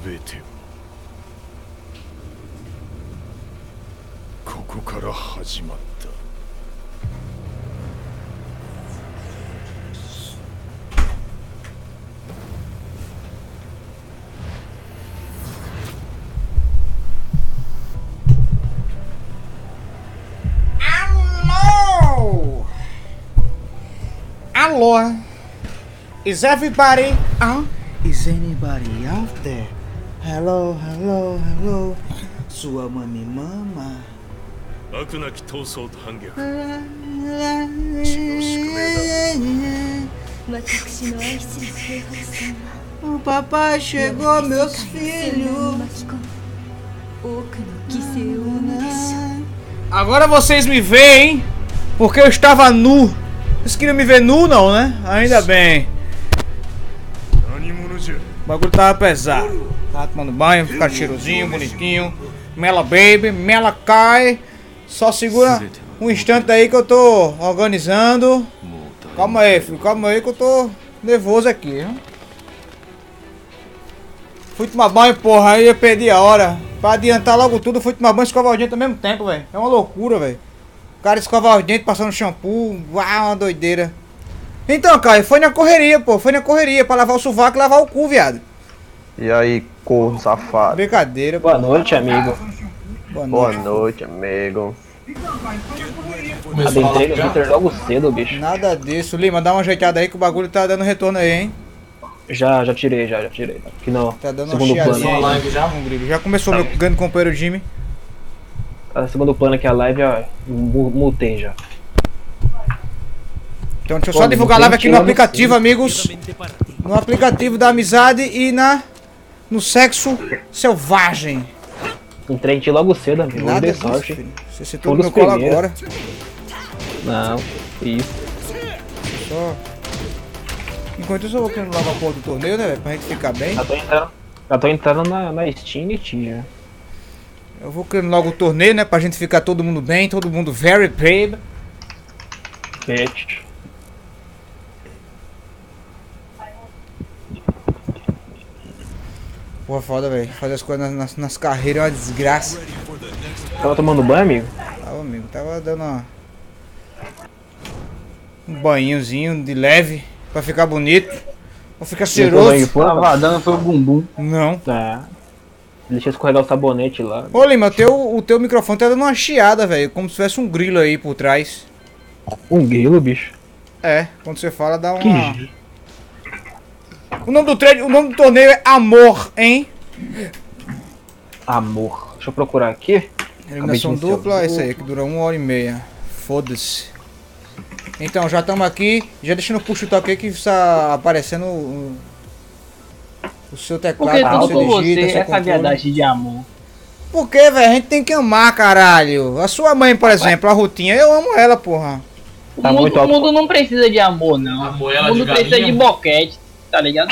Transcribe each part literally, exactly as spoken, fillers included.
べてをここから始まった。 Alô? Alô? Is everybody out? Is anybody out there? Hello, hello, hello. Sua mami mama. 悪なき闘争と反逆。血の宿命だ。 私の愛する聖八さんは O papai chegou, meus filhos. 多くの犠牲を生むでしょう。 Agora vocês me veem, porque eu estava nu. Vocês queriam me ver nu, não, né? Ainda bem. O bagulho tava pesado. Tava tomando banho, ficar cheirosinho, bonitinho. Mela baby, mela cai. Só segura um instante aí que eu tô organizando. Calma aí, filho, calma aí que eu tô nervoso aqui, viu? Fui tomar banho, porra, aí eu perdi a hora. Pra adiantar logo tudo, fui tomar banho e escovar o dente ao mesmo tempo, velho. É uma loucura, velho. O cara escovar os dentes, passando shampoo. Uau, uma doideira. Então, Caio, foi na correria, pô. Foi na correria pra lavar o sovaco e lavar o cu, viado. E aí, corno safado. Brincadeira, pô. Boa noite, amigo. Boa Boa noite. noite, amigo. Adentrei no Twitter logo cedo, bicho. Nada disso. Lima, dá uma ajeitada aí que o bagulho tá dando retorno aí, hein. Já, já tirei, já, já tirei. Aqui no Tá dando uma segundo plano. chiadinha aí. Já? Um grilo. Já começou meu grande companheiro Jimmy. Tá, segundo plano aqui a live, ó, mu- mutei já. Então deixa eu Pô, só divulgar a live aqui no tirando aplicativo, amigos. No aplicativo da amizade e na no sexo selvagem. Entrei em ti logo cedo, amigo. Nada Nada de disso, sorte. filho. Você citou Um no dos meu colo primeiros. agora. Não, isso. Só. Enquanto isso eu vou querendo lavar a porra do torneio, né, velho? Pra gente ficar bem. Já tô entrando, já tô entrando na, na Steam e ti já. Eu vou querendo logo o torneio, né? Pra gente ficar todo mundo bem, todo mundo very baby. Pet. Porra, foda, velho. Fazer as coisas nas, nas, nas carreiras é uma desgraça. Tava tomando banho, amigo? Tava, amigo. Tava dando uma... um banhozinho de leve. Pra ficar bonito. Pra ficar cheiroso. Tava dando foi o bumbum. Não. Tá. Deixa eu escorregar o sabonete lá. Ô, Lima, o teu, o teu microfone tá dando uma chiada, velho. Como se tivesse um grilo aí por trás. Um grilo, bicho. É, quando você fala dá uma... Que... O nome do trade, o nome do torneio é Amor, hein? Amor. Deixa eu procurar aqui. Eliminação Acabei de iniciar dupla, o esse aí, que dura uma hora e meia. Foda-se. Então, já estamos aqui. Já deixando o push toque aí que está aparecendo o, o seu teclado. Porque quando tudo por digita, você, seu essa controle. verdade de amor. Por que, velho? A gente tem que amar, caralho. A sua mãe, por exemplo, a Rutinha, eu amo ela, porra. O Tá mundo, muito o alto. mundo não precisa de amor, não. Amor, O ela mundo de precisa galinha. de boquete, tá ligado?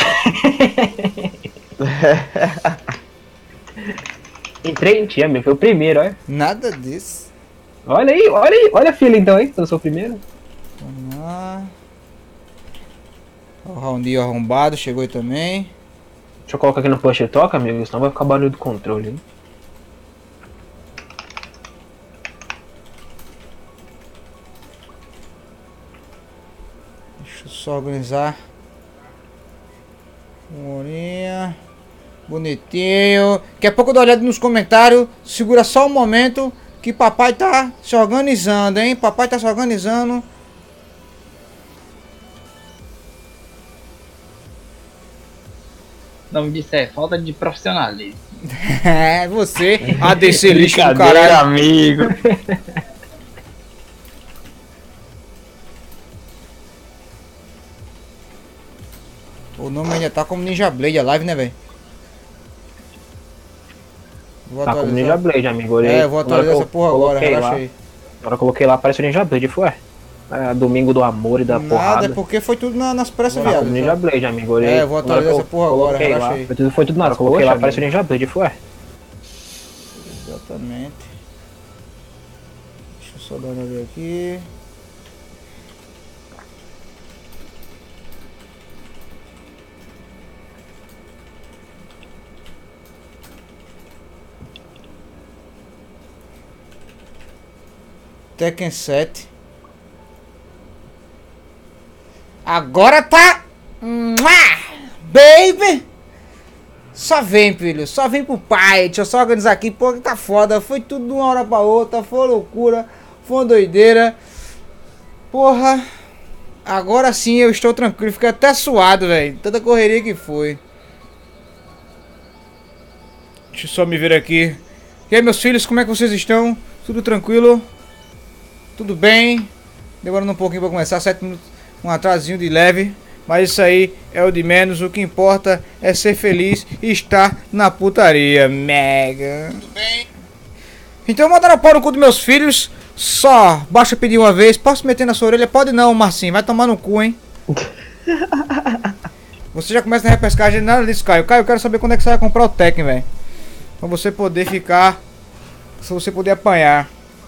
Entrei em ti, amigo. Foi o primeiro, olha. Nada disso. Olha aí, olha aí. Olha a fila então aí, eu sou o primeiro. Vamos lá. O Raundinho arrombado chegou aí também. Deixa eu colocar aqui no push toca, amigo, senão vai ficar barulho do controle, hein? Deixa eu só organizar. Uma horinha. Bonitinho. Daqui a pouco eu dou uma olhada nos comentários. Segura só um momento que papai tá se organizando, hein? Papai tá se organizando. O nome disso é falta de profissionalismo. É, você, A D C lixo do Brincadeira, caralho. amigo. O nome ainda tá como Ninja Blade, a live, né, velho? Vou Tá como atualizar. Ninja Blade, amigo. Olhei. É, eu vou Na hora atualizar que essa porra agora, coloquei relaxa lá- aí. Na hora que eu coloquei lá, aparece o Ninja Blade, foi, ué. É, domingo do amor e da Nada, porrada. é porque foi tudo na- nas pressas, Tá viado. como Ninja Blade, amigo. Olhei. É, eu vou Na hora atualizar que eu essa porra agora, coloquei relaxa lá, aí. Foi tudo, foi tudo na hora que eu coloquei lá, aparece o Ninja Blade, foi, ué. Exatamente. Deixa eu só dar uma olhada aqui. Tekken sete. Agora tá... Baby! Só vem, filho. Só vem pro pai. Deixa eu só organizar aqui. Pô, que tá foda. Foi tudo de uma hora pra outra. Foi loucura. Foi uma doideira. Porra. Agora sim eu estou tranquilo. Fiquei até suado, velho. Tanta correria que foi. Deixa eu só me ver aqui. E aí, meus filhos, como é que vocês estão? Tudo tranquilo? Tudo bem? Demorando um pouquinho pra começar. Sete minutos. Um atrasinho de leve. Mas isso aí é o de menos. O que importa é ser feliz e estar na putaria. Mega. Tudo bem? Então mandaram pau no cu dos meus filhos. Só basta pedir uma vez. Posso meter na sua orelha? Pode não, Marcinho. Vai tomar no cu, hein? Você já começa na repescagem. Nada disso, Caio. Caio, eu quero saber quando é que você vai comprar o Tekken, velho. Pra você poder ficar. Se você poder apanhar.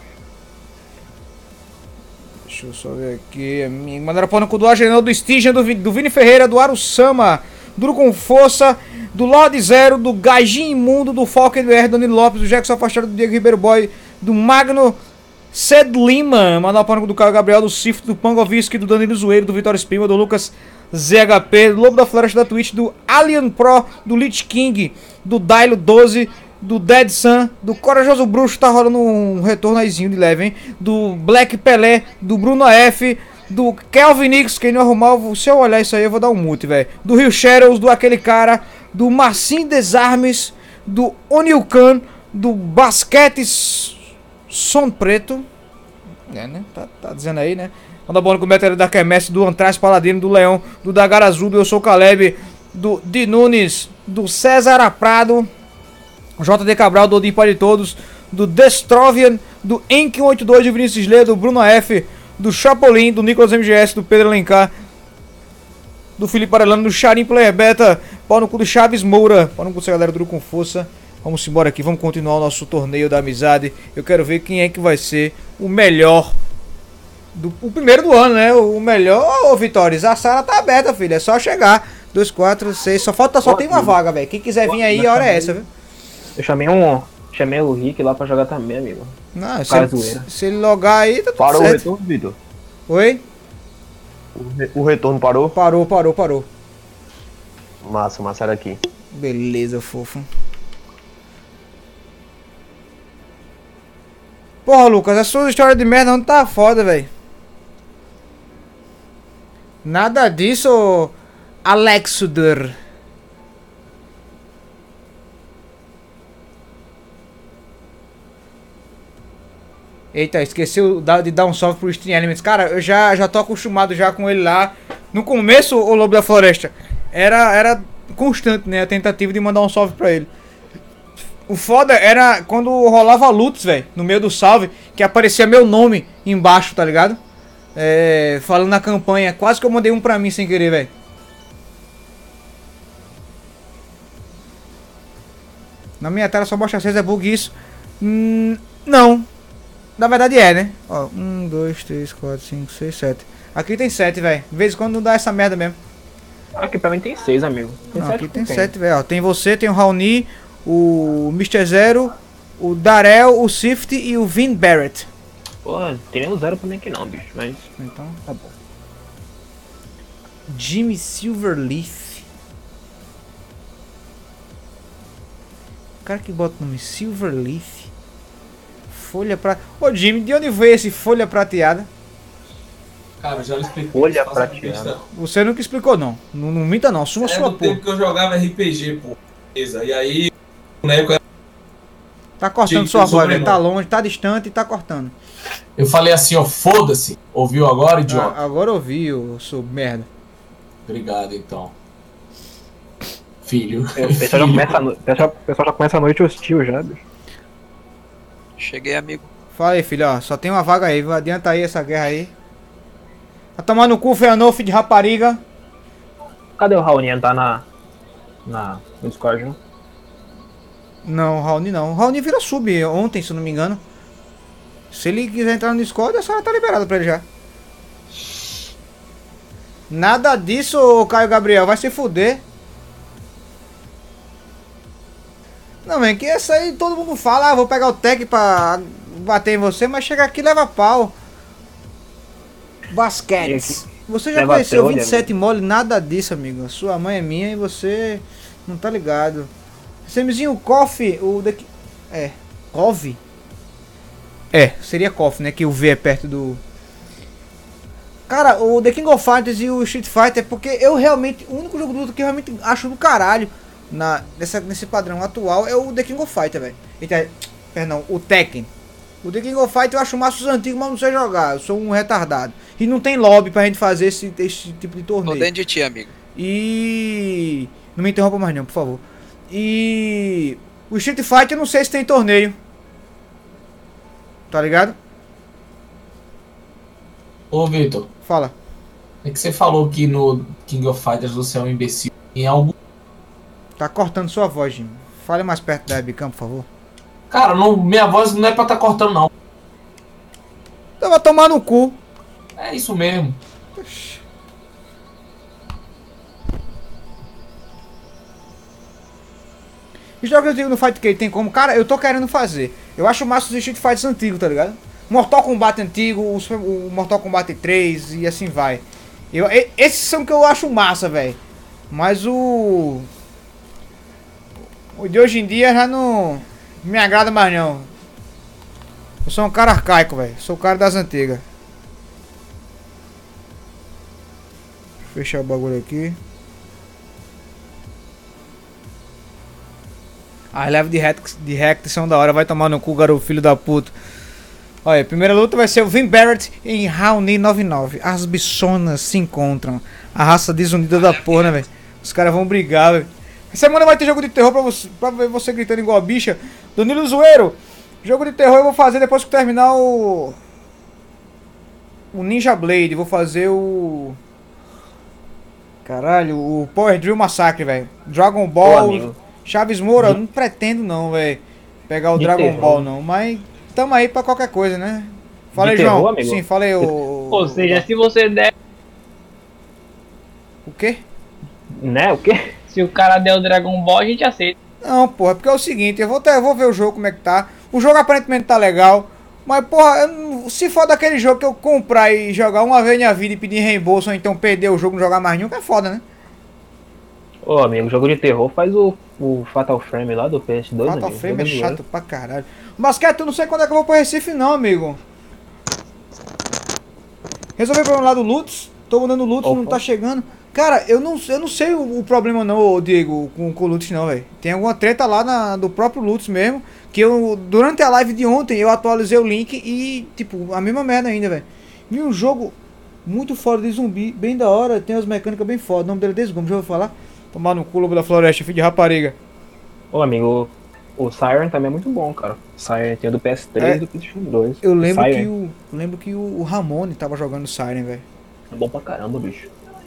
Deixa eu só ver aqui. Mandaram pau no cu do Agenor, do Stygian, do, do Vini Ferreira, do Arusama, Duro com Força, do Lorde Zero, do Gajin Imundo, do Falken do R, do Danilo Lopes, do Jackson Afastado, do Diego Ribeiro Boy, do Magno Ced Lima, mandaram pau no cu do Caio Gabriel, do Sif, do Pangoviski, do Danilo Zoeiro, do Vitório Espima, do Lucas Z H P, do Lobo da Floresta da Twitch, do Alien Pro, do Lich King, do Dailo doze, do Dead Sun, do Corajoso Bruxo, tá rolando um retorno aizinho de leve, hein? Do Black Pelé, do Bruno F, do Kelvin Nix, quem não arrumar, se eu olhar isso aí eu vou dar um mute, velho. Do Rio Shadows, do aquele cara, do Marcin Desarmes, do Onil Khan, do Basquete Som Preto, é, né? Tá, tá dizendo aí, né? Manda bola com o Meteoro da Quermesse, do Antraz Paladino, do Leão, do Dagar Azul, do Eu Sou Caleb, do Di Nunes, do César Aprado, J D Cabral, do Odin Pode Todos, do Destrovian, do Enk cento e oitenta e dois, de Vinícius Lê, do Bruno F, do Chapolin, do Nicolas M G S, do Pedro Alencar, do Felipe Arelano, do Charim Player Beta, pau no cu do Chaves Moura, pau no cu dessa galera duro com força. Vamos embora aqui, vamos continuar o nosso torneio da amizade. Eu quero ver quem é que vai ser o melhor, do, o primeiro do ano, né? O melhor, ô Vitórias, a sala tá aberta, filho, é só chegar. dois, quatro, seis, só falta, só tem uma vaga, velho. Quem quiser vir aí, a hora é essa, viu? Eu chamei um. Chamei o Rick lá pra jogar também, amigo. Não, se Cara ele, zoeira. se ele logar aí, tá tudo Parou o certo. retorno, Vitor? Oi? O, re- o retorno parou? Parou, parou, parou. Massa, massa, era aqui. Beleza, fofo. Porra, Lucas, as suas histórias de merda não tá foda, velho. Nada disso, Alexander. Eita, esqueceu de dar um salve pro Stream Elements. Cara, eu já, já tô acostumado já com ele lá. No começo, o Lobo da Floresta, era, era constante, né? A tentativa de mandar um salve pra ele. O foda era quando rolava lutas, velho, no meio do salve, que aparecia meu nome embaixo, tá ligado? É, falando na campanha. Quase que eu mandei um pra mim sem querer, velho. Na minha tela só mostra seis, é bug isso? Hum, não. Na verdade é, né? Ó, um, dois, três, quatro, cinco, seis, sete. Aqui tem sete, velho. De vez em quando não dá essa merda mesmo. Aqui pra mim tem seis, amigo. Tem Não, sete aqui tem quem? sete, velho. Tem você, tem o Raoni, o mister Zero, o Darel, o Sift e o Vin Barrett. Pô, tem nenhum zero pra mim aqui não, bicho. Mas Então, tá bom. Jimmy Silverleaf. O cara que bota o nome Silverleaf. Folha pra... Ô Jimmy, de onde veio esse folha prateada? Cara, eu já expliquei. Folha isso, faça prateada. questão. Você nunca explicou, não. Não, não minta, não. Suma É sua do porra. tempo que eu jogava R P G, pô. Beleza. E aí, na época, Tá cortando Tinha sua que ter voz, velho. Tá sobrenome. longe, tá distante e tá cortando. eu falei assim, ó, foda-se. Ouviu agora, idiota? Ah, agora eu vi, eu sou merda. Obrigado, então. Filho. o pessoal já começa a no... o pessoal, o pessoal já começa a noite hostil já, bicho. Cheguei, amigo. Fala aí, filho, ó. Só tem uma vaga aí, viu? Adianta aí essa guerra aí. Tá tomando no cu, Feanof de rapariga. Cadê o Raoni? Tá na. Na. No Discord, não? Não, o Raoni não. O Raoni virou sub ontem, se eu não me engano. Se ele quiser entrar no Discord, a senhora tá liberada pra ele já. Nada disso, ô Caio Gabriel. Vai se fuder. Não, vem que essa aí todo mundo fala. Ah, vou pegar o tech pra bater em você, mas chega aqui e leva pau. Basquetes. Você já Leva conheceu trolha, vinte e sete mole? Nada disso, amigo. Sua mãe é minha e você não tá ligado. Semizinho, Coffee, o daqui... É, Cove? É, seria Coffee, né? Que o V é perto do... Cara, o The King of Fighters e o Street Fighter, porque eu realmente... O único jogo de luta que eu realmente acho do caralho na, nessa, nesse padrão atual é o The King of Fighters, velho. Eita, perdão, o Tekken. O The King of Fighters eu acho massa os antigos, mas não sei jogar. Eu sou um retardado. E não tem lobby pra gente fazer esse, esse tipo de Tô torneio. dentro de ti, amigo. E... Não me interrompa mais não, por favor. E... O Street Fighter eu não sei se tem torneio. Tá ligado? Ô, Vitor, Fala. é que você falou que no King of Fighters você é um imbecil. Em algum... Tá cortando sua voz, Jim. Fale mais perto da webcam, por favor. Cara, não, minha voz não é pra tá cortando, não. Então vai tomar no cu. É isso mesmo. Os jogos antigos no Fight Cage tem como? Cara, eu tô querendo fazer. Eu acho massa os Street Fighters antigos, tá ligado? Mortal Kombat antigo, o Super- o Mortal Kombat três e assim vai. Eu, e- esses são que eu acho massa, velho. Mas o... O de hoje em dia já não me agrada mais não. Eu sou um cara arcaico, velho. Sou o cara das antigas. Fechar o bagulho aqui. As lives de React, de React são da hora. Vai tomar no cu, garoto, filho da puta. Olha, a primeira luta vai ser o Vin Barrett em Raoni noventa e nove. As bichonas se encontram. A raça desunida da porra, né, velho? Os caras vão brigar, velho. Essa semana vai ter jogo de terror pra você, pra ver você gritando igual a bicha. Danilo Zoeiro. Jogo de terror eu vou fazer depois que terminar o... O Ninja Blade. Vou fazer o... Caralho, o Power Drill Massacre, velho. Dragon Ô, Ball... amigo. Chaves Moura, eu não pretendo não, velho. Pegar o De Dragon terror. Ball não, mas tamo aí pra qualquer coisa, né? Fala aí, De terror, João. amigo? Sim, fala aí, o... Ou seja, se você der. O quê? Né? O quê? Se o cara der o Dragon Ball, a gente aceita. Não, porra, é porque é o seguinte, eu vou, ter, eu vou ver o jogo como é que tá. O jogo aparentemente tá legal, mas porra, eu não- se for daquele jogo que eu comprar e jogar uma vez na vida e pedir reembolso, ou então perder o jogo e não jogar mais nenhum, é foda, né? Ô, amigo, jogo de terror faz o, o Fatal Frame lá do P S dois, Fatal amigo. Frame é Jogo chato pra caralho. Basquete, eu não sei quando é que eu vou pro Recife não, amigo. Resolvi o problema lá do Lutz. Tô mandando Lutz, não Opa. tá chegando. Cara, eu não, eu não sei o, o problema não, ô, Diego, com, com o Lutz não, velho. Tem alguma treta lá na, do próprio Lutz mesmo. Que eu, durante a live de ontem, eu atualizei o link e, tipo, a mesma merda ainda, velho. E um jogo muito foda de zumbi, bem da hora, tem as mecânicas bem foda. O nome dele é Desgomes, já vou falar. Tomar no cu, Lobo da Floresta, filho de rapariga. Ô, amigo, o Siren também é muito bom, cara. Siren tem o do P S três É. e do PlayStation dois. Eu lembro Siren que o, eu lembro que o, o Ramone tava jogando Siren, velho. é bom pra caramba, bicho.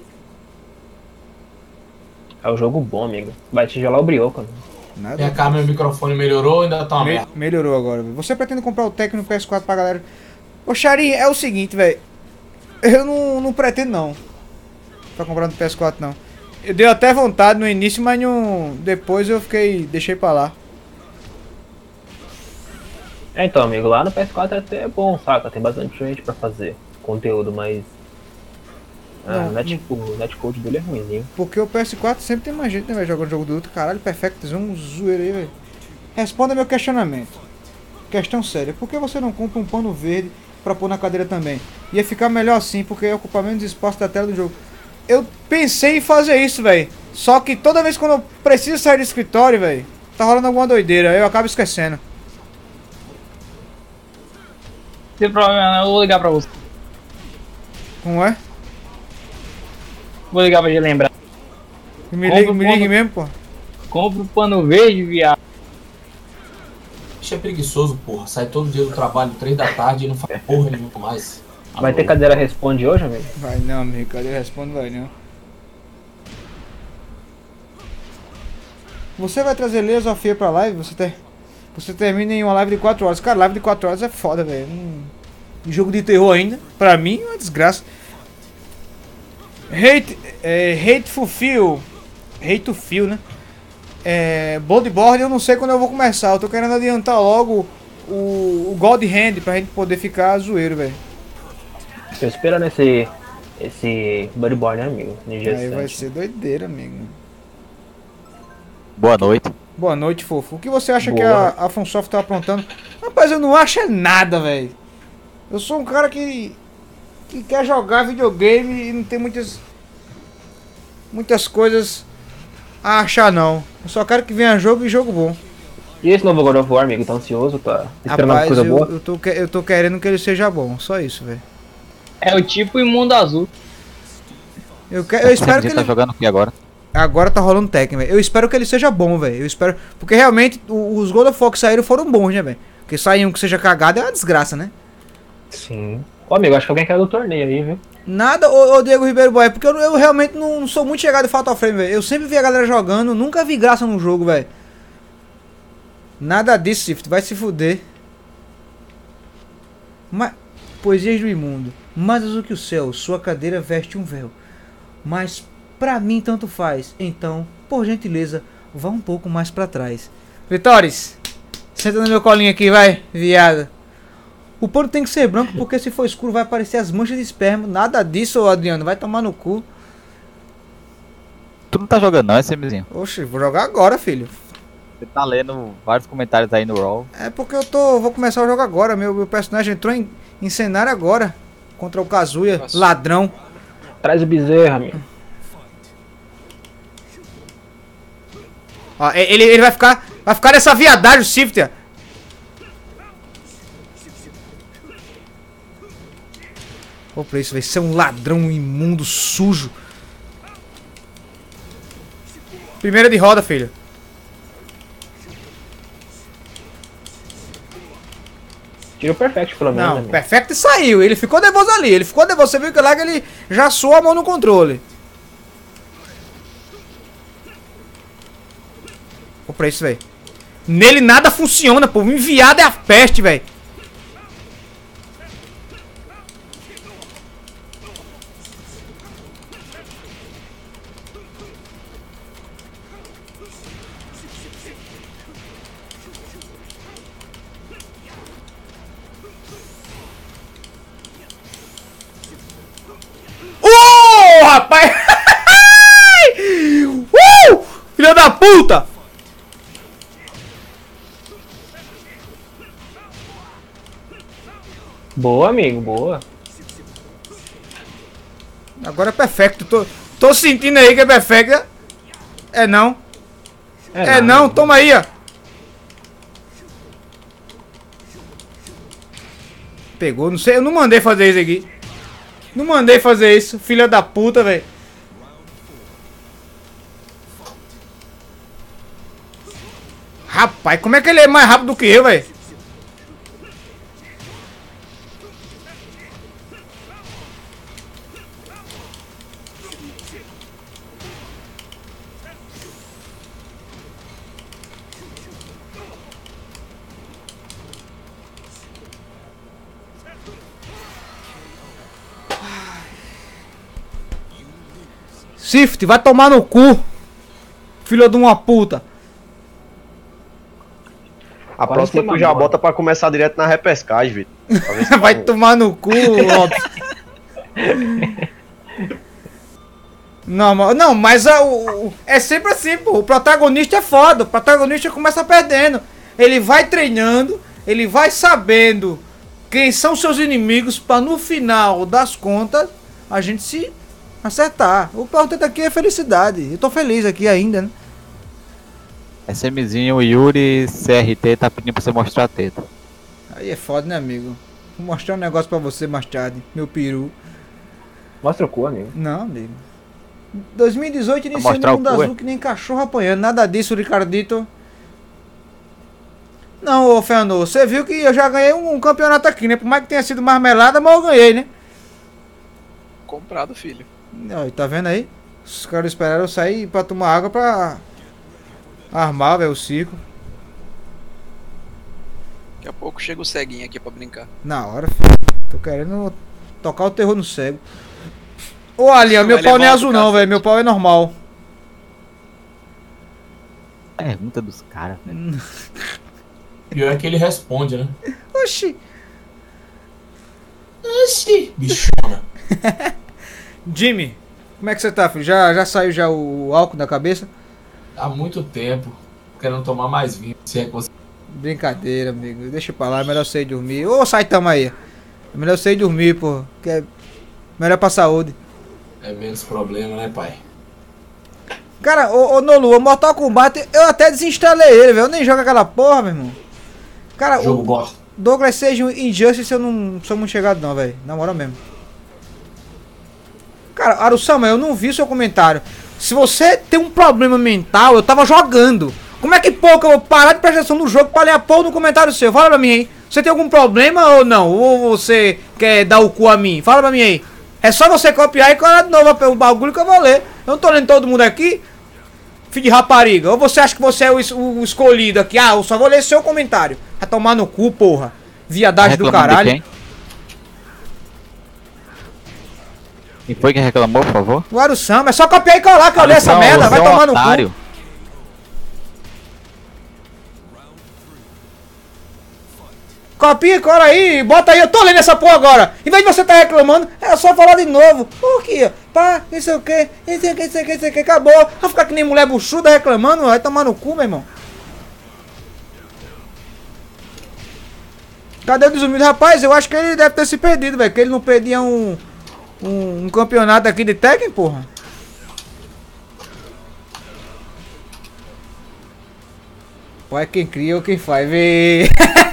É um jogo bom, amigo. Vai tigelar o brioco, né? Nada. Minha cá, meu microfone melhorou, ainda tá uma Me- merda. melhorou agora. velho. Você pretende comprar o Tekken no P S quatro pra galera? Ô, Xari, é o seguinte, velho. Eu não, não pretendo, não. Pra comprar no P S quatro, não. Eu dei até vontade no início, mas não... depois eu fiquei... deixei pra lá. É, então, amigo, lá no P S quatro até é bom, saca? Tem bastante gente pra fazer conteúdo, mas... Ah, Não, o net, o netcode dele é ruimzinho. Porque o P S quatro sempre tem mais gente, né, velho? Jogando jogo do outro. Caralho, Perfect, um zoeiro aí, velho. Responda meu questionamento. Questão séria. Por que você não compra um pano verde pra pôr na cadeira também? Ia ficar melhor assim, porque ia ocupar menos espaço da tela do jogo. Eu pensei em fazer isso, velho. Só que toda vez quando eu preciso sair do escritório, velho, tá rolando alguma doideira. Aí eu acabo esquecendo. Sem problema, eu vou ligar pra você. Como é? Vou ligar pra te lembrar. Me Compra ligue, o me pano- ligue mesmo, pô. Compra o pano verde, viado. Bicho é preguiçoso, porra. Sai todo dia do trabalho, três da tarde e não faz porra nenhuma mais. Vai ter cadeira responde hoje, amigo? Vai não, amigo. Cadê a resposta? Vai não. Você vai trazer Layers of Fear pra live? Você, ter... você termina em uma live de quatro horas. Cara, live de quatro horas é foda, velho. Um jogo de terror ainda. Pra mim, é uma desgraça. Hate, é, Hateful Feel. Hate Feel, né? É, Bloodborne eu não sei quando eu vou começar. Eu tô querendo adiantar logo o, o God Hand pra gente poder ficar zoeiro, velho. Tô esperando esse. Esse Bloodborne, né, amigo? Ninja Aí vai Sanji. ser doideira, amigo. Boa noite. Boa noite, fofo. O que você acha que Boa. a, a FromSoft tá aprontando? Rapaz, eu não acho é nada, velho. Eu sou um cara que, que quer jogar videogame e não tem muitas muitas coisas a achar, não. Eu só quero que venha jogo e jogo bom. E esse novo God of War, amigo? Tá ansioso? Tá esperando Rapaz, coisa eu, boa? eu, tô, que- eu tô querendo que ele seja bom. Só isso, velho. É o tipo imundo azul. Eu, que- eu espero que Você tá ele... jogando o que agora? Agora tá rolando Tekken, velho. Eu espero que ele seja bom, velho. Eu espero... Porque realmente o- os God of War que saíram foram bons, né, velho? Porque sair um que seja cagado é uma desgraça, né? Sim. Ô, amigo, acho que alguém quer do torneio aí, viu? Nada, ô, ô Diego Ribeiro Boy, porque eu, eu realmente não, não sou muito chegado em Fatal Frame, velho. Eu sempre vi a galera jogando, nunca vi graça no jogo, velho. Nada disso, Sifte, vai se fuder. Mas, poesias do imundo. Mais azul que o céu, sua cadeira veste um véu. Mas pra mim tanto faz. Então, por gentileza, vá um pouco mais pra trás. Vitores, senta no meu colinho aqui, vai, viado. O pano tem que ser branco porque se for escuro vai aparecer as manchas de esperma. Nada disso, ô Adriano, vai tomar no cu. Tu não tá jogando não, SMzinho. Oxe, vou jogar agora, filho. Você tá lendo vários comentários aí no Raw. É porque eu tô. Vou começar o jogo agora. Meu, meu personagem entrou em, em cenário agora. Contra o Kazuya, Nossa. ladrão. Traz o bezerro, amigo. Ó, ele, ele vai ficar. Vai ficar nessa viadagem, o Sifter. Ô, pra isso, vai ser um ladrão imundo, sujo. Primeira de roda, filho. Tira o Perfect, pelo menos, Não, amigo. Perfect saiu. Ele ficou nervoso ali. Ele ficou nervoso. Você viu que lá que ele já suou a mão no controle. Vou pra isso, velho. Nele nada funciona, pô. O enviado é a peste, velho. Uh, rapaz! uh! Filha da puta! Boa, amigo, boa. Agora é perfeito. Tô, tô sentindo aí que é perfeito. É não. É, nada, não. amigo. Toma aí, ó. Pegou, não sei. Eu não mandei fazer isso aqui. Não mandei fazer isso. Filha da puta, velho. Rapaz, como é que ele é mais rápido do que eu, velho? Sifte, vai tomar no cu. Filho de uma puta. A Parece próxima que tu já mamou. bota pra começar direto na repescagem, Vitor. Pra ver se Vai tá um- tomar no cu, Lopes. Não, ma- não, mas a- o, o- é sempre assim, pô. O protagonista é foda. O protagonista começa perdendo. Ele vai treinando, ele vai sabendo quem são seus inimigos pra no final das contas a gente se acertar. O importante aqui é felicidade. Eu tô feliz aqui ainda, né? SMzinho, o Yuri C R T tá pedindo pra você mostrar a teta. Aí é foda, né, amigo? Vou mostrar um negócio pra você mais tarde, meu peru. Mostra o cu, amigo. Não, amigo. dois mil e dezoito iniciando mostrar no o mundo cu, é? azul que nem cachorro apanhando. Nada disso, Ricardito. Não, ô Fernando, você viu que eu já ganhei um, um campeonato aqui, né? Por mais que tenha sido marmelada, mas eu ganhei, né? Comprado, filho. Ó, tá vendo aí? Os caras esperaram eu sair pra tomar água pra armar, velho, o circo. Daqui a pouco chega o ceguinho aqui pra brincar. Na hora, filho. Tô querendo tocar o terror no cego. Ô, Alian, meu Vai pau não é levar azul outro não, cacete. velho. Meu pau é normal. Pergunta dos caras, velho. Pior é que ele responde, né? Oxi. Oxi, bichona. Jimmy, como é que você tá, filho? Já, já saiu já o álcool da cabeça? Há muito tempo querendo tomar mais vinho. Se é que você... Brincadeira, amigo. Deixa pra lá, é melhor você ir dormir. Ô, Saitama aí. É melhor você ir dormir, pô. Que é melhor pra saúde. É menos problema, né, pai? Cara, ô, ô Nolu, o Mortal Kombat, eu até desinstalei ele, velho. Eu nem jogo aquela porra, meu irmão. Cara, Jogo o bosta. Douglas seja um Injustice, eu não sou muito chegado não, velho. Na moral mesmo. Cara, Arusama, eu não vi seu comentário. Se você tem um problema mental, eu tava jogando. Como é que pouco eu vou parar de prestar atenção no jogo pra ler a porra no comentário seu? Fala pra mim aí. Você tem algum problema ou não? Ou você quer dar o cu a mim? Fala pra mim aí. É só você copiar e colar de novo o bagulho que eu vou ler. Eu não tô lendo todo mundo aqui. Filho de rapariga. Ou você acha que você é o, es o escolhido aqui? Ah, eu só vou ler seu comentário. Vai tomar no cu, porra. Viadagem do caralho. Quem? Quem foi que reclamou, por favor? O Arusama. É só copiar e colar que eu leio essa Arusama, merda. você Vai é um tomar no otário. cu. Copia e cola aí, bota aí, eu tô lendo essa porra agora. Em vez de você tá reclamando, é só falar de novo. Por quê? Pá, não sei o que, não sei o que, não sei o que, não sei o que, acabou. Vai ficar que nem mulher buchuda reclamando, vai tomar no cu, meu irmão. Cadê o desumilde? Rapaz, eu acho que ele deve ter se perdido, velho. Que ele não perdia um, um, um campeonato aqui de Tekken, porra. Pai é quem cria ou quem faz, vê.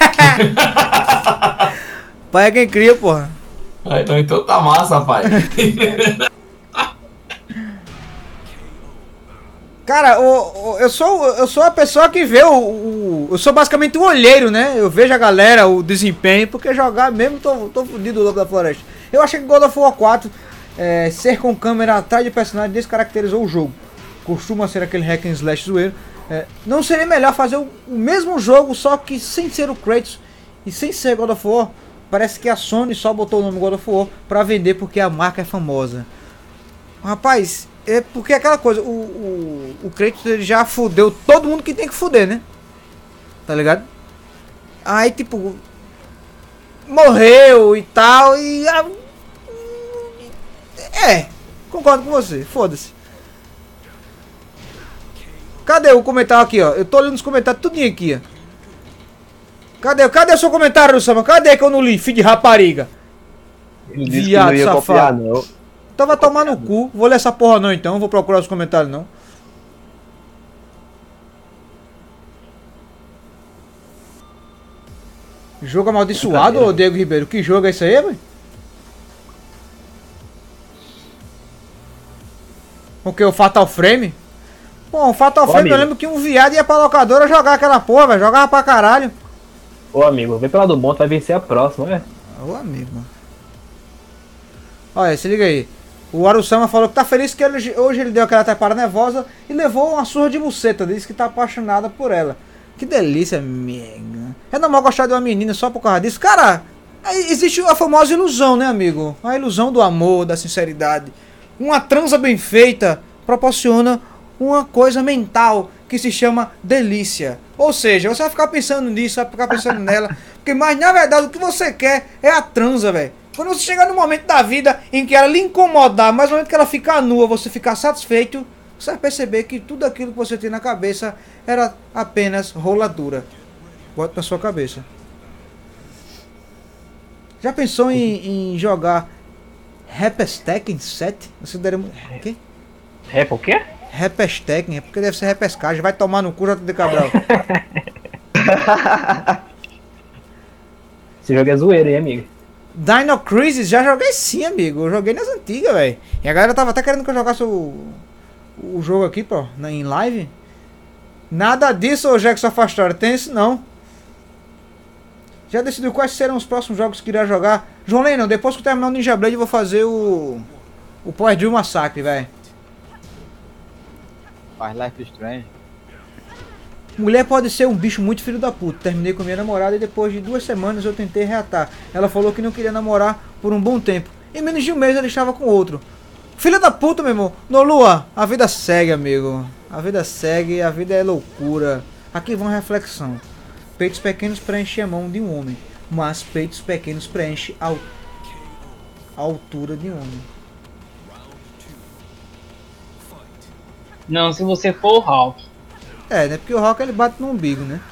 Pai é quem cria, porra. Ah, então, então tá massa, pai. Cara, o, o, eu, sou, eu sou a pessoa que vê o, o... Eu sou basicamente o olheiro, né? Eu vejo a galera, o desempenho, porque jogar mesmo tô, tô fudido do Lobo da Floresta. Eu achei que God of War quatro, é, ser com câmera atrás de personagem, descaracterizou o jogo. Costuma ser aquele hack and slash zoeiro. É, não seria melhor fazer o, o mesmo jogo, só que sem ser o Kratos e sem ser God of War? Parece que a Sony só botou o nome God of War pra vender porque a marca é famosa. Rapaz, é porque é aquela coisa, o, o, o Kratos ele já fudeu todo mundo que tem que fuder, né? Tá ligado? Aí tipo, morreu e tal e... É, concordo com você, foda-se. Cadê o comentário aqui, ó? Eu tô lendo os comentários tudinho aqui, ó. Cadê? Cadê o seu comentário, Sama? Cadê que eu não li? Filho de rapariga. Ele disse Viado, que não ia safado. copiar, não. Então vai tomar no cu. Vou ler essa porra não, então. Vou procurar os comentários, não. Jogo amaldiçoado, ô Diego Ribeiro. Que jogo é esse aí, velho? O que? O Fatal Frame? Pô, o Fatal Ô, Frame amigo. eu lembro que um viado ia pra locadora jogar aquela porra, velho. Jogava pra caralho. Ô amigo, vem pelo lado bom, tu vai vencer a próxima, é? Ô amigo. Olha, se liga aí. O Arusama falou que tá feliz que ele, hoje ele deu aquela tapada nervosa e levou uma surra de buceta. Disse que tá apaixonada por ela. Que delícia, amiga. É normal gostar de uma menina só por causa disso? Cara, aí existe a famosa ilusão, né, amigo? A ilusão do amor, da sinceridade. Uma transa bem feita proporciona uma coisa mental que se chama delícia. Ou seja, você vai ficar pensando nisso, vai ficar pensando nela. Porque, mas na verdade o que você quer é a transa, velho. Quando você chegar no momento da vida em que ela lhe incomodar, mas no momento que ela ficar nua, você ficar satisfeito, você vai perceber que tudo aquilo que você tem na cabeça era apenas roladura. Bota na sua cabeça. Já pensou em, em jogar Repestekken sete? Você daria... O quê? Rap o quê? Repestekken, é porque deve ser repescagem. Vai tomar no cu, J D Cabral. Esse jogo é zoeiro, hein, amigo? Dino Crisis, já joguei sim, amigo. Eu joguei nas antigas, velho. E a galera tava até querendo que eu jogasse o, o jogo aqui, pô, na, em live. Nada disso, ô Jackson Afastório. Tem isso não. Já decidiu quais serão os próximos jogos que irá jogar? João Lennon, depois que eu terminar o Ninja Blade, eu vou fazer o... O Power Drill Massacre, velho. Faz Life Strange. Mulher pode ser um bicho muito filho da puta. Terminei com minha namorada e depois de duas semanas eu tentei reatar. Ela falou que não queria namorar por um bom tempo. Em menos de um mês ela estava com outro. Filha da puta, meu irmão. Nolua, a vida segue, amigo. A vida segue, a vida é loucura. Aqui vem uma reflexão. peitos pequenos preenchem a mão de um homem, mas peitos pequenos preenchem a, al- a altura de um homem. Não, se você for o Hulk. É, né? Porque o Rock ele bate no umbigo, né?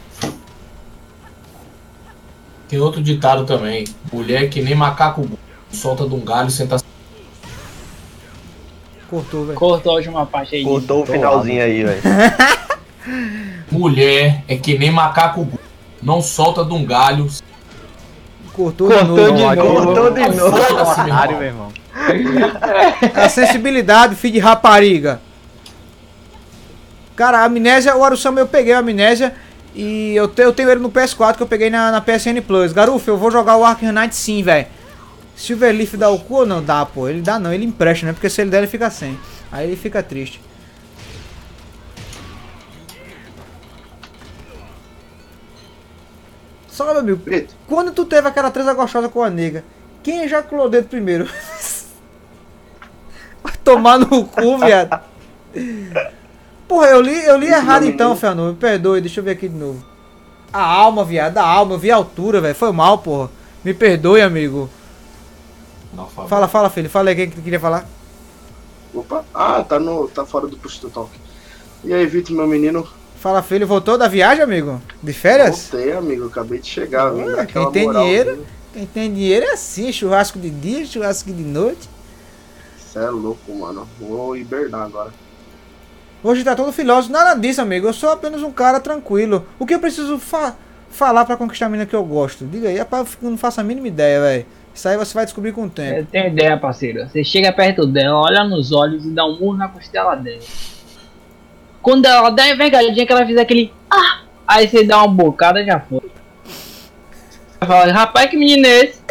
Tem outro ditado também. Mulher que nem macaco solta de um galho e senta. Cortou, velho. Cortou a última parte aí. Cortou o finalzinho aí, velho. Mulher é que nem macaco não solta de um galho. Cortou, Cortou de de novo. novo. Cortou de novo. Foda-se, meu Otário, meu irmão. irmão. A sensibilidade, filho de rapariga. Cara, a amnésia, o Arusama eu peguei a amnésia e eu, te, eu tenho ele no P S quatro que eu peguei na, na P S N Plus. Garufo, eu vou jogar o Arkham Knight sim, velho. Silverleaf dá o cu ou não? Dá, pô. Ele dá não, ele empresta, né? Porque se ele der, ele fica sem. Aí ele fica triste. Só, meu amigo, Preto. quando tu teve aquela treza gostosa com a nega, quem ejaculou dentro primeiro? Vai tomar no cu, viado. Porra, eu li, eu li Isso, errado meu então, menino. Fernando. Me perdoe, deixa eu ver aqui de novo. A alma, viado, a alma. Eu vi a altura, velho. Foi mal, porra. Me perdoe, amigo. Não, Fábio. Fala, fala, filho. Fala aí, quem que tu queria falar? Opa. Ah, tá, no, tá fora do push to talk. E aí, Vitor, meu menino? Fala, filho. Voltou da viagem, amigo? De férias? Voltei, amigo. Acabei de chegar. Vim Ué, dar aquela quem tem moral, dinheiro? viu? Quem tem dinheiro é assim. Churrasco de dia, churrasco de noite. Cê é louco, mano. Vou hibernar agora. Hoje tá todo filósofo. Nada disso, amigo. Eu sou apenas um cara tranquilo. O que eu preciso fa falar pra conquistar a menina que eu gosto? Diga aí. Rapaz, eu não faço a mínima ideia, velho. Isso aí você vai descobrir com o tempo. Eu tenho ideia, parceiro. Você chega perto dela, olha nos olhos e dá um murro na costela dela. Quando ela dá uma envergadinha que ela fizer aquele ah! Aí você dá uma bocada e já foi. Vai falar, rapaz, que menino é esse?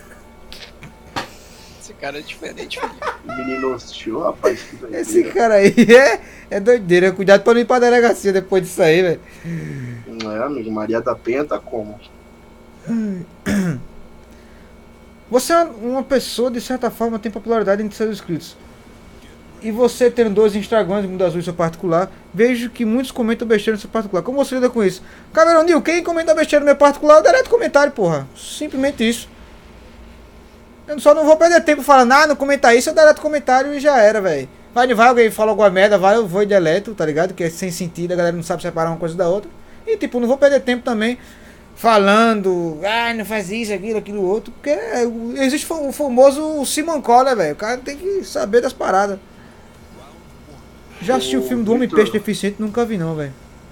Esse cara é diferente, filho. O menino hostil, rapaz. Que doideira. Esse cara aí é, é doideira. Cuidado pra não ir pra delegacia depois disso aí, velho. Não é, amigo? Maria da Penha tá como? Você é uma pessoa, de certa forma, tem popularidade entre seus inscritos. E você tendo dois Instagrams e Mundo Azul em seu particular, vejo que muitos comentam besteira no seu particular. Como você lida com isso? Cameron Nil, quem comenta besteira no meu particular, eu deleto comentário, porra. Simplesmente isso. Eu só não vou perder tempo falando, ah, não comentar isso, eu deleto comentário e já era, velho. Vai, vai, alguém fala alguma merda, vai, eu vou e deleto, tá ligado? Que é sem sentido, a galera não sabe separar uma coisa da outra. E, tipo, não vou perder tempo também falando, ah, não faz isso, aquilo, aquilo, outro. Porque é, existe o famoso Simancol, né, velho? O cara tem que saber das paradas. Já assisti o filme do Homem Peixe Deficiente, nunca vi não, velho.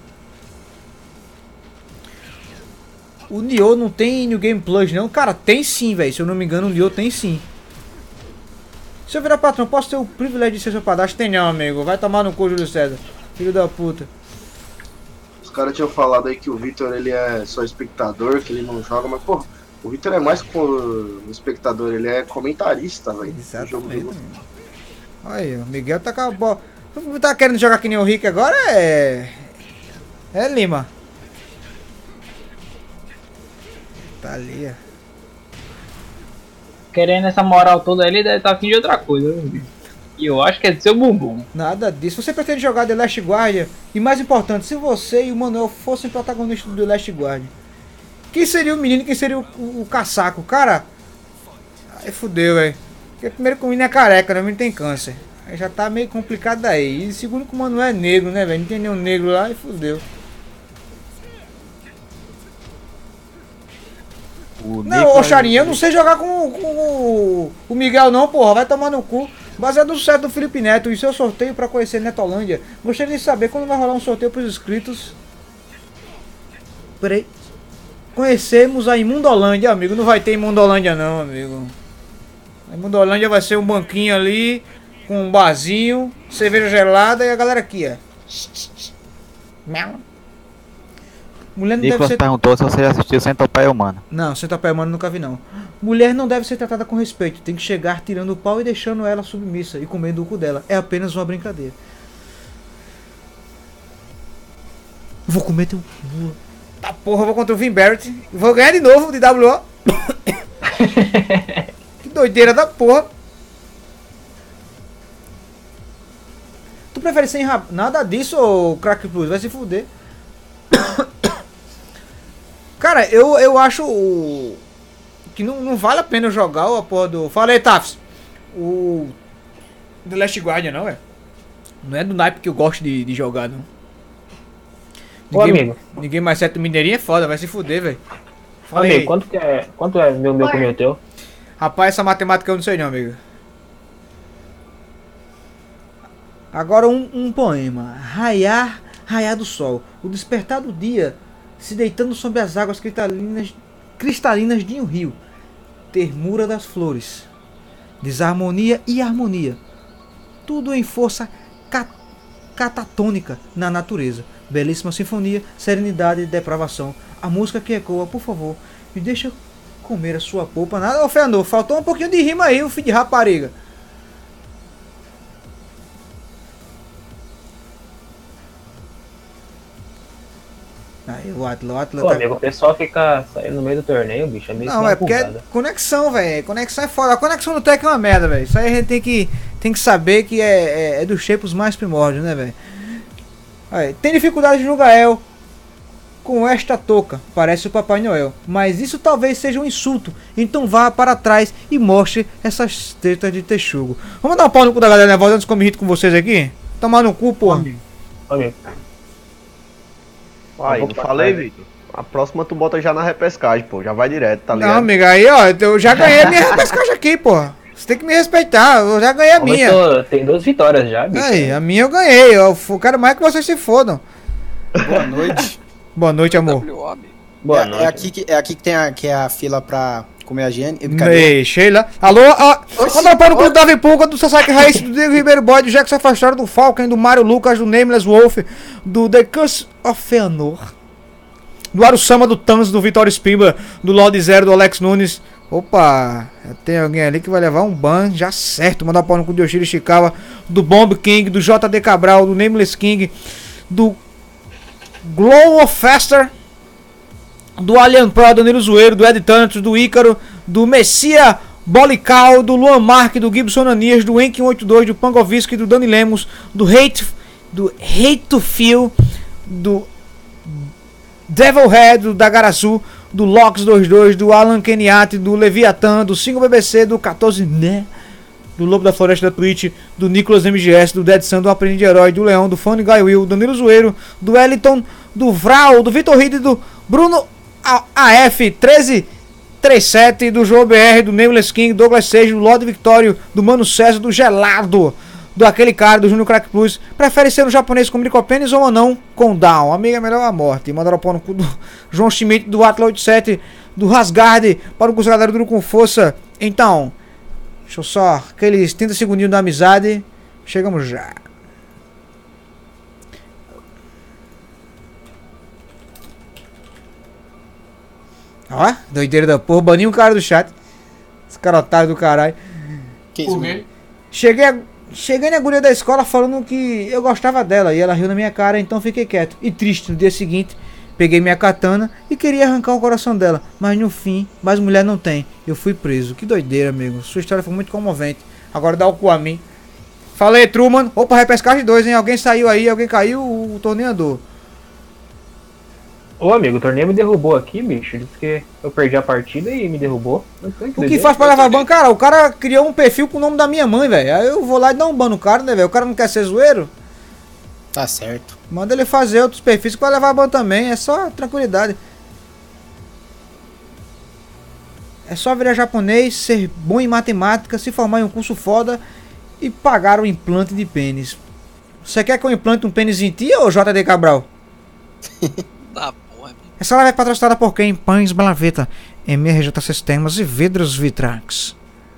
O Nioh não tem New Game Plus não? Cara, tem sim, velho. Se eu não me engano, o Nioh tem sim. Se eu virar patrão, posso ter o privilégio de ser seu padrasto? Tem não, amigo. Vai tomar no cu, Júlio César. Filho da puta. Os caras tinham falado aí que o Vitor ele é só espectador, que ele não joga, mas pô, o Vitor é mais que um espectador, ele é comentarista, velho. Exatamente. Aí, o Miguel tá com a bola. Tá querendo jogar que nem o Rick agora? É. É Lima. Tá ali, ó. Querendo essa moral toda, ele deve estar afim de outra coisa, viu? E eu acho que é do seu bumbum. Nada disso. Você pretende jogar The Last Guardian? E mais importante, se você e o Manuel fossem protagonistas do The Last Guardian, quem seria o menino e quem seria o, o, o caçaco? Cara, aí fudeu, velho. Porque primeiro que o menino é careca, né? O menino tem câncer. Aí já tá meio complicado daí. E segundo que o Manuel é negro, né, velho? Não tem nenhum negro lá e fudeu. O Não, Nicolas- ô Charinha, eu não sei jogar com, com o, o Miguel não, porra. Vai tomar no cu. Baseado no sucesso do Felipe Neto e seu sorteio pra conhecer Netolândia, gostaria de saber quando vai rolar um sorteio pros inscritos. Peraí. Conhecemos a Imundolândia, amigo. Não vai ter Imundolândia não, amigo. A Imundolândia vai ser um banquinho ali, com um barzinho, cerveja gelada e a galera aqui, ó. Miau. Mulher não deve Nicolas ser... perguntou se você já assistiu Centopeia Humana. Não, Centopeia Humana nunca vi não. Mulher não deve ser tratada com respeito. Tem que chegar tirando o pau e deixando ela submissa e comendo o cu dela. É apenas uma brincadeira. Vou comer teu cu. Tá porra, eu vou contra o Vin Barrett. Vou ganhar de novo de W O. Que doideira da porra. Tu prefere sem rap... Nada disso, ô Crack Plus. Vai se fuder. Cara, eu, eu acho o- que não, não vale a pena eu jogar o porra do... Fala aí, Tafs. O... The Last Guardian, não, é? Não é do naipe que eu gosto de, de jogar, não. Ô, amigo. Ninguém mais certo mineirinho é foda, vai se fuder, velho. Ô, amigo, quanto que é, quanto é meu, meu com o meu teu? Rapaz, essa matemática eu não sei não, amigo. Agora um, um poema. Raiar, raiar do sol. O despertar do dia se deitando sobre as águas cristalinas, cristalinas de um rio. Termura das flores. Desarmonia e harmonia. Tudo em força cat catatônica na natureza. Belíssima sinfonia, serenidade e depravação. A música que ecoa, por favor, me deixa comer a sua polpa. Nada, ô Fernando, faltou um pouquinho de rima aí, o filho de rapariga. Aí o Atlas, o Atlas Pô, tá... amigo, o pessoal fica saindo no meio do torneio, bicho. É meio Não, é porque é conexão, velho. Conexão é foda. A conexão do Tech é uma merda, velho. Isso aí a gente tem que, tem que saber que é, é, é dos shapes mais primórdios, né, velho? Tem dificuldade no Gael com esta touca, parece o Papai Noel. Mas isso talvez seja um insulto. Então vá para trás e mostre essas tetas de texugo. Vamos dar um pau no cu da galera nervosa antes que eu me irrito com vocês aqui? Tomar no cu, porra. Amigo. Aí, não falei, Vitor? A próxima tu bota já na repescagem, pô. Já vai direto, tá ligado? Não, amiga, aí ó, eu já ganhei a minha repescagem aqui, porra. Você tem que me respeitar, eu já ganhei a minha. Tô, tem duas vitórias já, bicho. Aí, a minha eu ganhei, eu quero mais que vocês se fodam. Boa noite. Boa noite, amor. Boa é, noite. É aqui, que, é aqui que tem a, que é a fila pra comer a Giane. Ei, Sheila. Alô, ó. Manda para o do Davi Pulga, do Sasaki Raiz, do Diego Ribeiro Boy, do Jackson Afastado, do Falcon, do Mario Lucas, do Nameless Wolf, do The Curse of Feanor, do Arusama, do Thanos, do Vitório Spimba, do Lord Zero, do Alex Nunes. Opa, tem alguém ali que vai levar um ban, já certo. Mandar pau no cu do Yoshiro Ishikawa, do Bomb King, do J D Cabral, do Nameless King, do Glow of Faster, do Alien Pro, do Nilo Zoeiro, do Ed Thanatos, do Ícaro, do Messia Bolical, do Luan Mark, do Gibson Anias, do Enki cento e oitenta e dois, do Pangovisky, do Dani Lemos, do Hate, do Hate to Feel, do Devil Head, do Dagarazu, do Lox vinte e dois, do Alan Keniati, do Leviathan, do cinco B B C, do quatorze né, do Lobo da Floresta da Twitch, do Nicolas M G S, do Dead Sun, do Aprendiz de Herói, do Leão, do Funny Guy Will, do Nilo Zoeiro, do Eliton, do Vral, do Vitor Ride, do Bruno A F treze trinta e sete, do João B R, do Nameless King, do Douglas Seis, do Lord Victório, do Mano César, do Gelado, do aquele cara, do Junior Crack Plus. Prefere ser um japonês com micropênis ou não com down? Amiga, é melhor a morte. Mandaram pau no cu do João Schmidt, do Atlas oitenta e sete, do Rasgard, para o curso galera duro com força. Então, deixa eu só, aqueles trinta segundinhos da amizade. Chegamos já. Ó, doideira da porra, baninho o cara do chat. Esse cara otário do caralho. Que isso, mano? Cheguei, a, cheguei na guria da escola falando que eu gostava dela e ela riu na minha cara, então fiquei quieto. E triste, no dia seguinte, peguei minha katana e queria arrancar o coração dela. Mas no fim, mais mulher não tem. Eu fui preso. Que doideira, amigo. Sua história foi muito comovente. Agora dá o cu a mim. Falei, Truman. Opa, repescagem dois, hein? Alguém saiu aí, alguém caiu, o, o torneio andou. Ô amigo, o torneio me derrubou aqui, bicho. Disse que eu perdi a partida e me derrubou. O que faz pra levar ban? Cara, o cara criou um perfil com o nome da minha mãe, velho. Aí eu vou lá e dar um ban no cara, né, velho? O cara não quer ser zoeiro? Tá certo. Manda ele fazer outros perfis que vai levar ban também. É só tranquilidade. É só virar japonês, ser bom em matemática, se formar em um curso foda e pagar o implante de pênis. Você quer que eu implante um pênis em ti ou J D Cabral? Tá porra. Essa live é patrocinada por quem? Pães Belavita, M R J Sistemas e Vidros Vitrax.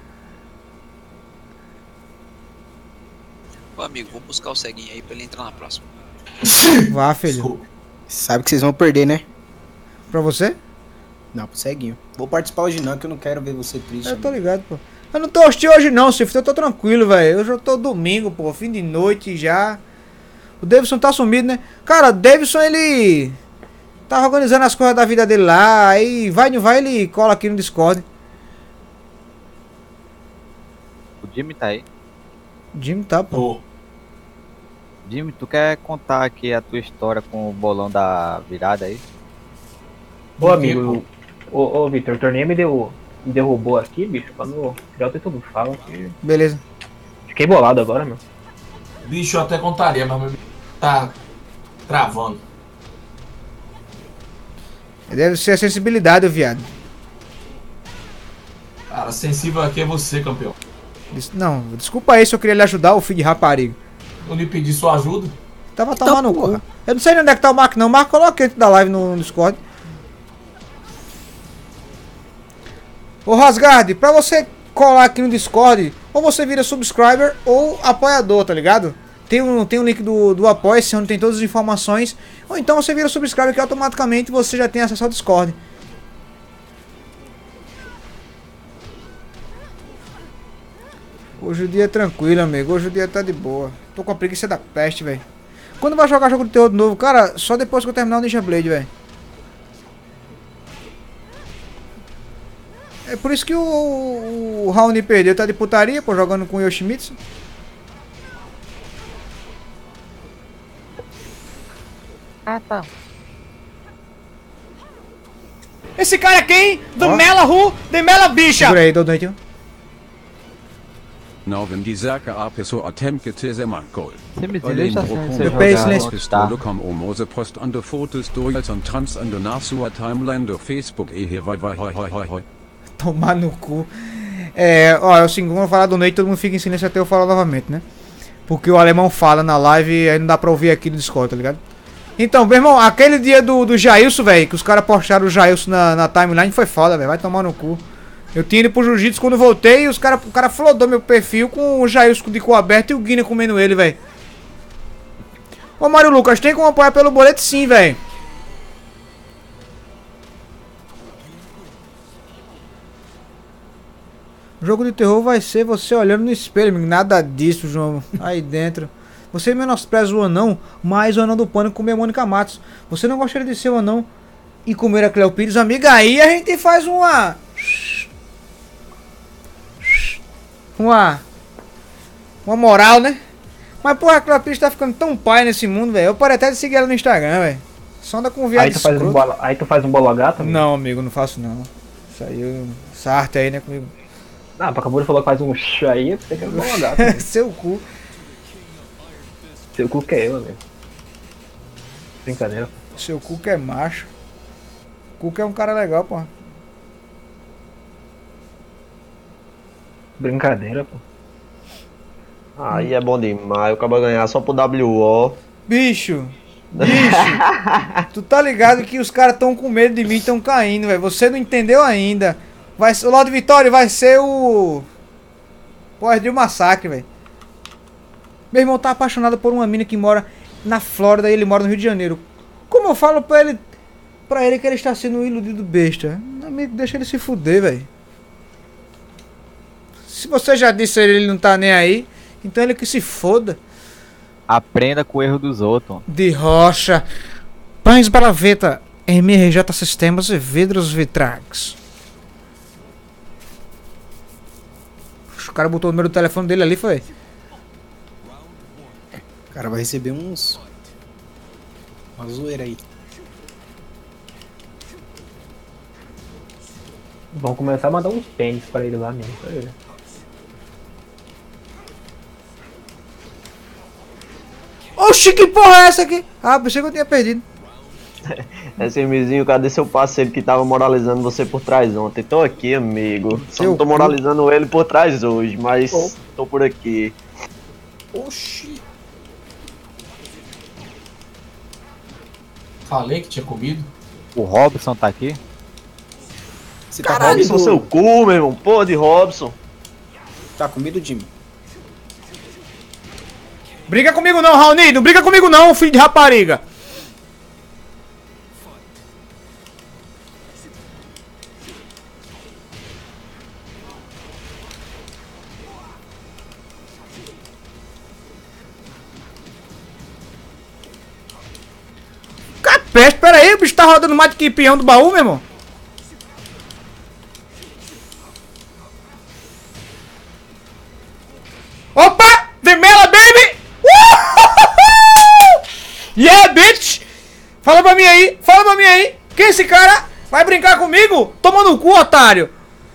Ô amigo, vou buscar o ceguinho aí pra ele entrar na próxima. Vá, filho. Sabe que vocês vão perder, né? Pra você? Não, pro ceguinho. Vou participar hoje não, que eu não quero ver você triste. Eu tô ligado, pô. Eu não tô hostil hoje não, Cif. Eu tô tranquilo, velho. Eu já tô domingo, pô. Fim de noite já. O Davidson tá sumido, né? Cara, o Davidson, ele... tá organizando as coisas da vida dele lá. Aí vai, não vai, ele cola aqui no Discord. O Jimmy tá aí. Jimmy tá, pô. Ô, Jimmy, tu quer contar aqui a tua história com o bolão da virada aí? Ô amigo, ô, ô Vitor, o torneio me, deu, me derrubou aqui, bicho, quando o Filhote tudo fala aqui. Beleza. Fiquei bolado agora, meu. Bicho, eu até contaria, mas meu tá travando. Deve ser a sensibilidade, o viado. Cara, sensível aqui é você, campeão. Des- Não, desculpa aí se eu queria lhe ajudar, o filho de rapariga. Eu lhe pedi sua ajuda. Tava tomando no cu. Eu não sei nem onde é que tá o Marco, não. O Marco coloca dentro da live no, no Discord. Ô Rasgard, pra você colar aqui no Discord, ou você vira subscriber ou apoiador, tá ligado? Tem um, tem um link do, do Apoia-se, onde tem todas as informações. Ou então você vira subscriber, que automaticamente você já tem acesso ao Discord. Hoje o dia é tranquilo, amigo. Hoje o dia tá de boa. Tô com a preguiça da peste, velho. Quando vai jogar jogo de terror de novo? Cara, só depois que eu terminar o Ninja Blade, velho. É por isso que o, o Raoni perdeu. Tá de putaria, pô, jogando com o Yoshimitsu. Ah, tá. Esse cara é quem? The Mela Who? The Mela Bicha! Segura aí, Dodonho. Novin die Sache a pessoa temkete Semankol. Sempre deixa a Pistole kom o mose post ande fotos do and trans ande na sua timeline do Facebook e he vai vai vai vai vai. Tomar no cu. É, ó, é o segundo, vamos falar do Ney, todo mundo fica em silêncio até eu falar novamente, né? Porque o alemão fala na live e aí não dá pra ouvir aqui no Discord, tá ligado? Então, meu irmão, aquele dia do, do Jailson, velho, que os caras postaram o Jailson na, na timeline foi foda, velho, vai tomar no cu. Eu tinha ido pro jiu-jitsu quando voltei e os cara, o cara flodou meu perfil com o Jailson de cu aberto e o Guinness comendo ele, velho. Ô Mário Lucas, tem como apoiar pelo boleto sim, velho. O jogo de terror vai ser você olhando no espelho, amigo. Nada disso, João. Aí dentro. Você menospreza o anão, mas o anão do pânico comer a Mônica Matos. Você não gostaria de ser o anão e comer a Cleo Pires, amiga? Aí a gente faz uma... Uma... Uma moral, né? Mas, porra, a Cleo Pires tá ficando tão pai nesse mundo, velho. Eu parei até de seguir ela no Instagram, velho. Só anda com viado Aí tu faz um bola, aí tu faz um bolagato, amigo? Não, amigo, não faço não. Isso aí, eu... essa arte aí, né, comigo. Ah, pra acabou de falar que faz um sh aí, você quer um bolagato. Seu cu. Seu cu que é eu, amigo. Brincadeira. Seu cu que é macho. Cu que é um cara legal, pô. Brincadeira, pô. Aí é bom demais, eu acabo ganhar só pro W O. Bicho, bicho, tu tá ligado que os caras tão com medo de mim, tão caindo, velho. Você não entendeu ainda. Vai, o Lorde Vitória vai ser o... Pode de um massacre, velho. Meu irmão tá apaixonado por uma mina que mora na Flórida e ele mora no Rio de Janeiro. Como eu falo pra ele, pra ele que ele está sendo um iludido besta? Amigo, deixa ele se fuder, velho. Se você já disse a ele, ele não tá nem aí, então ele que se foda. Aprenda com o erro dos outros. De rocha. Pães Baraveta, M R J Sistemas e Vidros Vitrax. O cara botou o número do telefone dele ali, foi? O cara vai receber uns... Uma zoeira aí. Vamos começar a mandar uns pênis pra ele lá mesmo. Pra ele. Oxi, que porra é essa aqui? Ah, pensei que eu tinha perdido. Esse irmãozinho, cadê seu parceiro que tava moralizando você por trás ontem? Tô aqui, amigo. Só Seu não tô cu. moralizando ele por trás hoje, mas Oh. tô por aqui. Oxi. Falei que tinha comido. O Robson tá aqui? Você tá Caralho, comido? sou seu cu, meu irmão. Pô, de Robson. Tá comido, Jimmy? Briga comigo não, Raoni. Não briga comigo não, filho de rapariga. Capeste, pera aí, o bicho tá rodando mais do que peão do baú, meu irmão. Opa! Vermelha, baby! Uh! Yeah, bitch! Fala pra mim aí, fala pra mim aí. Quem é esse cara? Vai brincar comigo? Toma no cu, otário!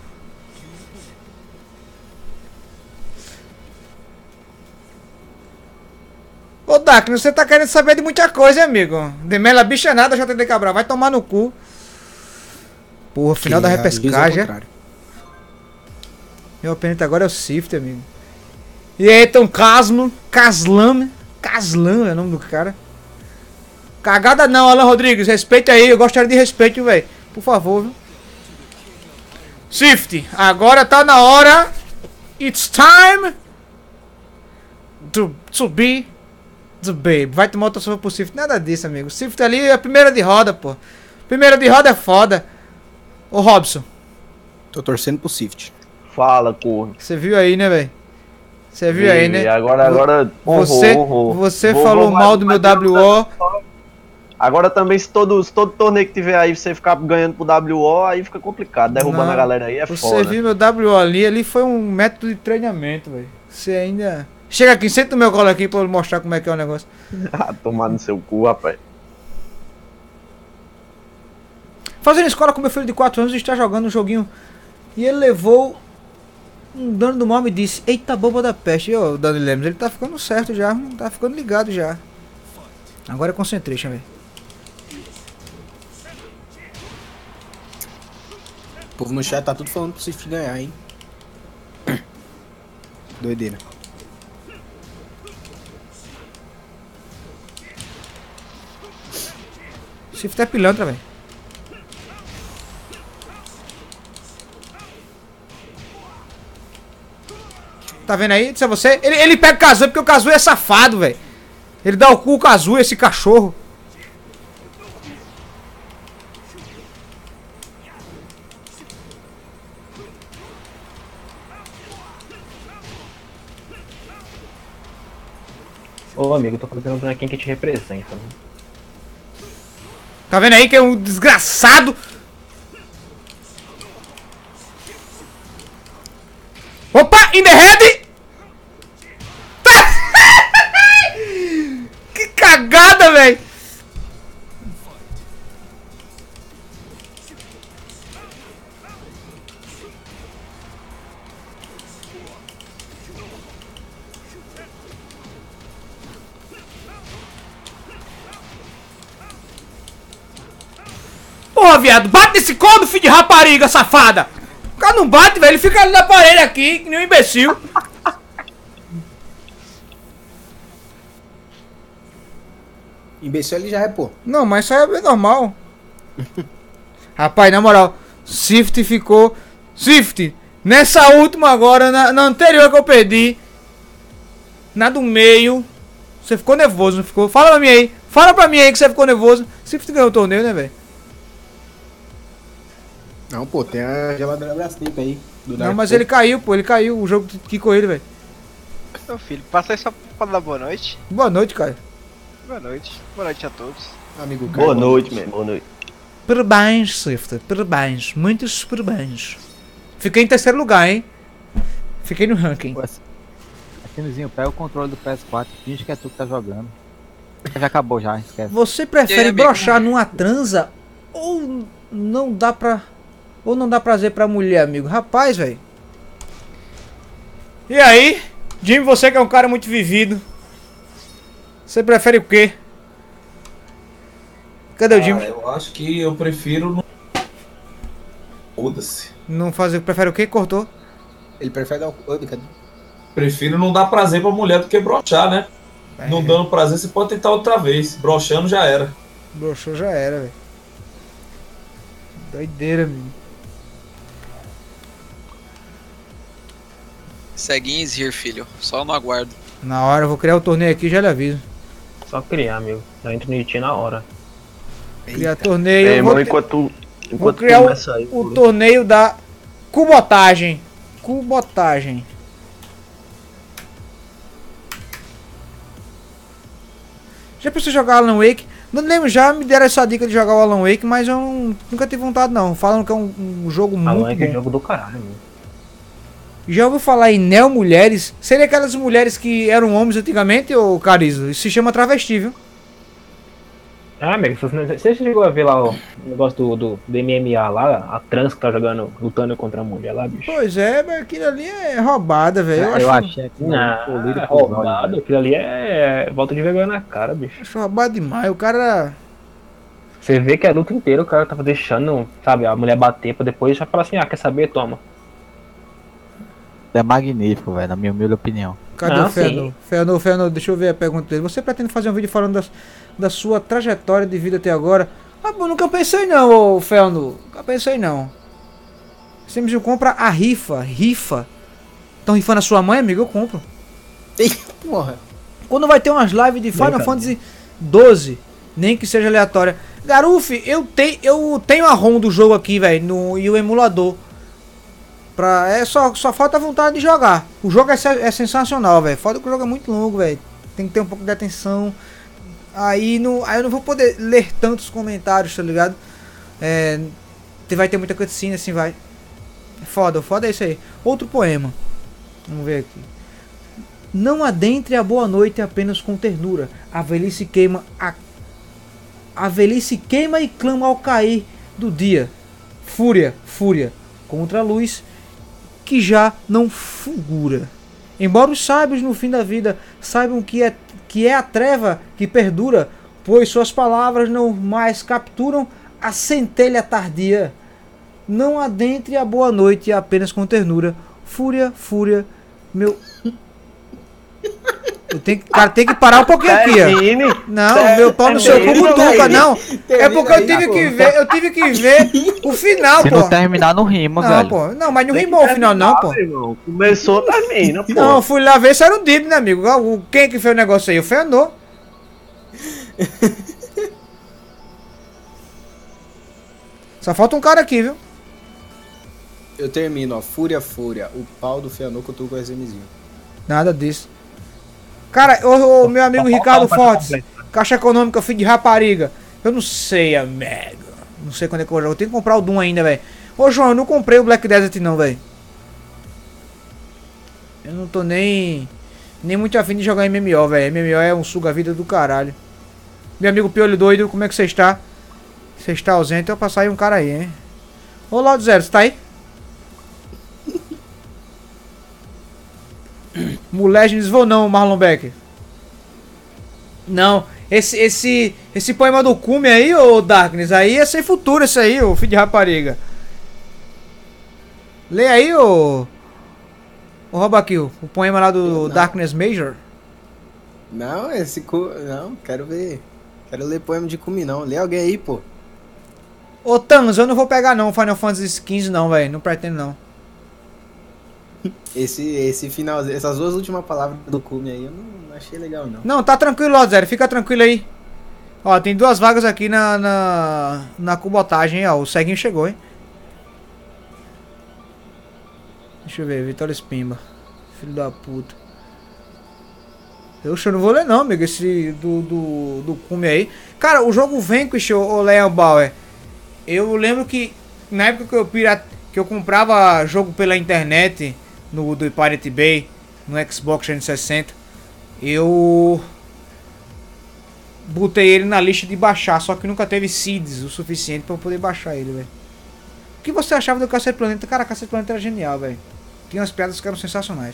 Ô, Dark, você tá querendo saber de muita coisa, hein, amigo. De mela bicha nada, J D Cabral. Vai tomar no cu. Porra, final Que da é, repescagem, ao é? contrário. Meu oponente agora é o Sifter, amigo. E aí, então, Casmo. Caslam. Caslam é o nome do cara. Cagada não, Alan Rodrigues. Respeita aí. Eu gostaria de respeito, velho. Por favor, viu? Sifter. Agora tá na hora. It's time. To, to be. The babe. Vai tomar outra surra pro Sifter. Nada disso, amigo. O Sifter ali é a primeira de roda, pô. Primeira de roda é foda. Ô, Robson. Tô torcendo pro Sift. Fala, corno. Você viu aí, né, velho? Você viu aí, né? E agora, agora... Você, horror, você vou, falou vou, mal vai, do vai, meu vai, W O. Agora também, se todo, se todo torneio que tiver aí você ficar ganhando pro W O, aí fica complicado. Derrubando Não, a galera aí é você foda. Você viu meu W O ali, ali foi um método de treinamento, velho. Você ainda... Chega aqui, senta no meu colo aqui pra eu mostrar como é que é o negócio. Ah, tomar no seu cu, rapaz. Fazendo escola com meu filho de quatro anos, está jogando um joguinho. E ele levou um dano do mal e disse: eita boba da peste. E ó, o Dani Lemos, ele tá ficando certo já, tá ficando ligado já. Agora é concentration, velho. O povo no chat tá tudo falando pro Sift ganhar, hein? Doideira. Sifter é pilantra, velho. Tá vendo aí? Disse a você. Ele, ele pega o Kazuya porque o Kazuya é safado, velho. Ele dá o cu o Kazuya, esse cachorro. Ô amigo, tô fazendo pra quem que te representa. Né? Tá vendo aí que é um desgraçado? Opa, in the head! Que cagada, velho! Porra, viado, bate nesse corno, filho de rapariga, safada! O cara não bate, velho, ele fica ali na parede aqui, que nem um imbecil. Imbecil ele já é, pô. Não, mas isso aí é normal. Rapaz, na moral, Sifter ficou... Sifter, nessa última agora, na, na anterior que eu perdi, na do meio, você ficou nervoso, não ficou? Fala pra mim aí, fala pra mim aí que você ficou nervoso. Sifter ganhou o torneio, né, velho? Não, pô, tem a geladeira Brastemp aí. Do Não, mas ele caiu, pô, ele caiu, o jogo quicou ele, velho. Meu filho, passa aí só pra dar boa noite. Boa noite, Caio. Boa noite. Boa noite a todos. Amigo Caio. Boa noite, man. Boa noite. Parabéns, Sifter, parabéns, muitos parabéns. Fiquei em terceiro lugar, hein? Fiquei no ranking. Aquinozinho, pega o controle do P S quatro, finge que é tu que tá jogando. Já acabou já, esquece. Você prefere brochar numa transa ou não dá pra... Ou não dá prazer pra mulher, amigo? Rapaz, velho. E aí? Jimmy, você que é um cara muito vivido. Você prefere o quê? Cadê o Jimmy? Ah, eu acho que eu prefiro não... Foda-se. Não fazer... Prefere o quê? Cortou? Ele prefere dar o... Cadê? Prefiro não dar prazer pra mulher do que brochar, né? É. Não dando prazer, você pode tentar outra vez. Brochando já era. Brochou já era, velho. Doideira, amigo. Ceguinhos here, filho. Só no aguardo. Na hora, eu vou criar o torneio aqui e já lhe aviso. Só criar, amigo. Já entro no I T na hora. Criar torneio. É, vou, irmão, enquanto, enquanto vou criar o, aí, o torneio da cubotagem. Cubotagem. Já pensou jogar Alan Wake? Não lembro, já me deram essa dica de jogar o Alan Wake, mas eu não, nunca tive vontade não. Falam que é um, um jogo Alan muito Wake bom. é jogo do caralho, mano. Já ouviu falar em Neo Mulheres? Seria aquelas mulheres que eram homens antigamente, ô Carizo? Isso se chama travesti, viu? Ah, amigo, você, você chegou a ver lá o negócio do, do, do M M A lá, a trans que tá jogando, lutando contra a mulher lá, bicho? Pois é, mas aquilo ali é roubada, velho. Eu, Eu acho, achei que não, é roubado, aquilo ali é volta de vergonha na cara, bicho. acho roubado demais. O cara. Você vê que a luta inteira o cara tava deixando, sabe, a mulher bater pra depois já falar assim, ah, quer saber, toma. É magnífico, velho, na minha humilde opinião. Cadê Ah, o Fernando? Fernando, Fernando, deixa eu ver a pergunta dele. Você pretende fazer um vídeo falando das, da sua trajetória de vida até agora? Ah, pô, nunca pensei não, ô Fernando. Nunca pensei não. Você me compra a rifa, rifa. Estão rifando a sua mãe, amigo? Eu compro. Porra. Quando vai ter umas lives de Final Fantasy doze, nem que seja aleatória. Garuf, eu, te, eu tenho a ROM do jogo aqui, velho, no e o emulador. Pra, é só, só falta a vontade de jogar. O jogo é, é sensacional, velho. Falta que o jogo é muito longo, velho. Tem que ter um pouco de atenção. Aí, não, aí eu não vou poder ler tantos comentários, tá ligado? É, vai ter muita cutscene, assim, vai. Foda, foda é isso aí. Outro poema. Vamos ver aqui. Não adentre a boa noite apenas com ternura. A velhice queima a... A velhice queima e clama ao cair do dia. Fúria, fúria contra a luz que já não fulgura. Embora os sábios no fim da vida saibam que é, que é a treva que perdura, pois suas palavras não mais capturam a centelha tardia. Não adentre a boa noite apenas com ternura. Fúria, fúria, meu... Eu tenho, cara, tem que parar um pouquinho aqui, ó. Não, meu pau no seu cu butuca, não. É porque eu tive que ver, eu tive que ver o final, Se pô. não terminar, não rima, Não, velho. pô. Não, mas não rimou o final, não, pô. Começou, termina, pô. Não, eu fui lá ver se era o Dib, né, amigo? O- Quem que fez o negócio aí? O Fernando. Só falta um cara aqui, viu? Eu termino, ó. Fúria, fúria. O pau do Feanor que eu tô com o SMzinho. Nada disso. Cara, o, o meu amigo Ricardo Fortes, Caixa Econômica, filho de rapariga. Eu não sei, amigo. Não sei quando é que eu vou jogar. Eu tenho que comprar o Doom ainda, velho. Ô, João, eu não comprei o Black Desert não, velho. Eu não tô nem... Nem muito afim de jogar M M O, velho. M M O é um suga-vida do caralho. Meu amigo Piolho Doido, como é que você está? Você está ausente? Eu vou passar aí um cara aí, hein? Ô, Laudo Zero, você tá aí? Mulegends vou não, Marlon Becker. Não, esse esse esse poema do Cume aí, ô Darkness, aí é sem futuro esse aí, ô filho de rapariga. Lê aí, ô ô Robakill, o poema lá do Darkness Major. Não, esse cu... Não, quero ver. Quero ler poema de Kumi, não. Lê alguém aí, pô. Ô Thanos, eu não vou pegar não Final Fantasy quinze não, velho, não pretendo não. Esse, esse final, essas duas últimas palavras do Kumi aí, eu não achei legal, não. Não, tá tranquilo, ó, Zero, fica tranquilo aí. Ó, tem duas vagas aqui na, na, na cubotagem, ó, o ceguinho chegou, hein. Deixa eu ver, Vitória Spimba. Filho da puta. Eu, eu não vou ler não, amigo, esse do, do, do Kumi aí. Cara, o jogo Vanquish, o Leon Bauer, eu lembro que na época que eu, pirat... que eu comprava jogo pela internet, no do Pirate Bay, no Xbox trezentos e sessenta, eu botei ele na lista de baixar, só que nunca teve seeds o suficiente pra eu poder baixar ele, velho. O que você achava do Cacete Planeta? Cara, Cacete Planeta era genial, velho. Tinha umas piadas que eram sensacionais.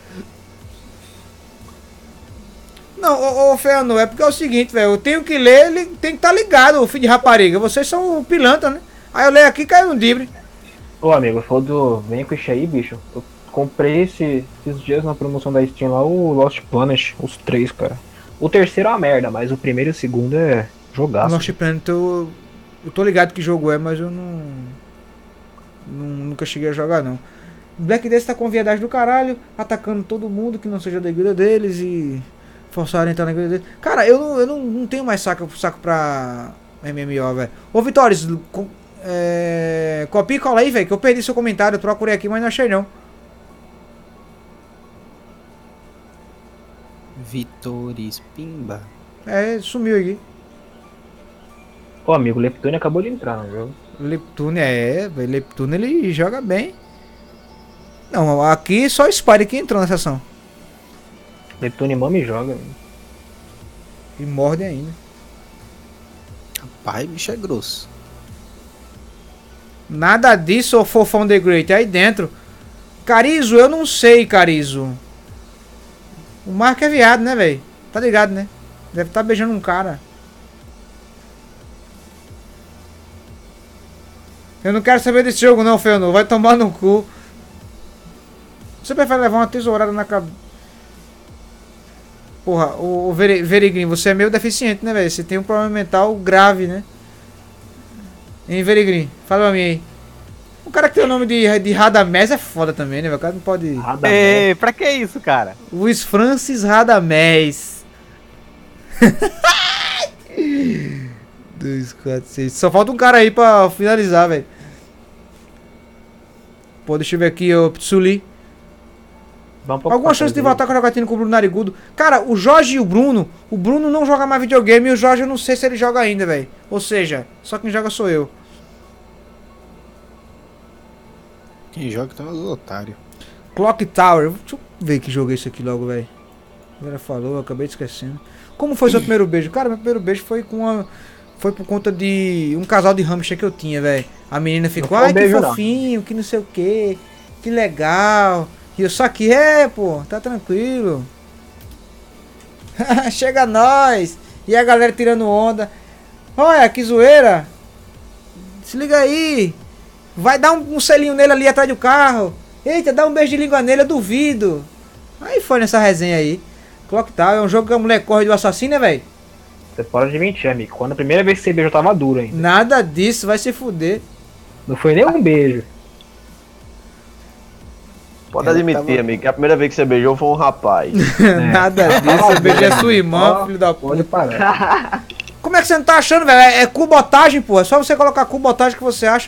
Não, ô, ô Fernando, é porque é o seguinte, velho, eu tenho que ler, ele tem que estar tá ligado, o filho de rapariga. Vocês são pilantra, né? Aí eu leio aqui e caiu no dibre. Ô amigo, falou do Vanquish aí, bicho. Eu comprei esse, esses dias na promoção da Steam lá o Lost Planet, os três, cara. O terceiro é uma merda, mas o primeiro e o segundo é jogaço. Lost Planet, eu, eu tô ligado que jogo é, mas eu não, não nunca cheguei a jogar não. Black Death tá com viadagem do caralho, atacando todo mundo que não seja da guilda deles e forçaram a entrar na guilda deles. Cara, eu não, eu não, não tenho mais saco, saco pra M M O, velho. Ô Vitórios, é... copia e cola aí, velho, que eu perdi seu comentário, eu procurei aqui, mas não achei não. Vitores Pimba. É, sumiu aqui. Ô amigo, o Leptune acabou de entrar, não viu? Leptune é, velho, Leptune ele joga bem. Não, aqui só o Spire que entrou nessa ação. Leptune mama e joga. E morde ainda. Rapaz, bicho é grosso. Nada disso, ô fofão The Great. Aí dentro. Carizo, eu não sei, Carizo. O Marco é viado, né, velho? Tá ligado, né? Deve estar beijando um cara. Eu não quero saber desse jogo não, Feonor. Vai tomar no cu. Você prefere levar uma tesourada na cabeça? Porra, o, o Verigrim, você é meio deficiente, né, velho? Você tem um problema mental grave, né? Hein, Verigrim? Fala pra mim aí. O cara que tem o nome de, de Radamés é foda também, né, velho? O cara não pode... Ei, pra que isso, cara? Luiz Francis Radamés. dois, quatro, seis. Só falta um cara aí pra finalizar, velho. Pô, deixa eu ver aqui, o Ptsuli. Alguma chance de voltar com a jogatina com o Bruno Narigudo? Cara, o Jorge e o Bruno. O Bruno não joga mais videogame e o Jorge eu não sei se ele joga ainda, velho. Ou seja, só quem joga sou eu. Quem joga tá os otários. Clock Tower. Deixa eu ver que jogo é esse aqui logo, velho. A galera falou, eu acabei esquecendo. Como foi seu primeiro beijo? Cara, meu primeiro beijo foi com uma... Foi por conta de um casal de hamster que eu tinha, velho. A menina ficou, ai, que fofinho, que não sei o que, que legal. E eu só que, é, pô, tá tranquilo. Chega nós. E a galera tirando onda. Olha, que zoeira. Se liga aí. Vai dar um, um selinho nele ali atrás do carro. Eita, dá um beijo de língua nele, eu duvido. Aí foi nessa resenha aí. Clock Tower é um jogo que a mulher corre do assassino, né, velho? Você pode admitir, amigo. Quando a primeira vez que você beijou tava duro ainda. Nada disso, vai se fuder. Não foi nem um beijo. Pode admitir, tava... amigo, que a primeira vez que você beijou foi um rapaz. É. Nada disso, eu beijei a sua irmã, oh, filho da puta. Parar. Como é que você não tá achando, velho? É, é cubotagem, pô. É só você colocar cubotagem que você acha.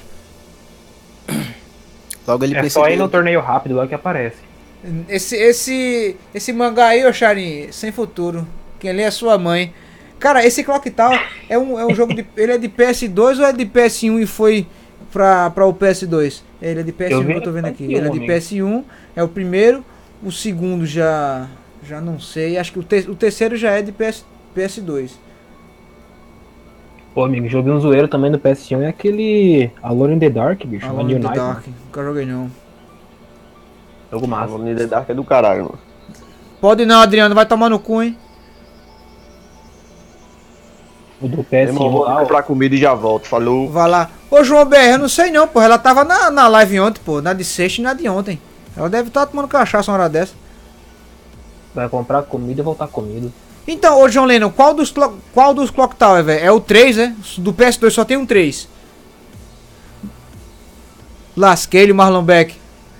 Logo ele é percebeu. só ir no torneio rápido, logo que aparece. Esse, esse, esse mangá aí, ô Charin, sem futuro. Quem lê é sua mãe. Cara, esse Clock Tower é um, é um jogo de... Ele é de P S dois ou é de P S um e foi pra, pra o P S dois? Ele é de P S um, eu, eu tô vendo aqui. Ele é de P S um, é o primeiro. O segundo já... Já não sei. Acho que o, te, o terceiro já é de P S, P S dois. Pô, amigo, joguei um zoeiro também do P S um. É aquele... Alone in the Dark, bicho. Alone in the Dark. Nunca joguei não. Jogo massa. Alone in the Dark é do caralho, mano. Pode não, Adriano. Vai tomar no cu, hein? O do P S um, vou comprar comida e já volto, falou. Vai lá. Ô João B R, eu não sei não, pô. Ela tava na, na live ontem, pô. Na de sexta e na de ontem. Ela deve estar tá tomando cachaça uma hora dessa. Vai comprar comida e voltar comido. Então, ô João Lennon, qual dos, qual dos Clock Tower, velho? É o três, né? Do P S dois só tem um três. Lasquei-lhe, Marlon Beck.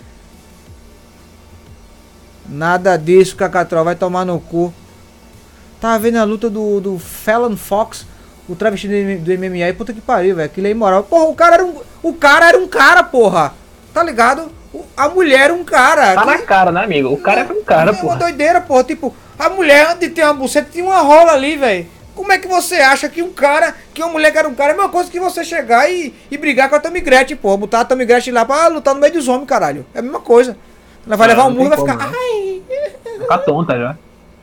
Nada disso, Cacatrol. Vai tomar no cu. Tava vendo a luta do, do Fallon Fox, o travesti do, do M M A, e puta que pariu, velho. Aquilo é imoral. Porra, o cara era um. O cara era um cara, porra. Tá ligado? O, a mulher era um cara. Tá que... na cara, né, amigo? O cara é, era um cara, porra. É uma doideira, porra. Tipo, a mulher, antes de ter uma buceta, tinha uma rola ali, velho. Como é que você acha que um cara, que uma mulher que era um cara, é a mesma coisa que você chegar e, e brigar com a Tammy Gretchen, porra. Botar a Tammy Gretchen lá pra lutar no meio dos homens, caralho. É a mesma coisa. Ela vai ah, levar um murro e vai ficar. Né? Ai. Vai ficar tonta já.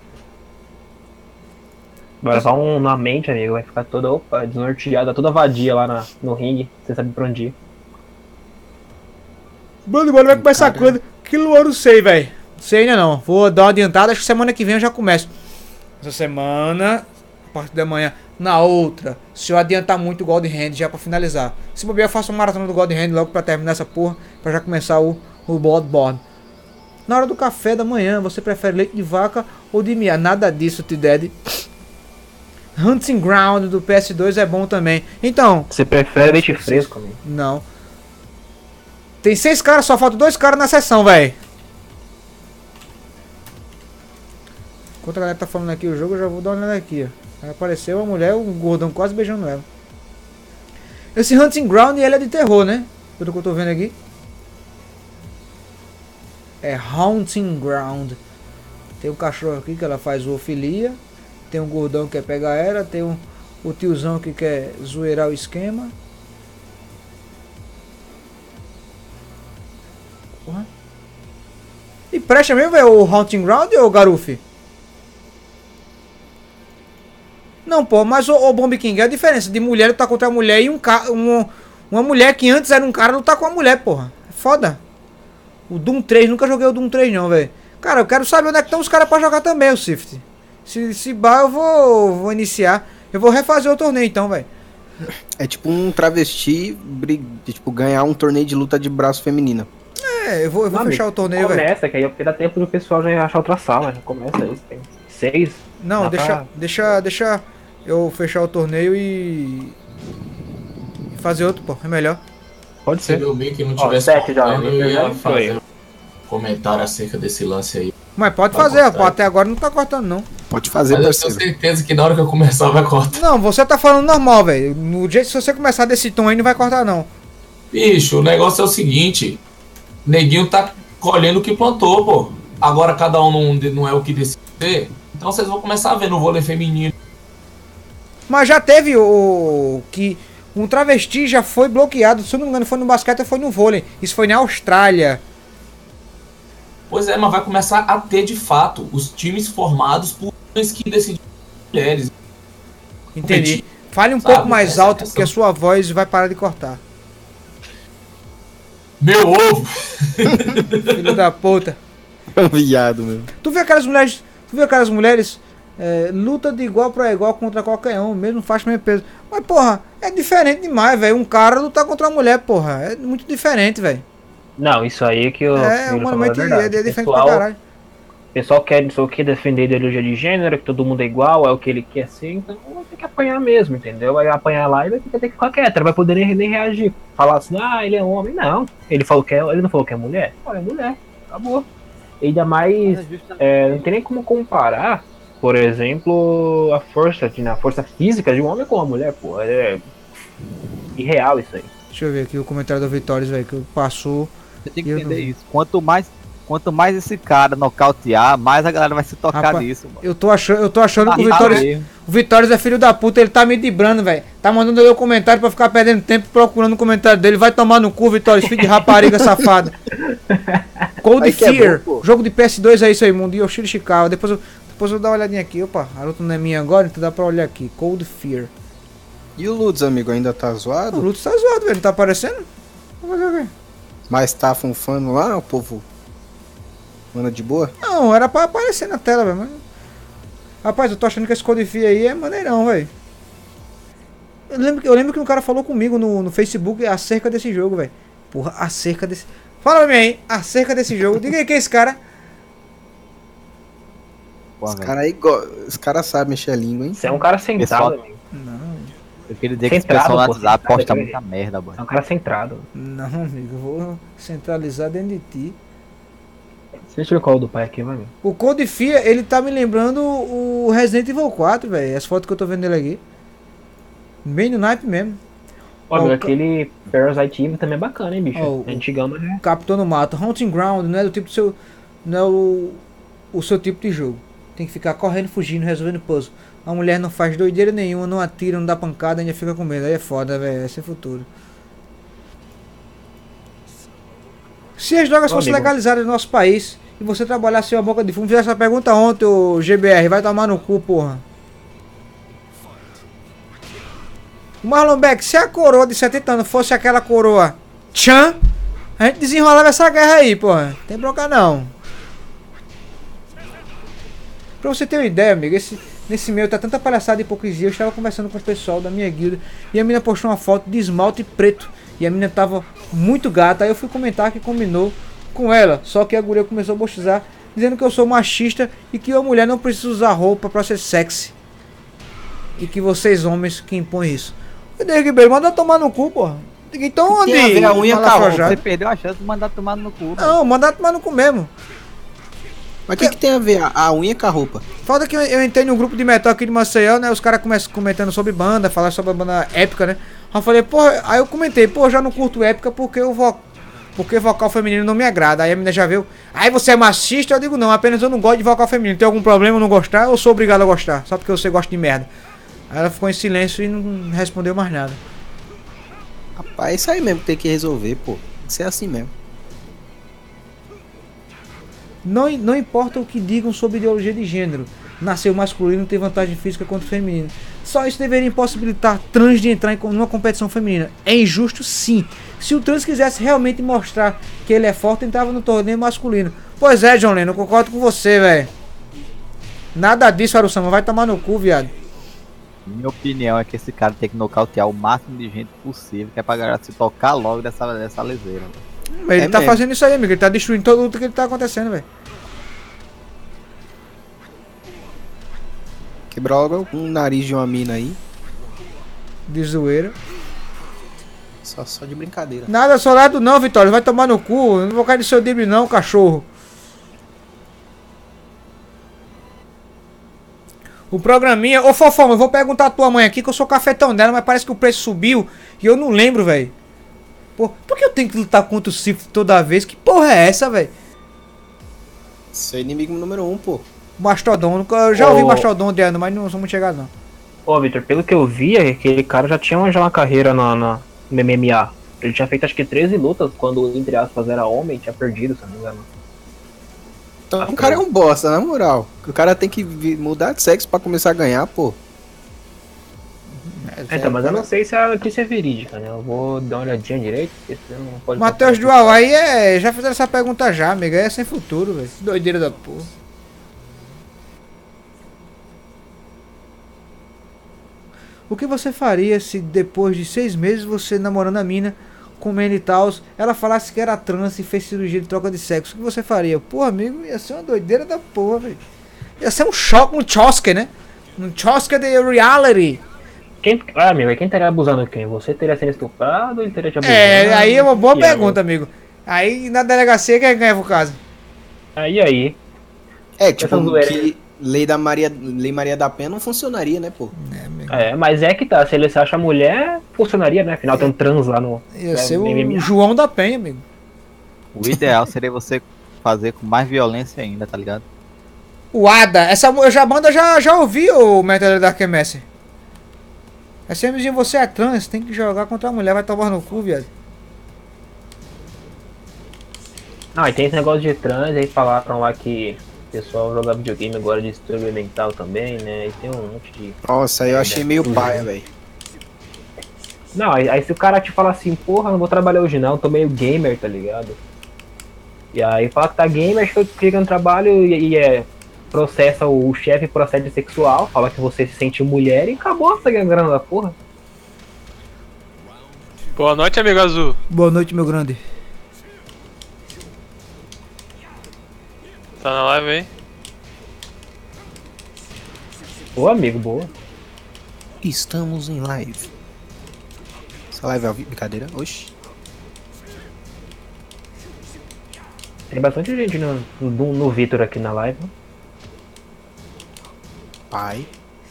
Vai levar um na mente, amigo. Vai ficar toda, opa, desnorteada, toda vadia lá na, no ringue. Você sabe pra onde ir. Mano, mano, vai começar quando? Que eu não sei, velho. Sei ainda não. Vou dar uma adiantada. Acho que semana que vem eu já começo. Essa semana, a partir da manhã. Na outra, se eu adiantar muito o Golden Hand já pra finalizar. Se bobear, eu faço uma maratona do Golden Hand logo pra terminar essa porra. Pra já começar o, o Bloodborne. Na hora do café da manhã, você prefere leite de vaca ou de mia? Nada disso, T-Dead. Hunting Ground do P S dois é bom também. Então... Você prefere leite fresco, amigo? Não. Tem seis caras, só faltam dois caras na sessão, velho. Enquanto a galera tá falando aqui o jogo, eu já vou dar uma olhada aqui, ó. Aí apareceu uma mulher, um gordão quase beijando ela. Esse Hunting Ground, ele é de terror, né? Pelo que eu tô vendo aqui. É Hunting Ground. Tem um cachorro aqui que ela faz zoofilia. Tem um gordão que quer pegar ela. Tem um, o tiozão que quer zoeirar o esquema. Porra. E presta mesmo, é o Hunting Ground ou o Garufi? Não, pô, mas o, o Bomb King, é a diferença de mulher lutar contra a mulher e um cara. Um, uma mulher que antes era um cara lutar com a mulher, porra. É foda. O Doom três, nunca joguei o Doom três não, velho. Cara, eu quero saber onde é que estão os caras pra jogar também, o Swift. Se, se bar, eu vou, vou iniciar. Eu vou refazer o torneio então, velho. É tipo um travesti, brig... tipo, ganhar um torneio de luta de braço feminina. É, eu vou, eu vou Não, fechar o torneio, velho. Começa, que aí dá tempo do pessoal já achar outra sala. Já começa isso. Tem seis. Não, dá deixa, pra- deixa, deixa eu fechar o torneio e... e fazer outro, pô. É melhor. Pode Se meu mic não Ó, tivesse sete já, cortando, eu já ia foi. fazer um comentário acerca desse lance aí. Mas pode Vai fazer, cortar. pô. Até agora não tá cortando, não. Pode fazer, Mas eu tenho certeza que na hora que eu começar vai cortar. Não, você tá falando normal, velho. No jeito, se você começar desse tom aí, não vai cortar, não. Bicho, o negócio é o seguinte: neguinho tá colhendo o que plantou, pô. Agora cada um não, não é o que decide. Então vocês vão começar a ver no vôlei feminino. Mas já teve o... que um travesti já foi bloqueado. Se eu não me engano, foi no basquete ou foi no vôlei. Isso foi na Austrália. Pois é, mas vai começar a ter de fato os times formados por homens que decidem mulheres. Entendi. Fale um Sabe, pouco mais essa alto, questão. porque a sua voz vai parar de cortar. Meu ovo! Filho da puta. Viado, meu. Tu vê aquelas mulheres... Tu vê aquelas mulheres... É, luta de igual pra igual contra qualquer um, mesmo faixa, mesmo peso. Mas, porra, é diferente demais, velho. Um cara lutar contra uma mulher, porra. É muito diferente, velho. Não, isso aí que eu. É, eu humanamente falo a verdade. é, é diferente pessoal, pra caralho. O pessoal quer não sei o que defender a ideologia de gênero, que todo mundo é igual, é o que ele quer ser, então vai ter que apanhar mesmo, entendeu? Vai apanhar lá e vai ter que ficar quieto, não vai poder nem, nem reagir. Falar assim, ah, ele é homem. Não. Ele falou que é. Ele não falou que é mulher? Olha, é mulher. Acabou. E ainda mais. É, não tem nem como comparar. Por exemplo, a força, assim, a força física de um homem com uma mulher, pô, é irreal isso aí. Deixa eu ver aqui o comentário do Vitórios, velho, que passou. Você tem que Eu entender não vi. isso. Quanto mais, quanto mais esse cara nocautear, mais a galera vai se tocar Rapaz, nisso, mano. Eu tô achando, eu tô achando que o Ah, Vitórios, mesmo. o Vitórios é filho da puta, ele tá me dibrando, velho. Tá mandando eu comentário pra ficar perdendo tempo procurando o comentário dele. Vai tomar no cu, Vitórios, filho de rapariga safada. Cold Aí que é Fear, bom, pô. jogo de P S dois é isso aí, mundo. Yoshiro Ishikawa. Depois eu, depois eu vou dar uma olhadinha aqui. Opa, a luta não é minha agora, então dá pra olhar aqui. Cold Fear. E o Lutz, amigo, ainda tá O zoado? Lutz tá zoado, velho. Não tá aparecendo? Vou fazer o quê? Mas tá funfando lá, o povo anda de boa? Não, era pra aparecer na tela, velho. Mas... Rapaz, eu tô achando que esse Code Fear aí é maneirão, velho. Eu lembro, que- eu lembro que um cara falou comigo no, no Facebook acerca desse jogo, velho. Porra, acerca desse... Fala pra mim aí, acerca desse jogo. Diga aí quem é esse cara. Pô, Os velho. caras aí, go- os caras sabem mexer a língua, hein? Você é um cara centrado, Pessoal- amigo. Não, Eu queria dizer que esse Centrado, pessoal no pô, WhatsApp centrado, posta é muita merda, mano. É um cara centrado. não, amigo. Eu vou centralizar dentro de ti. Deixa eu ver qual é o do pai aqui, vai, amigo. O Code Fear, ele tá me lembrando o Resident Evil quatro, velho. As fotos que eu tô vendo dele aqui. Bem no naipe mesmo. Ó, Ó, amigo, o ca- aquele Parasite Eve também é bacana, hein, bicho? Ó, o- É antigão, mas é. Capitão no Mato, Hunting Ground, não é do tipo do seu. Não é o, o seu tipo de jogo. Tem que ficar correndo, fugindo, resolvendo puzzle. A mulher não faz doideira nenhuma, não atira, não dá pancada, ainda fica com medo. Aí é foda, velho. Esse é futuro. Se as drogas Ô, fossem amigo. legalizadas no nosso país e você trabalhasse em uma boca de fumo, fizesse essa pergunta ontem, o G B R, vai tomar no cu, porra. O Marlon Beck, se a coroa de setenta anos fosse aquela coroa Chan, a gente desenrolava essa guerra aí, porra. Tem bronca não. Pra você ter uma ideia, amigo, esse, nesse meio tá tanta palhaçada e hipocrisia. Eu estava conversando com o pessoal da minha guilda e a mina postou uma foto de esmalte preto. E a mina tava muito gata. Aí eu fui comentar que combinou com ela. Só que a guria começou a bostizar, dizendo que eu sou machista e que a mulher não precisa usar roupa pra ser sexy. E que vocês homens que impõem isso. Eu dei Ribeiro, manda tomar no cu, porra. Então onde? tem a ver a unha com a roupa? Você perdeu a chance de mandar tomar no cu. velho. Não, manda tomar no cu mesmo. Mas o que, que tem a ver a, a unha com a roupa? Falta que eu, eu entrei num grupo de metal aqui de Maceió, né? Os caras começam comentando sobre banda, falar sobre a banda épica, né? Aí eu falei, porra, aí eu comentei, pô, já não curto épica porque o vo... porque vocal feminino não me agrada. Aí a menina já viu, aí você é machista? Eu digo, não, apenas eu não gosto de vocal feminino. Tem algum problema eu não gostar? Eu sou obrigado a gostar, só porque você gosta de merda. Aí ela ficou em silêncio e não respondeu mais nada. Rapaz, é isso aí mesmo que tem que resolver, pô. Tem que ser assim mesmo. Não, não importa o que digam sobre ideologia de gênero. Nasceu masculino tem vantagem física contra o feminino. Só isso deveria impossibilitar trans de entrar em uma competição feminina. É injusto, sim. Se o trans quisesse realmente mostrar que ele é forte, entrava no torneio masculino. Pois é, John Lennon, eu concordo com você, velho. Nada disso, Arusama, vai tomar no cu, viado. Minha opinião é que esse cara tem que nocautear o máximo de gente possível, que é pra galera se tocar logo dessa, dessa leseira. Ele É tá mesmo. fazendo isso aí, amigo. Ele tá destruindo todo o que ele tá acontecendo, velho. Quebrar logo um nariz de uma mina aí. De zoeira. Só, só de brincadeira. Nada solado não, Vitória. Vai tomar no cu. Eu não vou cair no seu drible não, cachorro. O programinha... Ô, Fofão, eu vou perguntar a tua mãe aqui, que eu sou cafetão dela, mas parece que o preço subiu e eu não lembro, velho. Pô, por que eu tenho que lutar contra o Sif toda vez? Que porra é essa, velho? Seu inimigo número um, pô. Mastodon. Eu já Ô. ouvi Mastodon de ano, mas não sou muito chegado, não. Ô, Victor, pelo que eu vi, aquele cara já tinha uma, já uma carreira na, na, no M M A. Ele tinha feito acho que treze lutas quando, entre aspas, era homem, tinha perdido, se não me engano. Então o cara é um bosta, na moral. O cara tem que vi- mudar de sexo pra começar a ganhar, pô. É, então, mas eu não sei se a notícia é verídica, né? Eu vou dar uma olhadinha direito, porque senão não pode... Matheus Dual, aí é... Já fizeram essa pergunta já, amiga. É sem futuro, velho. Doideira da porra. O que você faria se depois de seis meses você namorando a mina, comendo e tal, ela falasse que era trans e fez cirurgia de troca de sexo? O que você faria? Pô, amigo, ia ser uma doideira da porra, velho. Ia ser um choque, um chosque, né? Um chosque de reality. Quem, ah, amigo, quem teria abusando quem? Você teria sido estuprado ou ele teria te abusado? É, aí é uma boa E pergunta, amigo. Aí na delegacia quem ganhava o caso? Aí, aí. É, tipo, Essa zoeira que lei da Maria, lei Maria da Penha não funcionaria, né, pô? É, mas é que tá, se ele se acha mulher, funcionaria, né? Afinal tem um trans lá no... Ia é, ser no o M M A. João da Penha, amigo. O ideal seria você fazer com mais violência ainda, tá ligado? O Ada, essa eu já banda já, já ouvi o Metal Dark Messer. Essa Mzinho, você é trans, tem que jogar contra a mulher, vai tomar no cu, viado. Não, e tem esse negócio de trans, aí falaram lá que o pessoal joga videogame agora de distúrbio mental também, né? E tem um monte de... Nossa, aí eu achei meio paia, velho. Não, aí, aí se o cara te fala assim, porra, não vou trabalhar hoje não, tô meio gamer, tá ligado? E aí fala que tá gamer, que fica no trabalho e, e é... processa o chefe por assédio sexual, fala que você se sente mulher e acabou essa grana da porra. Boa noite, amigo azul. Boa noite, meu grande. Tá na live aí? Boa, amigo, boa. Estamos em live. Essa live é ao vivo, brincadeira? Oxi. Tem bastante gente no, no, no Vitor aqui na live. Pai.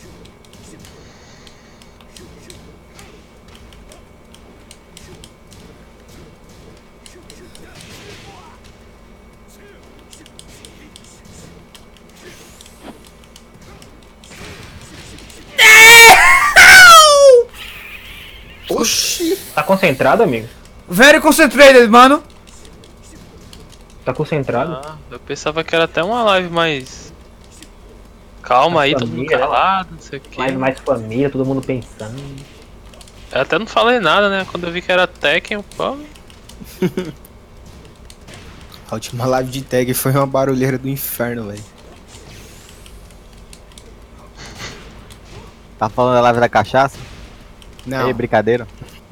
Oxi. Tá concentrado, amigo? Very concentrated, mano. Tá concentrado? Ah, eu pensava que era até uma live mais... Calma aí, todo mundo Família, né? calado, não sei o que. Mais, mais família, todo mundo pensando. Eu até não falei nada, né? Quando eu vi que era Tekken, pô... A última live de tag foi uma barulheira do inferno, velho. Tá falando da live da cachaça? Não. Ei, brincadeira.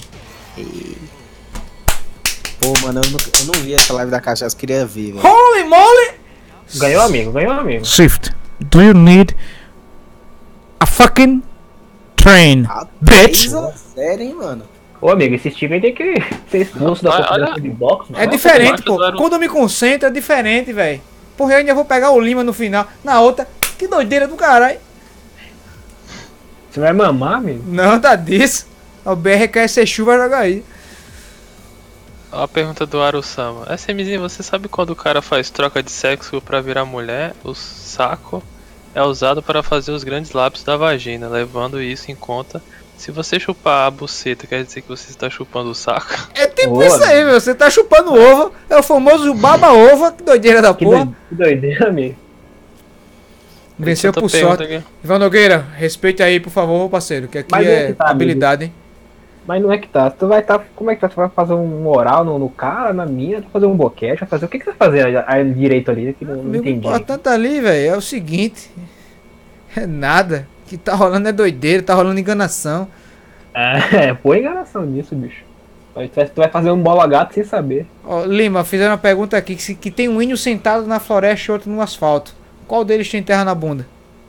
Pô, mano, eu não, eu não vi essa live da cachaça, queria ver, velho. Holy moly! Ganhou, amigo, ganhou, amigo. Swift, do you need a fucking train, bitch? Sério, hein, mano? Ô, amigo, esse Steven tem que ser expulso da Olha- confederação de boxe. É não diferente, pô. Claro. Quando eu me concentro é diferente, velho. Porra, eu ainda vou pegar o Lima no final. Na outra, que doideira do caralho. Você vai mamar, amigo? Não, tá disso. O B R quer ser chuva, vai jogar aí. Ó a pergunta do Arusama. SMzinho, você sabe quando o cara faz troca de sexo pra virar mulher, o saco é usado para fazer os grandes lábios da vagina, levando isso em conta. Se você chupar a buceta, quer dizer que você está chupando o saco? É tipo Boa, isso aí, meu. Você tá chupando ovo. É o famoso baba-ova. Que doideira da Que, porra. doi- que doideira, amigo. Venceu outra por pergunta sorte. aqui. Ivan Nogueira, respeite aí, por favor, parceiro, que aqui Mas é é que tá, habilidade, hein? Mas não é que tá. Tu vai tá. Como é que tá? Tu vai fazer um oral no, no cara, na mina, tu vai fazer um boquete, vai fazer. O que, que você vai fazer aí- aí direito ali? Que não, não Amigo, entendi. o importante ali, velho, é o seguinte. É nada. O que tá rolando é doideira, tá rolando enganação. É, põe enganação nisso, bicho. Vai- Tu vai, tu vai fazer um bola gato sem saber. Ó, Lima, fizeram uma pergunta aqui, que, se- que tem um índio sentado na floresta e outro no asfalto. Qual deles tem terra na bunda?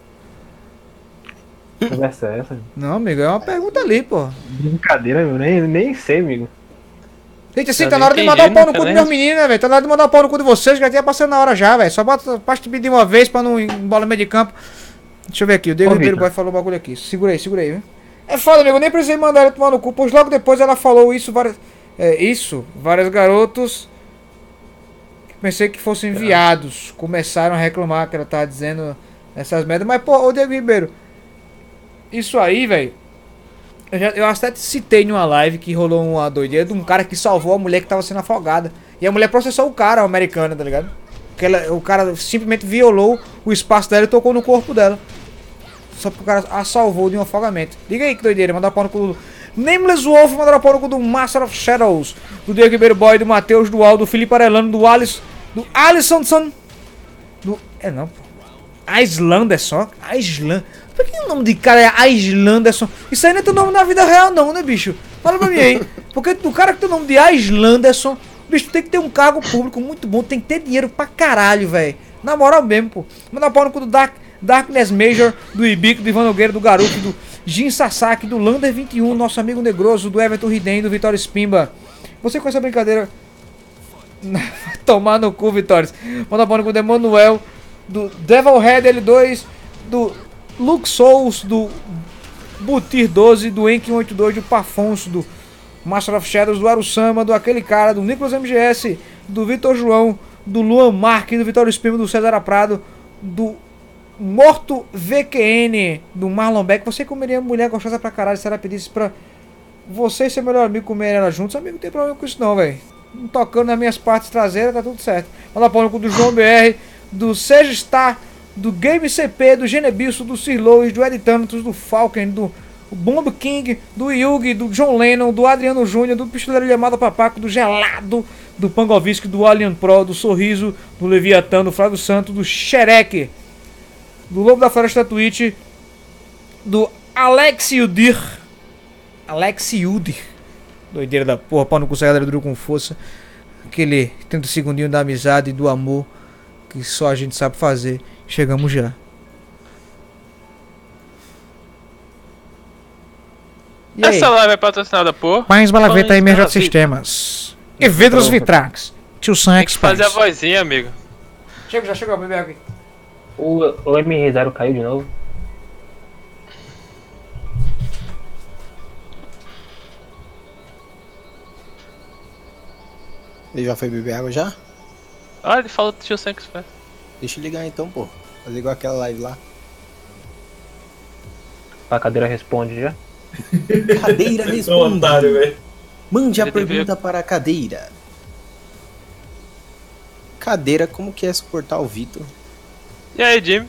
Que conversa é essa? Não, amigo, é uma pergunta ali, pô. Brincadeira, meu. Nem, nem sei, amigo. Gente, assim, Eu tá nem na hora de entendi, mandar o pau no nunca cu dos nem- meus meninos, né, velho? Tá na hora de mandar o pau no cu de vocês, já tinha passando na hora já, velho. Só bota pra te pedir uma vez pra não ir em bola meio de campo. Deixa eu ver aqui, o Diego Ô, Ribeiro Vitor. Boy falou o bagulho aqui. Segura aí, segura aí, viu? É foda, amigo, eu nem precisei mandar ela tomar no cu, pois logo depois ela falou isso, várias. É, isso, vários garotos. Pensei que fossem viados. Começaram a reclamar que ela tava dizendo essas merdas. Mas, pô, ô Diego Ribeiro, isso aí, velho. Eu, já, eu até citei numa live que rolou uma doideira de um cara que salvou a mulher que tava sendo afogada. E a mulher processou o cara, o americano, tá ligado? Porque ela, o cara simplesmente violou o espaço dela e tocou no corpo dela. Só porque o cara a salvou de um afogamento. Diga aí que doideira, mandar pau no cu do Nameless Wolf, mandar pau no cu do Master of Shadows, do Diego Ribeiro Boy, do Matheus, do Aldo, do Felipe Arellano, do Alice, do Alisson, do... É não, pô. Aislanderson, Aislan. Por que o nome de cara é Aislanderson? Isso aí não é teu nome na vida real não, né, bicho? Fala pra mim aí. Porque o cara que tem o nome de Aislanderson, bicho, tem que ter um cargo público muito bom, tem que ter dinheiro pra caralho, velho. Na moral mesmo, pô. Manda pau no cu do Dark, Darkness Major, do Ibico, do Ivan Nogueira, do Garoto, do Jin Sasaki, do Lander vinte e um, nosso amigo Negroso, do Everton Riden, do Vitório Spimba. Você com essa brincadeira... Vai tomar no cu, Vitórios. Manda pau no cu do Emanuel, do Devilhead L dois, do Luke Souls, do Butir doze, do Enki cento e oitenta e dois, do Pafonso, do Master of Shadows, do Arusama, do aquele cara, do Nicolas M G S, do Vitor João, do Luan Marques, do Vitório Espimo, do César Prado, do Morto V Q N, do Marlon Beck. Você comeria mulher gostosa pra caralho se ela pedisse pra você e seu melhor amigo comer ela juntos? Amigo, não tem problema com isso não, velho. Tocando nas minhas partes traseiras, tá tudo certo. Manda pau no cu do João B R, do Seja Star, do Game C P, do Genebilson, do Sir Lois, do Ed Thanatos, do Falken, do Bomb King, do Yugi, do John Lennon, do Adriano Júnior, do Pistoleiro Llamado Papaco, do Gelado, do Pangovisque, do Alien Pro, do Sorriso, do Leviatã, do Flávio Santo, do Xereque, do Lobo da Floresta Twitch, do Alex Yudir, Alex Yudir, doideira da porra, pau no cu, galera duro com força, aquele trinta segundinho da amizade e do amor que só a gente sabe fazer. Chegamos já. E aí? Essa live é patrocinada por Pães Balaveta e Pães Merja Balaveta. Sistemas. E Vidros Vitrax. Tio Sam Tem que fazer a Express. vozinha, amigo. Chega, já chegou, bebê aqui. O, o M zero caiu de novo. Ele já foi beber água já? Ah, ele falou do tio Sam Express. Deixa eu ligar então, pô. Fazer igual aquela live lá. A cadeira responde já. Cadeira responde. otário, velho. Mande a Ele teve- pergunta para a cadeira. Cadeira, como que é suportar o Vitor? E aí, Jimmy?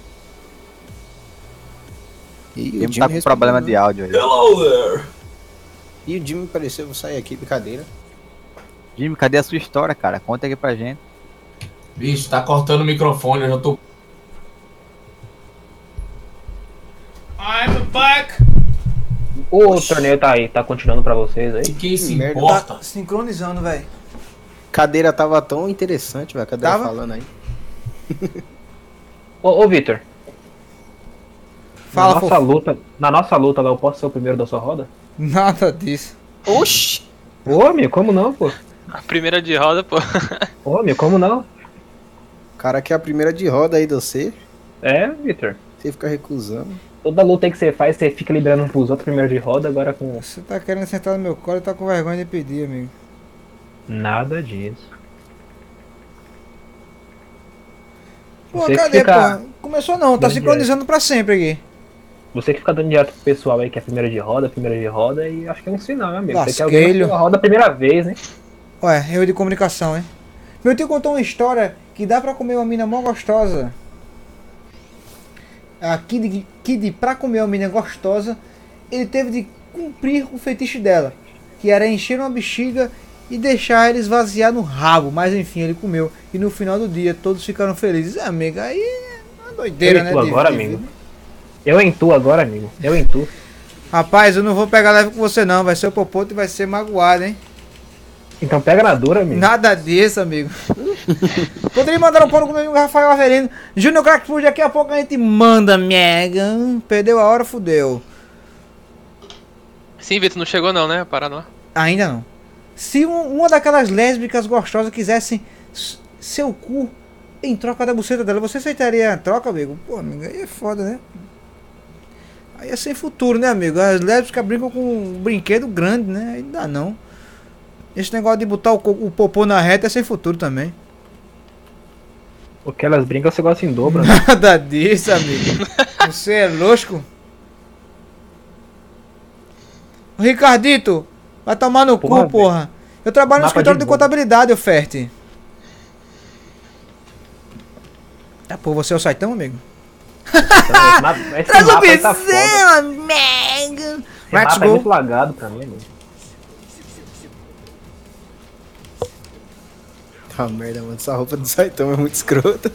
E Jimmy tá com problema de áudio aí. Hello there. E o Jimmy pareceu, vou sair aqui de cadeira. Jimmy, cadê a sua história, cara? Conta aqui pra gente. Bicho, tá cortando o microfone, eu já tô. I'm back. O torneio tá aí, tá continuando pra vocês aí. Quem se merda. importa? Tá sincronizando, velho. Cadeira tava tão interessante, velho. A cadeira Tava? falando aí. Ô, ô Vitor. Fala, na nossa fofo. luta, na nossa luta lá, eu posso ser o primeiro da sua roda? Nada disso. Oxi! Ô, meu, como não, pô? A primeira de roda, pô. Ô, meu, como não? O cara que é a primeira de roda aí de você. É, Vitor. Você fica recusando. Toda luta aí que você faz, você fica liberando pros outros primeiro de roda, agora com Você tá querendo sentar no meu colo e tá com vergonha de pedir, amigo. nada disso. Pô, Você que cadê, fica- pô? Começou não, tá Dando sincronizando pra sempre aqui. Você que fica dando direto pro pessoal aí que é primeira de roda, primeira de roda, e acho que é um sinal, né, amigo? Você quer alguém Lasqueiro. na sua roda a primeira vez, né? Ué, erro de comunicação, hein? Meu tio contou uma história que dá pra comer uma mina mó gostosa. a Kid, Kid pra comer uma menina gostosa, ele teve de cumprir o fetiche dela, que era encher uma bexiga e deixar ele esvaziar no rabo, mas enfim, ele comeu. E no final do dia, todos ficaram felizes. É, amiga, aí é uma doideira, eu né? Eu agora, de, amigo. De... Eu entuo agora, amigo. Eu entuo. Rapaz, eu não vou pegar leve com você não, vai ser o Popoto e vai ser magoado, hein? Então pega na dura, amigo. Nada disso, amigo. Poderia mandar um pano com o meu amigo Rafael Avelino. Júnior Crack Food, daqui a pouco a gente manda, mega. Perdeu a hora, fudeu. Sim, Vitor, não chegou não, né? Parar lá. Ainda não. Se um, uma daquelas lésbicas gostosas quisesse seu cu em troca da buceta dela, você aceitaria a troca, amigo? Pô, amigo, aí é foda, né? Aí é sem futuro, né, amigo? As lésbicas brincam com um brinquedo grande, né? Aí não dá não. Esse negócio de botar o, o popô na reta é sem futuro também. O que elas brincam, você gosta em dobro. Nada disso, amigo. Você é louco. Ricardito, vai tomar no porra, cu, porra. Eu trabalho no escritório de, de contabilidade, Oferte. Ah, pô, você é o Saitão, amigo? Traz o pincel, amigo. Let's go. É muito lagado pra mim, amigo. Ah, merda, mano. Essa roupa do Saitão é muito escrota.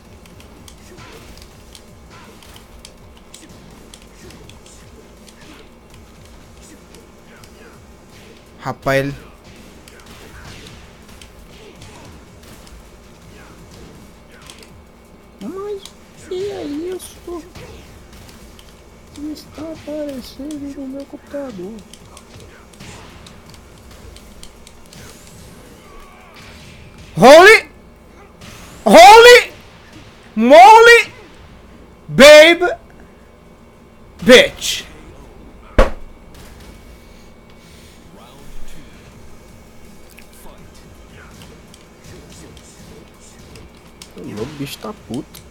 Rapaz, ele... Mas que é isso? Está aparecendo no meu computador. Holy! Holy! Moly! Babe! Bitch! O bicho tá puto.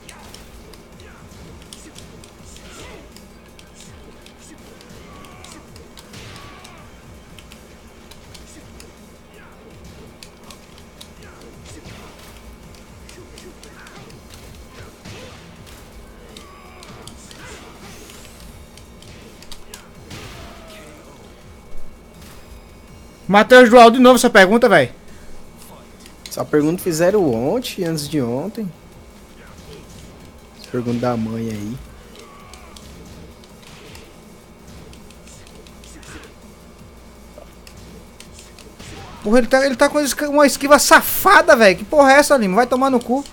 Matheus Dual, de novo essa pergunta, velho. Essa pergunta fizeram ontem, antes de ontem. Essa pergunta da mãe aí. Porra, ele tá, ele tá com uma esquiva safada, velho. Que porra é essa, Lima? Vai tomar no cu.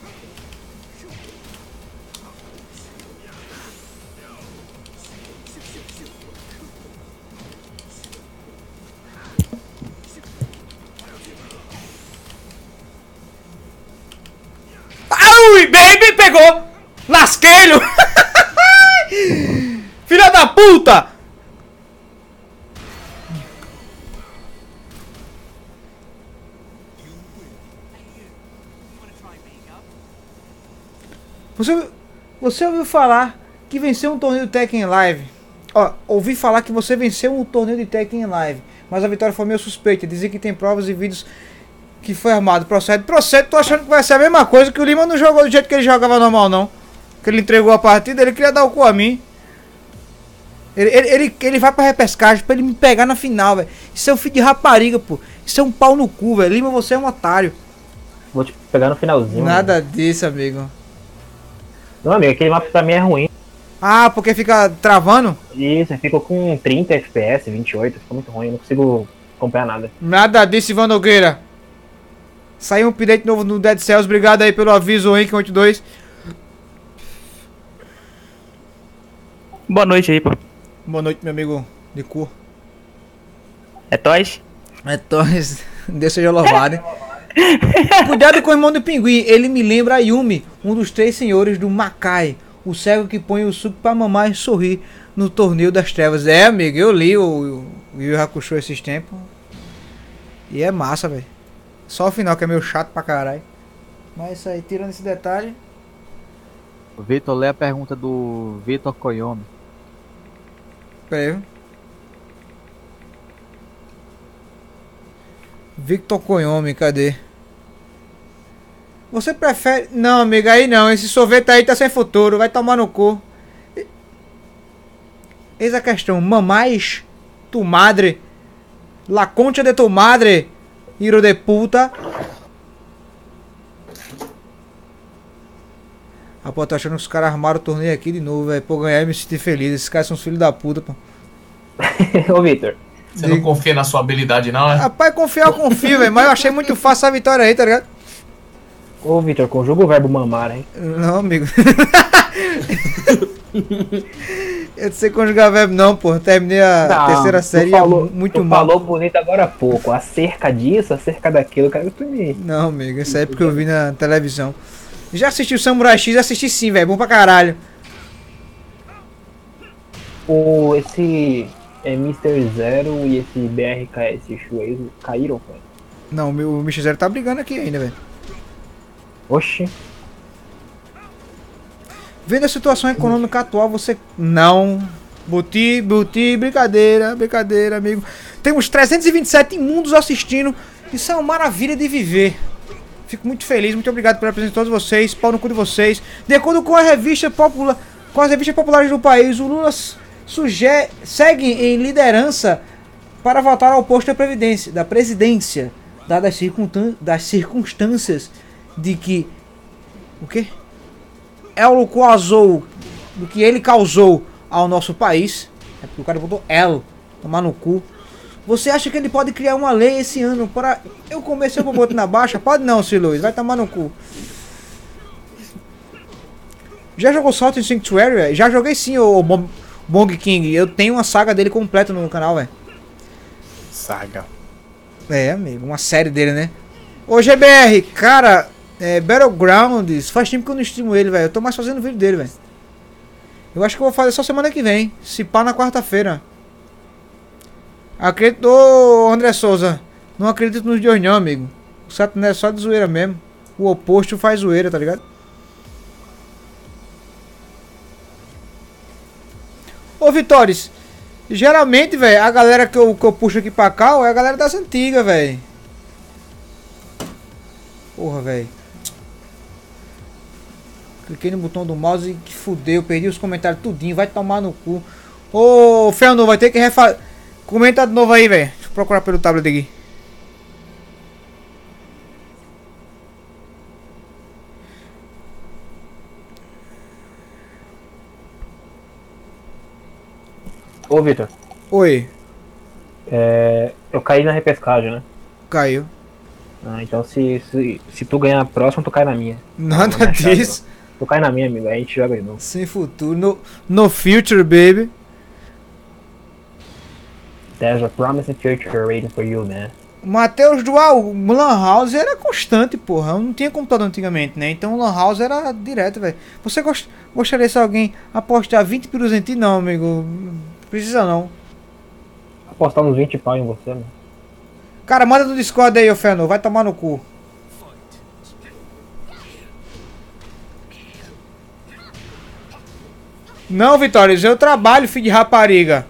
Ui, baby, pegou! Lasqueiro! Filha da puta! Você, você ouviu falar que venceu um torneio de Tekken Live? Ó, ouvi falar que você venceu um torneio de Tekken Live, mas a vitória foi meio suspeita. Dizem que tem provas e vídeos que foi armado. Procede, procede. Tô achando que vai ser a mesma coisa, que o Lima não jogou do jeito que ele jogava normal, não. Que ele entregou a partida, ele queria dar o cu a mim. Ele, ele, ele, ele vai pra repescagem pra ele me pegar na final, velho. Isso é um filho de rapariga, pô. Isso é um pau no cu, velho. Lima, você é um otário. Vou te pegar no finalzinho. Nada mano. disso, amigo. Não, amigo, aquele mapa pra mim é ruim. Ah, porque fica travando? Isso, fica com trinta F P S, vinte e oito, fica muito ruim, eu não consigo acompanhar nada. Nada disso, Ivan Nogueira. Saiu um update novo no Dead Cells, obrigado aí pelo aviso, Henrique oitenta e dois. Boa noite aí, pô. Boa noite, meu amigo de cu. É Toys? É Toys, Deus seja louvado, hein? Cuidado com o irmão do pinguim, ele me lembra a Yumi, um dos três senhores do Makai, o cego que põe o suco pra mamar e sorrir no torneio das trevas. É, amigo, eu li o Yu Yu Hakusho esses tempos. E é massa, velho. Só o final que é meio chato pra caralho. Mas isso aí, tirando esse detalhe. O Vitor, lê a pergunta do Vitor Koyomi. Pera aí. Victor Koyomi, cadê? Você prefere... Não, amigo, aí não. Esse sorvete aí tá sem futuro. Vai tomar no cu. Eis a questão, mamais, tu madre, la concha de tu madre, hiro de puta. Ah, pô, tô achando que os caras armaram o torneio aqui de novo, velho. Pô, ganhar e me sentir feliz. Esses caras são os filhos da puta, pô. Ô, Victor. Você não confia na sua habilidade, não, é? Rapaz, confiar eu confio, velho. Mas eu achei muito fácil essa vitória aí, tá ligado? Ô, Victor, conjuga o verbo mamar, hein? Não, amigo. Eu não sei conjugar verbo, não, pô. Terminei a Não, terceira tu série falou, muito tu mal. falou bonito agora há pouco. Acerca disso, acerca daquilo, cara. Tu me... Não, amigo. Isso aí é porque eu vi na televisão. Já assisti o Samurai X? Assisti sim, velho. Bom pra caralho. O, esse é, mister Zero e esse B R K S Shuei caíram, cara. Não, o meu o mister Zero tá brigando aqui ainda, velho. Oxi. Vendo a situação econômica atual, você não... Buti, buti, brincadeira, brincadeira, amigo. Temos trezentos e vinte e sete imundos assistindo. Isso é uma maravilha de viver. Fico muito feliz, muito obrigado pela presença de todos vocês. Pau no cu de vocês. De acordo com a revista popular, com as revistas populares do país, o Lula suge segue em liderança para votar ao posto da previdência, da presidência, dadas as, das circunstâncias de que o quê? Elo causou, do que ele causou ao nosso país. É porque o cara botou L, tomar no cu. Você acha que ele pode criar uma lei esse ano para eu comer seu boboto na baixa? Pode não, Sir Luiz, vai tomar no cu. Já jogou Salt and Sanctuary, velho? Já joguei sim, o Bong, Bong King. Eu tenho uma saga dele completa no canal, velho. Saga. É, amigo, uma série dele, né? Ô G B R, cara, é, Battlegrounds, faz tempo que eu não streamo ele, velho. Eu tô mais fazendo vídeo dele, velho. Eu acho que eu vou fazer só semana que vem. Se pá na quarta-feira. Acredito, ô André Souza. Não acredito nos dois não, amigo. O Saturno é só de zoeira mesmo. O oposto faz zoeira, tá ligado? Ô Vitores, geralmente, velho, a galera que eu, que eu puxo aqui pra cá é a galera das antigas, velho. Porra, velho. Cliquei no botão do mouse e que fudeu, perdi os comentários tudinho, vai tomar no cu. Ô, Fernando, vai ter que refazer. Comenta de novo aí, velho. Deixa eu procurar pelo tablet aqui. Ô, Victor. Oi. É, eu caí na repescagem, né? Caiu. Ah, então se, se, se tu ganhar a próxima, tu cai na minha. Nada disso. Tu cai na minha, amigo. Aí a gente joga de novo. Sem futuro. No, no future, baby. There's a promising future waiting for you, man. Matheus Dual, o Lan House era constante, porra. Eu não tinha computador antigamente, né? Então o Lan House era direto, velho. Você gost, gostaria se alguém apostar vinte pilos em ti? Não, amigo. Precisa não. Apostar uns vinte pau em você, mano. Cara, manda no Discord aí, ô Fernando. Vai tomar no cu. Não, Vitória, eu trabalho, filho de rapariga.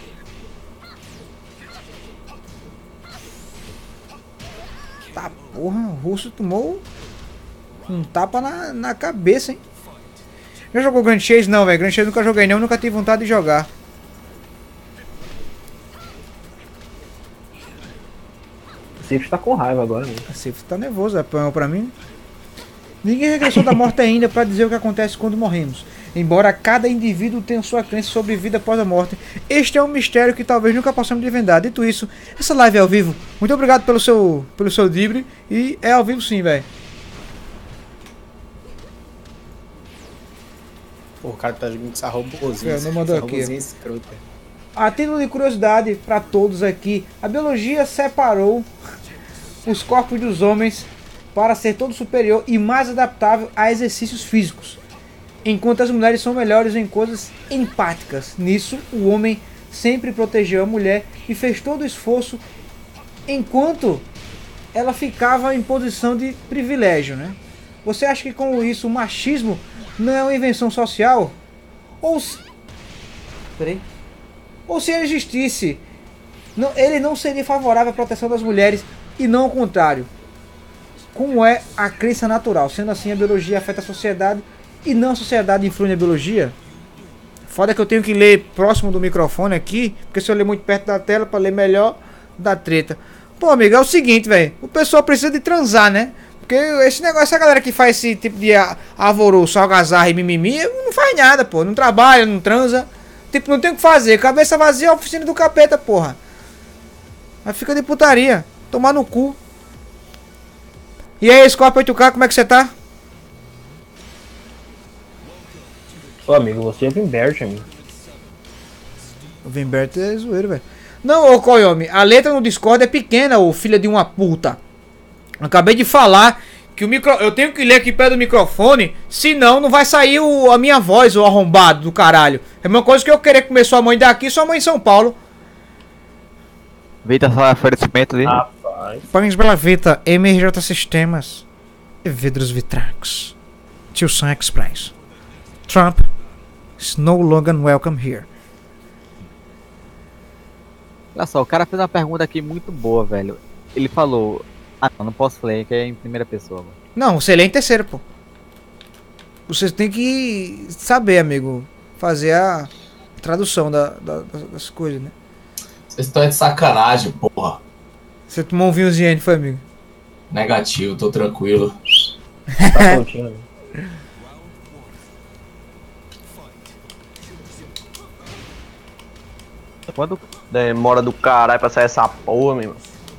Tá, porra, o russo tomou um tapa na, na cabeça, hein? Já jogou Grand Chase? Não, velho. Grand Chase nunca joguei, não. Nunca tive vontade de jogar. O Sif tá com raiva agora, né? O Sif tá nervoso, apanhou pra mim. Ninguém regressou da morte ainda pra dizer o que acontece quando morremos. Embora cada indivíduo tenha sua crença sobre vida após a morte, este é um mistério que talvez nunca possamos desvendar. Dito isso, essa live é ao vivo. Muito obrigado pelo seu, pelo seu dibre. E é ao vivo sim, velho. Pô, o cara tá jogando essa robôzinha. Eu não mandou aqui. Escrota. A título de curiosidade para todos aqui, a biologia separou os corpos dos homens para ser todo superior e mais adaptável a exercícios físicos, enquanto as mulheres são melhores em coisas empáticas. Nisso, o homem sempre protegeu a mulher e fez todo o esforço, enquanto ela ficava em posição de privilégio, né? Você acha que com isso o machismo não é uma invenção social? Ou se... Peraí. Ou se ele existisse, não, ele não seria favorável à proteção das mulheres e não ao contrário. Como é a crença natural? Sendo assim, a biologia afeta a sociedade e não a sociedade influi na biologia? Foda que eu tenho que ler próximo do microfone aqui, porque se eu ler muito perto da tela pra ler melhor, dá treta. Pô, amigo, é o seguinte, velho. O pessoal precisa de transar, né? Porque esse negócio, essa galera que faz esse tipo de alvoroço, algazarra e mimimi, não faz nada, pô. Não trabalha, não transa. Tipo, não tem o que fazer. Cabeça vazia é a oficina do capeta, porra. Aí fica de putaria. Tomar no cu. E aí, Scorpio oito K, como é que você tá? Ô, amigo, você é Vimbert, amigo. O Vimbert é zoeiro, velho. Não, ô Koyomi, a letra no Discord é pequena, ô filha de uma puta. Acabei de falar que o micro... eu tenho que ler aqui perto do microfone, senão não vai sair o... a minha voz, o arrombado do caralho. É a mesma coisa que eu querer comer sua mãe daqui e sua mãe em São Paulo. Vita só oferecimento ali. Rapaz. Pagues pela Vita, M R J Sistemas e Vidros Vitracos. Tio Sam Express. Trump is no longer welcome here. Olha só, o cara fez uma pergunta aqui muito boa, velho. Ele falou... Ah, não, não posso ler, que é em primeira pessoa. Mano. Não, você lê em terceiro, pô. Você tem que saber, amigo, fazer a tradução da, da, das coisas, né? Vocês estão de sacanagem, porra. Você tomou um vinhozinho, foi, amigo? Negativo, tô tranquilo. Tá soltinho, amigo. Quando demora do caralho pra sair essa porra, meu irmão.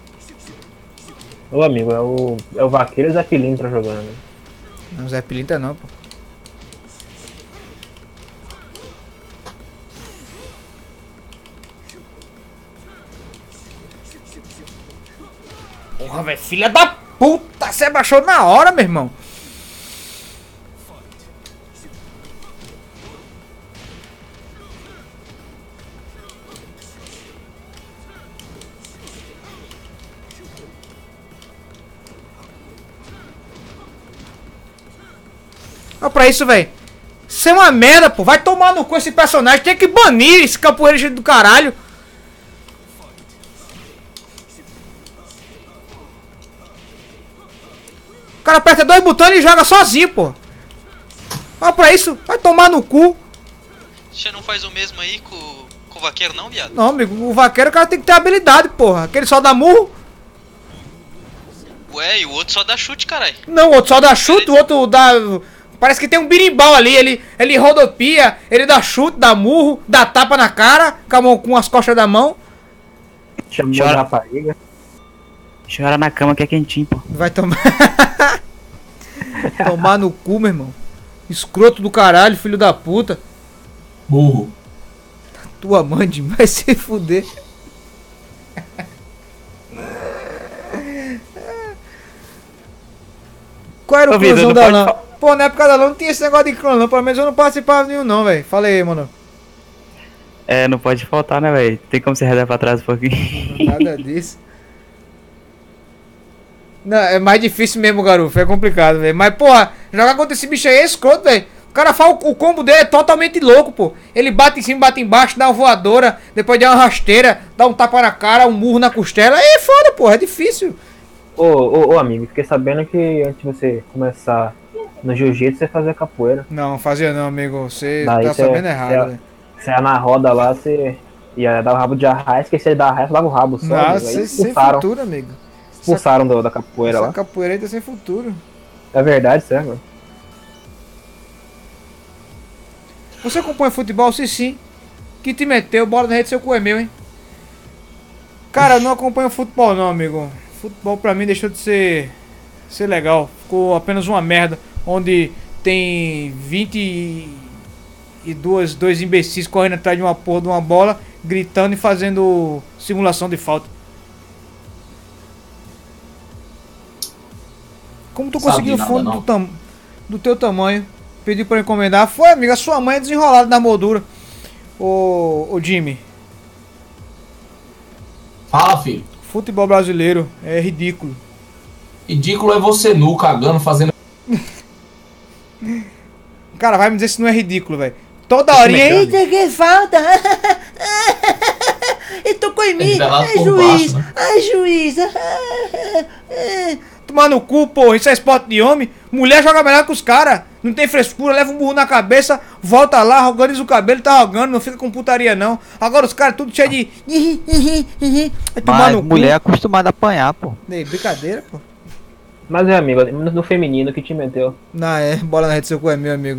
Ô, amigo, é o, é o Vaqueiro e o Zé Pilintra jogando, né? Não, Zé Pilintra não, pô. Porra, velho, filha da puta! Você baixou na hora, meu irmão. Olha pra isso, velho. Isso é uma merda, pô. Vai tomar no cu esse personagem. Tem que banir esse capoeira do caralho. O cara aperta dois botões e joga sozinho, pô. Olha pra isso. Vai tomar no cu. Você não faz o mesmo aí com, com o vaqueiro, não, viado? Não, amigo. O vaqueiro, o cara tem que ter habilidade, porra. Aquele só dá murro. Ué, e o outro só dá chute, caralho. Não, o outro só dá chute, o outro dá... Parece que tem um birimbau ali, ele, ele rodopia, ele dá chute, dá murro, dá tapa na cara, com, a mão, com as costas da mão. Chamou de rapariga. Chora na cama que é quentinho, pô. Vai tomar... Tomar no cu, meu irmão. Escroto do caralho, filho da puta. Burro. Tua mãe demais se fuder. Qual era o clãzão da LAN? Pô, na época da LAN não tinha esse negócio de clã, não. Pelo menos eu não participava de nenhum, não, velho. Fala aí, mano. É, não pode faltar, né, velho? Tem como você redar pra trás um pouquinho. Nada disso. Não, é mais difícil mesmo, garoto. É complicado, velho. Mas, porra, jogar contra esse bicho aí é escroto, velho. O cara fala, o combo dele é totalmente louco, pô. Ele bate em cima, bate embaixo, dá uma voadora, depois dá uma rasteira, dá um tapa na cara, um murro na costela. Aí é foda, porra. É difícil. Ô, ô, ô, amigo, fiquei sabendo que antes de você começar no jiu-jitsu, você fazia capoeira. Não, fazia não, amigo. Você Daí tá cê, sabendo errado, cê, velho. Você ia na roda lá, você ia dar o rabo de arraia, esquecia de dar arraia, dava o rabo só. Nossa, amigo. Aí sem, sem expulsaram, futuro, amigo. expulsaram do, da capoeira Essa lá. capoeira aí tá sem futuro. É verdade, sério. Você acompanha futebol? Sim, sim. Que te meteu, bola na rede, seu cu é meu, hein? Cara, eu não acompanho futebol não, amigo. Futebol pra mim deixou de ser, ser legal. Ficou apenas uma merda. Onde tem vinte e dois, dois imbecis correndo atrás de uma porra de uma bola, gritando e fazendo simulação de falta. Como tu conseguiu o fone do, tam, do teu tamanho? Pediu pra encomendar. Foi, amiga, a sua mãe é desenrolada na moldura. Ô, ô Jimmy. Fala, filho. Futebol brasileiro é ridículo. Ridículo é você nu, cagando, fazendo... Cara, vai me dizer se não é ridículo, velho. Toda horinha. Eita, que falta! Ele tocou em mim! Ai, juiz! Ai, juiz! Tu tomar no cu, porra. Isso é esporte de homem. Mulher joga melhor que os caras. Não tem frescura, leva um burro na cabeça, volta lá, organiza o cabelo, tá rogando, não fica com putaria não. Agora os caras tudo cheio de... Vai tomar Mas no mulher é cu. acostumada a apanhar, pô. Ei, brincadeira, pô. Mas é, amigo, no feminino que te meteu. Não, é, bola na rede, seu cu é meu, amigo.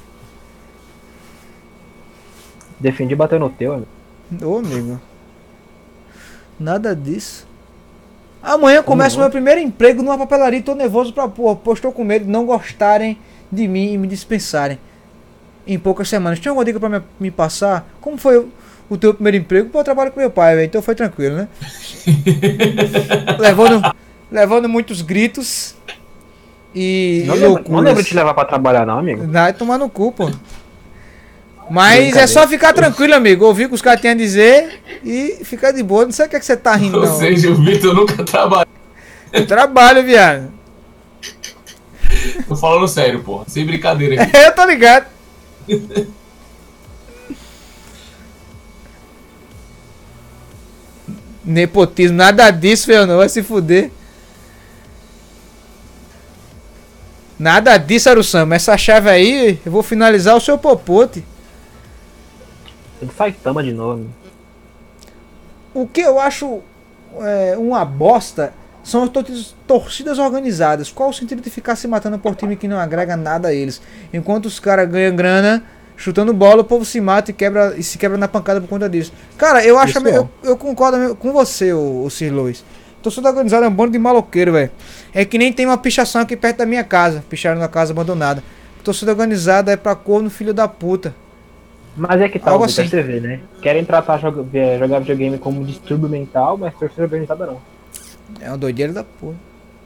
Defendi bater no teu, amigo. Ô, amigo. Nada disso. Amanhã começa o meu primeiro emprego numa papelaria e tô nervoso pra porra, pois estou com medo de não gostarem de mim e me dispensarem em poucas semanas. Tinha alguma dica pra me, me passar? Como foi o, o teu primeiro emprego? Pô, eu trabalho com meu pai, velho, então foi tranquilo, né? levando, levando muitos gritos e Não, e lembro, loucuras. não lembro de te levar pra trabalhar não, amigo. Vai tomar no cu, pô. Mas é só ficar tranquilo, amigo. Ouvir o que os caras têm a dizer e ficar de boa. Não sei o que é que você tá rindo, Ou não. seja, o Vitor nunca trabalhou. Eu trabalho, viado. Tô falando sério, porra. Sem brincadeira aqui. Eu tô ligado. Nepotismo, nada disso, velho, não. Vai se fuder. Nada disso, Arusama. Essa chave aí, eu vou finalizar o seu popote. Tem que Saitama de novo, amigo. O que eu acho é, uma bosta são as tor- torcidas organizadas. Qual o sentido de ficar se matando por time que não agrega nada a eles? Enquanto os caras ganham grana chutando bola, o povo se mata e, quebra, e se quebra na pancada por conta disso. Cara, eu acho. Isso é. Eu, eu concordo com você, o, o Sir Luiz. Torcida organizada é um bando de maloqueiro, velho. É que nem tem uma pichação aqui perto da minha casa. Picharam na casa abandonada. Torcida organizada é pra corno, filho da puta. Mas é que tá, Algo Vitor, assim. você vê, né? Querem tratar joga, é, jogar videogame como distúrbio mental, mas torcida organizada não. É uma doideira da porra.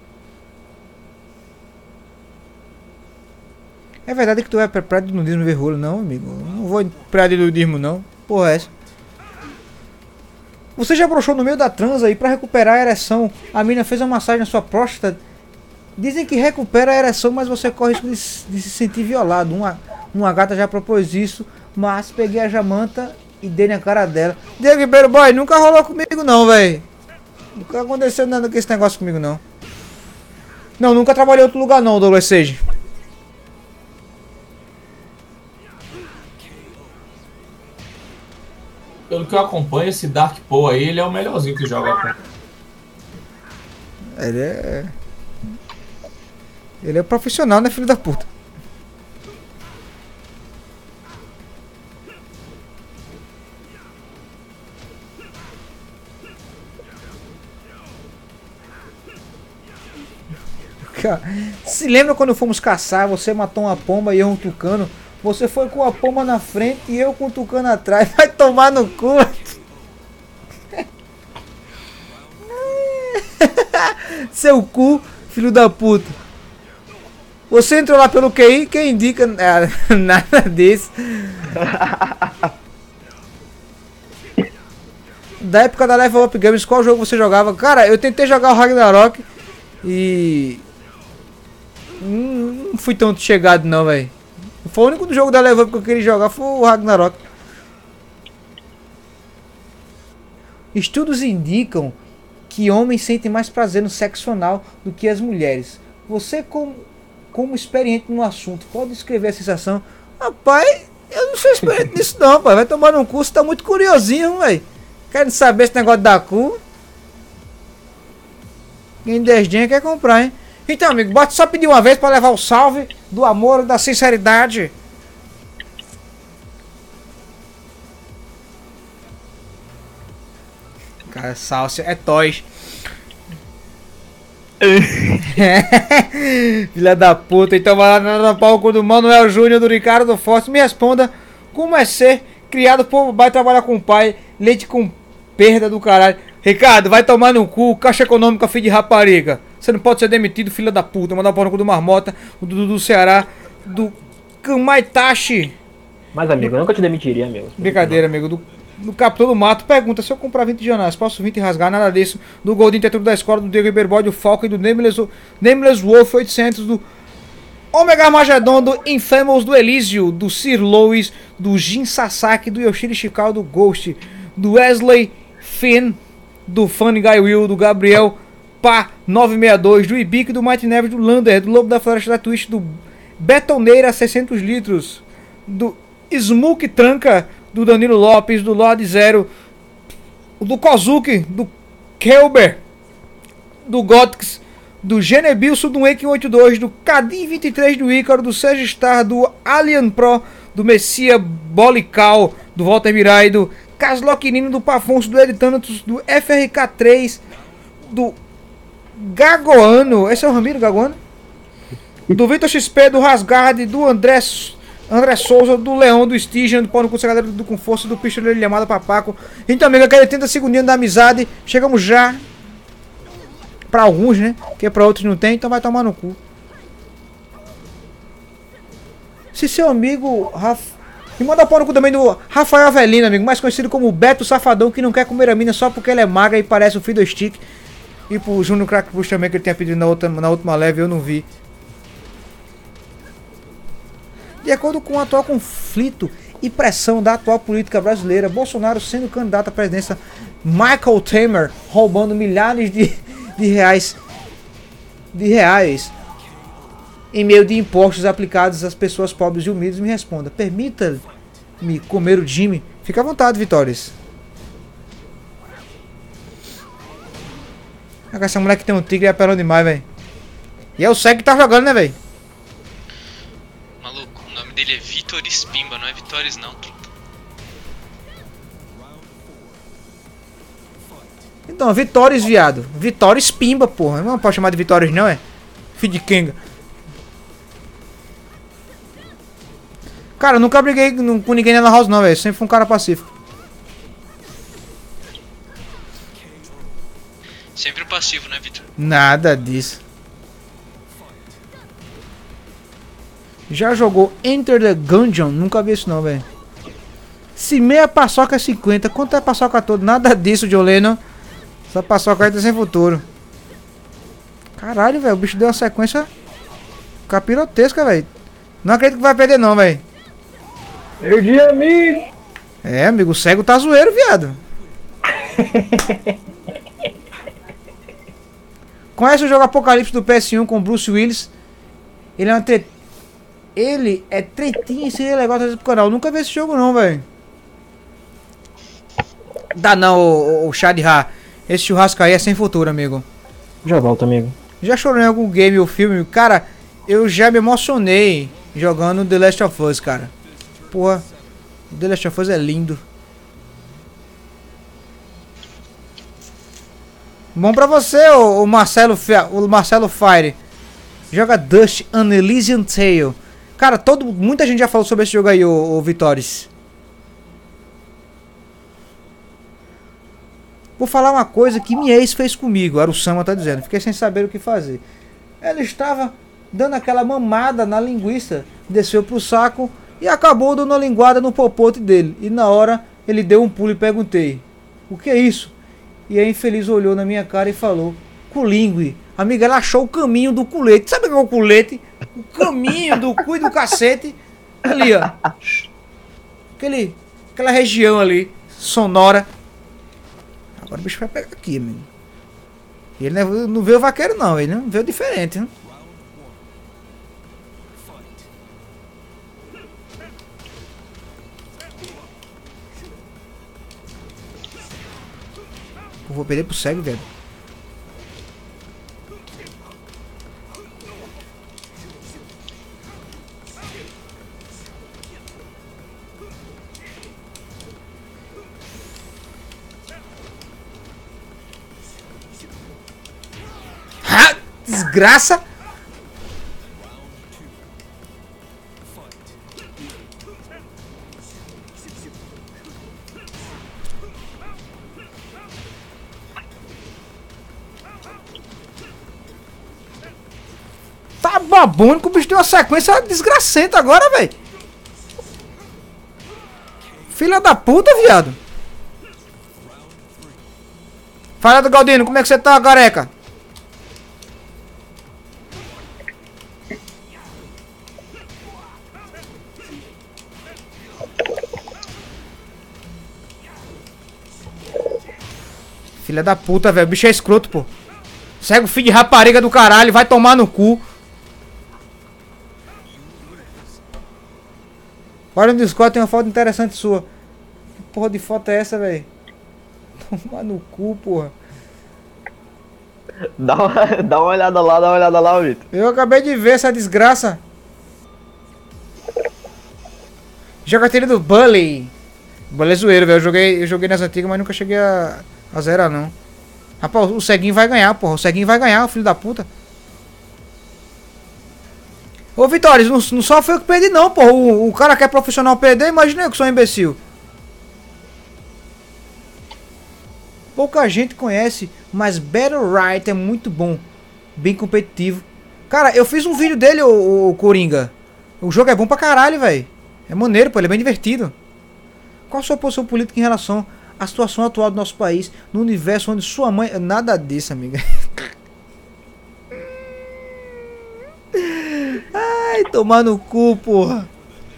É verdade que tu é pra de nudismo verrolho, não, amigo? Eu não vou pra de nudismo, não. Porra, é essa. Você já broxou no meio da transa e pra recuperar a ereção, a mina fez uma massagem na sua próstata? Dizem que recupera a ereção, mas você corre risco de, de se sentir violado. Uma, uma gata já propôs isso, mas peguei a jamanta e dei na cara dela. Diego Ribeiro Boy, nunca rolou comigo não, velho. Nunca aconteceu nada com esse negócio comigo não. Não, nunca trabalhei em outro lugar não, Douglas Sage. Pelo que eu acompanho, esse Dark Poe aí, ele é o melhorzinho que joga com. Ele é... Ele é profissional, né, filho da puta? Cara, se lembra quando fomos caçar, você matou uma pomba e eu um tucano? Você foi com a pomba na frente e eu com o tucano atrás. Vai tomar no cu. Seu cu, filho da puta. Você entrou lá pelo Q I, quem indica ah, nada disso. Da época da Level Up Games, qual jogo você jogava? Cara, eu tentei jogar o Ragnarok e não fui tão chegado não, velho. Foi o único jogo da Level Up que eu queria jogar, foi o Ragnarok. Estudos indicam que homens sentem mais prazer no sexo anal do que as mulheres. Você, como, como experiente no assunto, pode descrever a sensação? Rapaz, eu não sou experiente nisso não, pai. Vai tomar um curso, tá muito curiosinho, velho. Querem saber esse negócio da cu? Quem desdenha quer comprar, hein? Então, amigo, bota só pedir uma vez pra levar o salve do amor e da sinceridade. Cara, Salsa é toys. Filha da puta, então vai lá no palco do Manuel Júnior, do Ricardo Forte. Me responda como é ser criado por vai trabalhar com o pai, leite com perda do caralho. Ricardo, vai tomar no cu, Caixa Econômica, filho de rapariga. Você não pode ser demitido, filha da puta. Mandar o pau no cu do Marmota, do, do, do Ceará, do Kamaitachi. Mas, amigo, eu nunca te demitiria, amigo. Brincadeira, amigo. Do, do Capitão do Mato. Pergunta, se eu comprar vinte jornais, posso vinte e rasgar? Nada disso. Do Goldinho Tetudo da Escola, do Diego Ribeiro Boy, do Falcon e do Nameless, Nameless Wolf oitocentos, do Omega Armagedon, do Infamous, do Elísio, do Sir Lois, do Jin Sasaki, do Yoshiri Shikao, do Ghost, do Wesley Finn, do Funny Guy Will, do Gabriel Pá nove sessenta e dois, do Ibique, do Mighty Neves, do Lander, do Lobo da Floresta da Twitch, do Betoneira seiscentos litros, do Smoke Tranca, do Danilo Lopes, do Lord Zero, do Kozuki, do Kelber, do Gotix, do Genebilson, do Wake oitenta e dois, do Cadim vinte e três, do Ícaro, do Sérgio Star, do Alien Pro, do Messia Bolical, do Walter Mirai, do Casloquinino, do Pafonso, do Editanatos, do F R K três, do Gagoano, esse é o Ramiro Gagoano? Do Vitor X P, do Rasgard, do André, André Souza, do Leão, do Stygian, do Paulo Consagrado, do Com Força, do Pistoleiro Lhamada Papaco. Então, amigo, aquele trinta segundinhos da amizade. Chegamos já. Pra alguns, né? Porque pra outros não tem, então vai tomar no cu. Se seu amigo Rafa... E manda pau no cu também do Rafael Avelino, amigo, mais conhecido como Beto Safadão, que não quer comer a mina só porque ela é magra e parece o Fiddle Stick. E pro Júnior Crack Push também, que ele tinha pedido na, outra, na última leve, eu não vi. De acordo com o atual conflito e pressão da atual política brasileira, Bolsonaro sendo candidato à presidência, Michael Temer roubando milhares de, de reais de reais em meio de impostos aplicados às pessoas pobres e humildes, me responda: permita-me comer o Jimmy? Fica à vontade, Vitórias. Essa moleque tem um tigre e apelão demais, velho. E é o Seg que tá jogando, né, velho? Maluco, o nome dele é Vitor Spimba, não é Vitórias não, truta. Então, Vitórias, viado. Vitórias Pimba, porra. Não pode chamar de Vitórias, não, é? Filho de Kenga. Cara, eu nunca briguei com ninguém na house, não, velho. Sempre fui um cara pacífico. Sempre um passivo, né, Vitor? Nada disso. Já jogou Enter the Gungeon? Nunca vi isso, não, velho. Se meia paçoca é cinquenta, quanto é paçoca todo? Nada disso, Joleno. Essa paçoca aí tá sem futuro. Caralho, velho. O bicho deu uma sequência capirotesca, velho. Não acredito que vai perder, não, velho. Perdi, amigo. É, amigo, o cego tá zoeiro, viado. Conhece o jogo Apocalipse do P S um com Bruce Willis? Ele é uma tre... Ele é tretinha e seria legal trazer pro canal. Nunca vi esse jogo, não, velho. Dá não, o, o, o chá de Ra. Esse churrasco aí é sem futuro, amigo. Já volto, amigo. Já chorou em algum game ou filme? Cara, eu já me emocionei jogando The Last of Us, cara. Porra, The Last of Us é lindo. Bom pra você, o, o Marcelo o Marcelo Fire. Joga Dust An Elysian Tale. Cara, todo, muita gente já falou sobre esse jogo aí, o, o Vitóris. Vou falar uma coisa que minha ex fez comigo. Era o Sama tá dizendo. Fiquei sem saber o que fazer. Ela estava dando aquela mamada na linguiça. Desceu pro saco e acabou dando uma linguada no popote dele. E na hora ele deu um pulo e perguntei: o que é isso? E a infeliz olhou na minha cara e falou: culingue. Amiga, ela achou o caminho do culete. Sabe o que é o culete? O caminho do cu e do cacete. Ali, ó. Aquele, aquela região ali, sonora. Agora o bicho vai pegar aqui, amigo. E ele não, não veio vaqueiro, não. Ele não veio diferente, né? Eu vou perder pro cego, velho. Ah, desgraça! Tá babando que o bicho tem uma sequência desgracenta agora, velho. Filha da puta, viado. Fala do Galdino, como é que você tá, careca? Filha da puta, velho. O bicho é escroto, pô. Cego filho de rapariga do caralho, vai tomar no cu. Olha no Discord, tem uma foto interessante sua. Que porra de foto é essa, velho? Tomar no cu, porra. Dá uma, dá uma olhada lá, dá uma olhada lá, Vitor. Eu acabei de ver essa desgraça. Jogatina do Bully. Bully é zoeiro, velho. Eu joguei, eu joguei nas antigas, mas nunca cheguei a, a zerar, não. Rapaz, o ceguinho vai ganhar, porra. O ceguinho vai ganhar, o filho da puta. Ô, Vitória, não, não só foi eu que perdi, não, porra. O, o cara que é profissional perder, imagina eu que sou um imbecil. Pouca gente conhece, mas Battle Right é muito bom. Bem competitivo. Cara, eu fiz um vídeo dele, o, o Coringa. O jogo é bom pra caralho, velho. É maneiro, pô. Ele é bem divertido. Qual a sua posição política em relação à situação atual do nosso país, no universo onde sua mãe... Nada disso, amiga. Ai, tomar no cu, porra.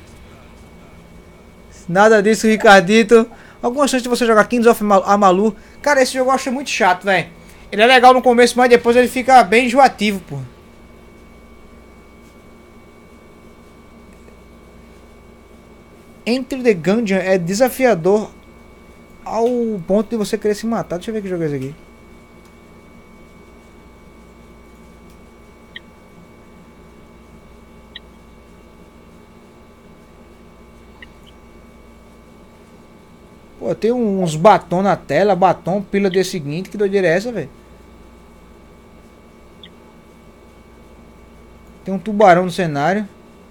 Nada disso, Ricardito. Alguma chance de você jogar Kings of Amalur? Cara, esse jogo eu acho muito chato, velho. Ele é legal no começo, mas depois ele fica bem enjoativo, pô. Enter the Gungeon é desafiador ao ponto de você querer se matar. Deixa eu ver que jogo é esse aqui. Pô, tem uns batom na tela, batom, pila dia seguinte, que doideira é essa, velho? Tem um tubarão no cenário.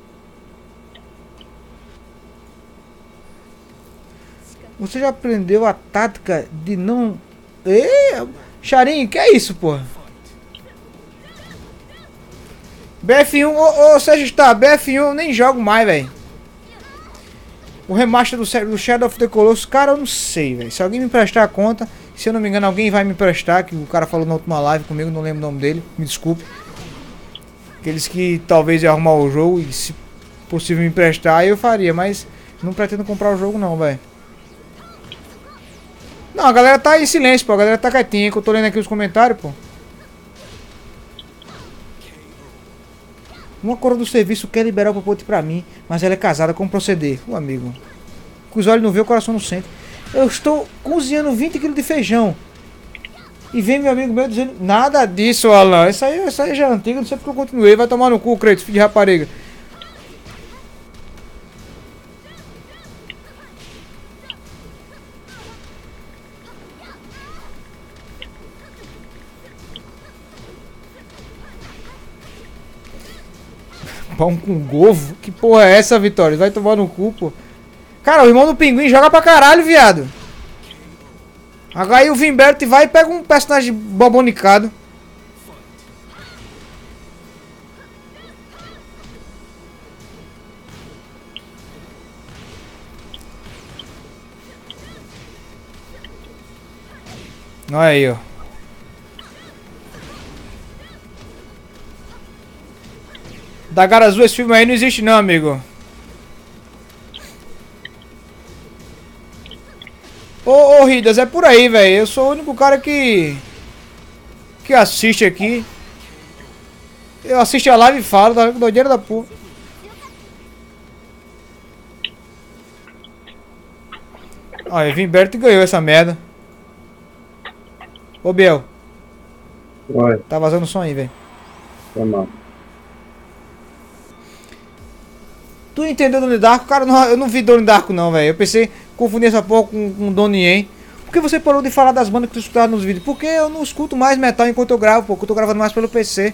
Você já aprendeu a tática de não... Ê, Charinho, que é isso, pô? B F um, ô, ô, Sérgio está, B F um eu nem jogo mais, velho. O remaster do, do Shadow of the Colossus, cara, eu não sei, velho. Se alguém me emprestar a conta, se eu não me engano, alguém vai me emprestar, que o cara falou na última live comigo, não lembro o nome dele, me desculpe. Aqueles que talvez iam arrumar o jogo e, se possível, me emprestar, eu faria, mas não pretendo comprar o jogo não, velho. Não, a galera tá em silêncio, pô, a galera tá quietinha, que eu tô lendo aqui os comentários, pô. Uma coroa do serviço quer liberar o popote pra mim, mas ela é casada, como proceder? O amigo. Com os olhos não vê, o coração não sente. Eu estou cozinhando vinte quilos de feijão. E vem meu amigo meu dizendo... Nada disso, Alan. Isso aí, isso aí já é antigo, não sei porque eu continuei. Vai tomar no cu, Kratos, filho de rapariga. Pão com govo? Que porra é essa, Vitória? Vai tomar no cu, pô. Cara, o irmão do pinguim joga pra caralho, viado. Agora aí o Vimberto vai e pega um personagem bobonicado. Olha aí, ó. Da Gara Azul, esse filme aí não existe não, amigo. Ô, ô Ridas, é por aí, velho. Eu sou o único cara que... Que assiste aqui. Eu assisto a live e falo, tá com doideira da porra. Olha, Vimberto ganhou essa merda. Ô, Biel. Oi. Tá vazando som aí, velho. Foi mal. Tu entendeu Donnie Darko? Cara, não, eu não vi Donnie Darko não, velho. Eu pensei, confundi essa porra com, com Donnie Yen. Por que você parou de falar das bandas que tu escutava nos vídeos? Porque eu não escuto mais metal enquanto eu gravo, pô. Eu tô gravando mais pelo P C.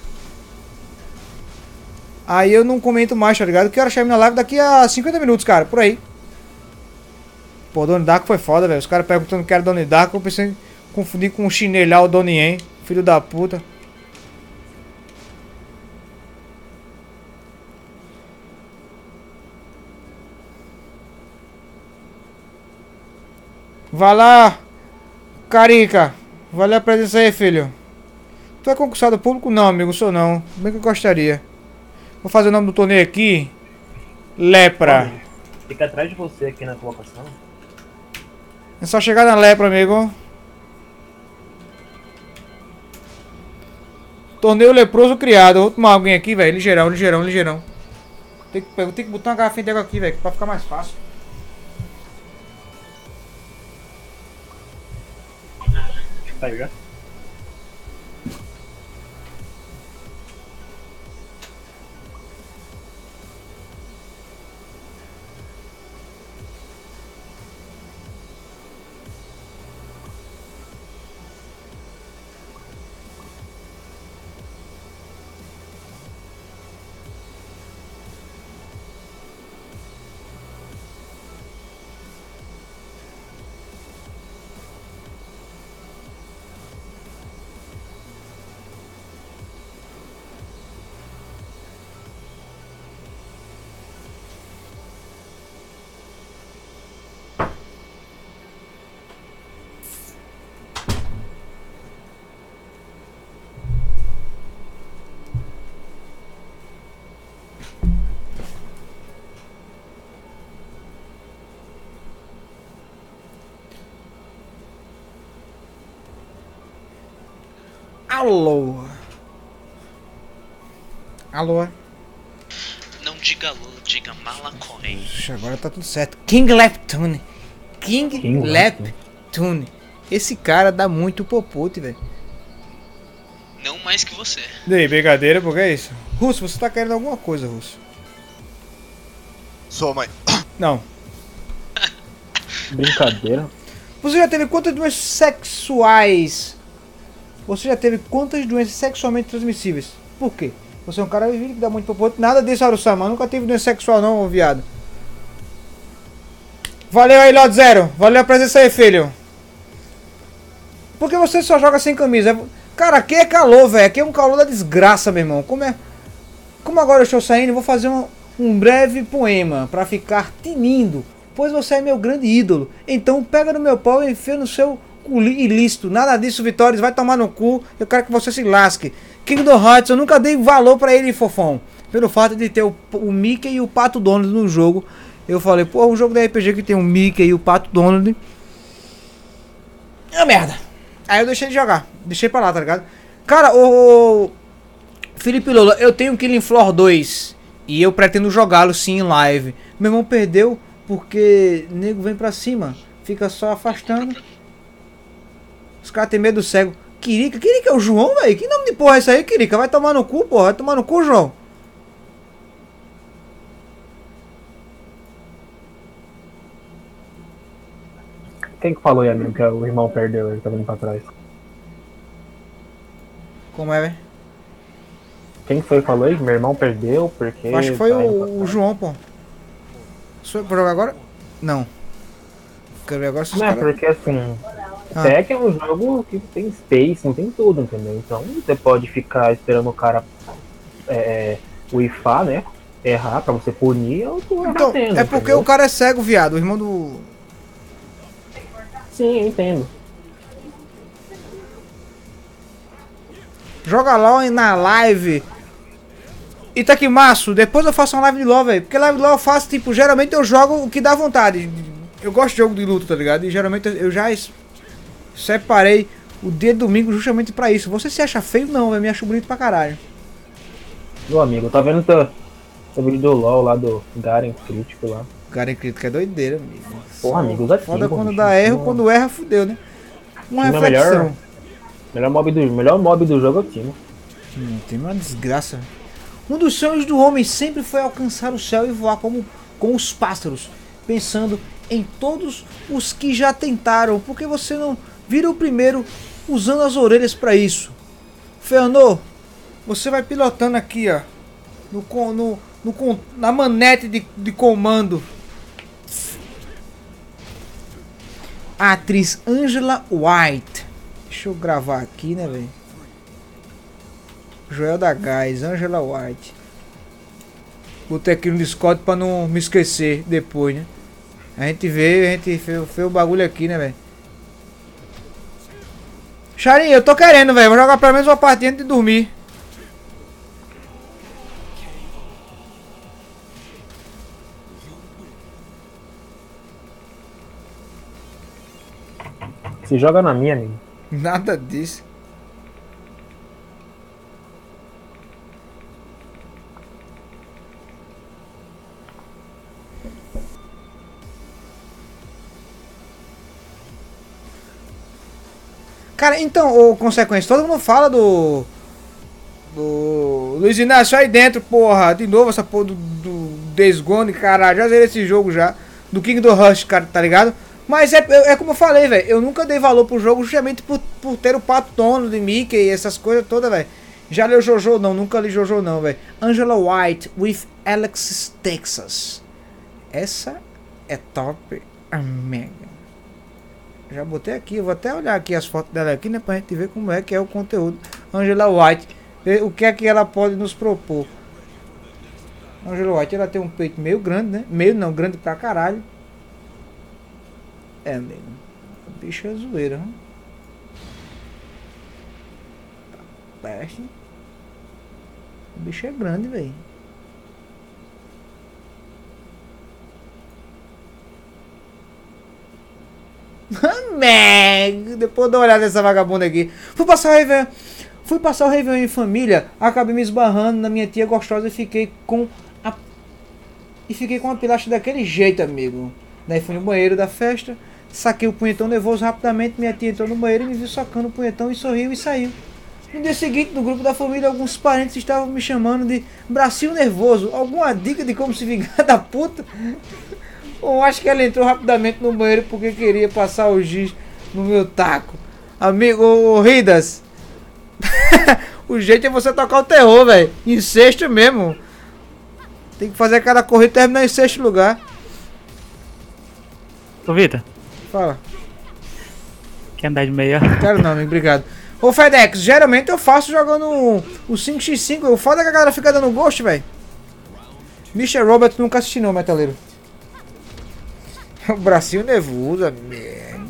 Aí eu não comento mais, tá ligado? Que hora chega minha live daqui a cinquenta minutos, cara. Por aí. Pô, Donnie Darko foi foda, velho. Os caras perguntando que era Donnie Darko. Eu pensei em confundir com o chinelhar o Donnie Yen. Filho da puta. Vai lá, Carica. Valeu a presença aí, filho. Tu é concursado público? Não, amigo, sou não. Bem que eu gostaria. Vou fazer o nome do torneio aqui. Lepra. Fica atrás de você aqui na colocação. É só chegar na lepra, amigo. Torneio leproso criado. Vou tomar alguém aqui, velho. Ligeirão, ligeirão, ligeirão. Tem que, tem que botar uma garrafinha de água aqui, velho, pra ficar mais fácil. Tá aí, já. Alô? Alô? Não diga alô, diga Malacói. Ixi, agora tá tudo certo. King Leptune. King, King Leptune. Esse cara dá muito popote, velho. Não mais que você. Dei, brincadeira, porque é isso? Russo, você tá querendo alguma coisa, Russo? Sou, mãe. Não. Brincadeira. Você já teve quantas doenças sexuais? Você já teve quantas doenças sexualmente transmissíveis? Por quê? Você é um cara que dá muito popote. Nada disso, Arusama. Nunca teve doença sexual não, viado. Valeu aí, Lord Zero. Valeu a presença aí, filho. Por que você só joga sem camisa? Cara, aqui é calor, velho. Aqui é um calor da desgraça, meu irmão. Como é... Como agora eu estou saindo, eu vou fazer um, um breve poema pra ficar tinindo. Pois você é meu grande ídolo. Então pega no meu pau e enfia no seu cu ilícito. Nada disso, Vitórias. Vai tomar no cu. Eu quero que você se lasque. Kingdom Hearts, eu nunca dei valor pra ele, fofão. Pelo fato de ter o, o Mickey e o Pato Donald no jogo. Eu falei, pô, um jogo da R P G que tem o Mickey e o Pato Donald é uma merda. Aí eu deixei de jogar. Deixei pra lá, tá ligado? Cara, o Felipe Lola, eu tenho Killing Floor dois. E eu pretendo jogá-lo sim em live. Meu irmão perdeu porque nego vem pra cima. Fica só afastando. Os caras têm medo do cego. Quirica, Quirica é o João, velho? Que nome de porra é esse aí, Quirica? Vai tomar no cu, porra. Vai tomar no cu, João. Quem que falou aí, amigo, que o irmão perdeu, ele tá vindo pra trás? Como é, velho? Quem foi que falou aí? Meu irmão perdeu porque... Acho que foi tá o, o João, pô. Foi pra jogar agora? Não. Quero ver agora se os Não, é cara... porque assim... Ah. Tech é um jogo que tem space, não tem tudo, entendeu? Então você pode ficar esperando o cara é, wifar, né? Errar pra você punir, ou tu Então, batendo, é porque entendeu? o cara é cego, viado. O irmão do... Sim, eu entendo. Joga LOL na live. Itaquimaço, depois eu faço uma live de LOL, velho. Porque live de LOL eu faço, tipo, geralmente eu jogo o que dá vontade. Eu gosto de jogo de luta, tá ligado? E geralmente eu já separei o dia de domingo justamente pra isso. Você se acha feio? Não, eu me acho bonito pra caralho. Meu amigo, tá vendo teu, teu vídeo do LOL lá do Garen Crítico lá? Garen Crítico é doideira, amigo. Porra, amigo, usa Foda Timbo, quando bicho. dá erro, Não. quando erra, fudeu, né? Uma Time é reflexão. melhor, melhor, mob do, melhor mob do jogo é o Timo. Hum, tem uma desgraça. Um dos sonhos do homem sempre foi alcançar o céu e voar como com os pássaros, pensando em todos os que já tentaram. Por que você não vira o primeiro usando as orelhas para isso? Fernando, você vai pilotando aqui, ó, no, co- no, no, con- na manete de, de comando. A atriz Angela White. Deixa eu gravar aqui, né, velho? Joel da Gás, Angela White. Botei aqui no Discord pra não me esquecer depois, né? A gente veio, a gente fez, fez o bagulho aqui, né, velho? Charinho, eu tô querendo, velho. Vou jogar pelo menos uma partida antes de dormir. Se joga na minha, amigo. Nada disso. Cara, então, ô Consequência, todo mundo fala do... Do... Luiz Inácio aí dentro, porra. De novo essa porra do, do Days Gone, caralho. Já zerei esse jogo já. Do King do Rush, cara, tá ligado? Mas é, é, é como eu falei, velho. Eu nunca dei valor pro jogo justamente por, por ter o Pato Donald de Mickey e essas coisas todas, velho. Já leu Jojo? Não, nunca li Jojo não, velho. Angela White with Alexis Texas. Essa é top, amiga. Já botei aqui, eu vou até olhar aqui as fotos dela aqui, né, pra gente ver como é que é o conteúdo. Angela White, o que é que ela pode nos propor. Angela White, ela tem um peito meio grande, né? Meio não, grande pra caralho. É, amigo. A bicha é zoeira, hein? Peste. O bicho é grande, velho. Meg, depois dá uma olhada nessa vagabunda aqui. Fui passar o Réveillon, fui passar o Réveillon em família, acabei me esbarrando na minha tia gostosa e fiquei com a e fiquei com a pilastra daquele jeito, amigo. Daí fui no banheiro da festa, saquei o punhetão nervoso rapidamente, minha tia entrou no banheiro e me viu sacando o punhetão e sorriu e saiu. No dia seguinte, no grupo da família, alguns parentes estavam me chamando de bracinho nervoso. Alguma dica de como se vingar da puta? Eu acho que ela entrou rapidamente no banheiro porque queria passar o giz no meu taco. Amigo, ô, Ridas. O jeito é você tocar o terror, velho. Em sexto mesmo. Tem que fazer cada corrida e terminar em sexto lugar. Ô, Vitor. Fala. Quer andar de meia? Quero não, amigo. Obrigado. Ô, FedEx, geralmente eu faço jogando o cinco por cinco. O foda é que a galera fica dando ghost, velho. mister Robert nunca assisti não, metaleiro. O bracinho nervoso, amigo.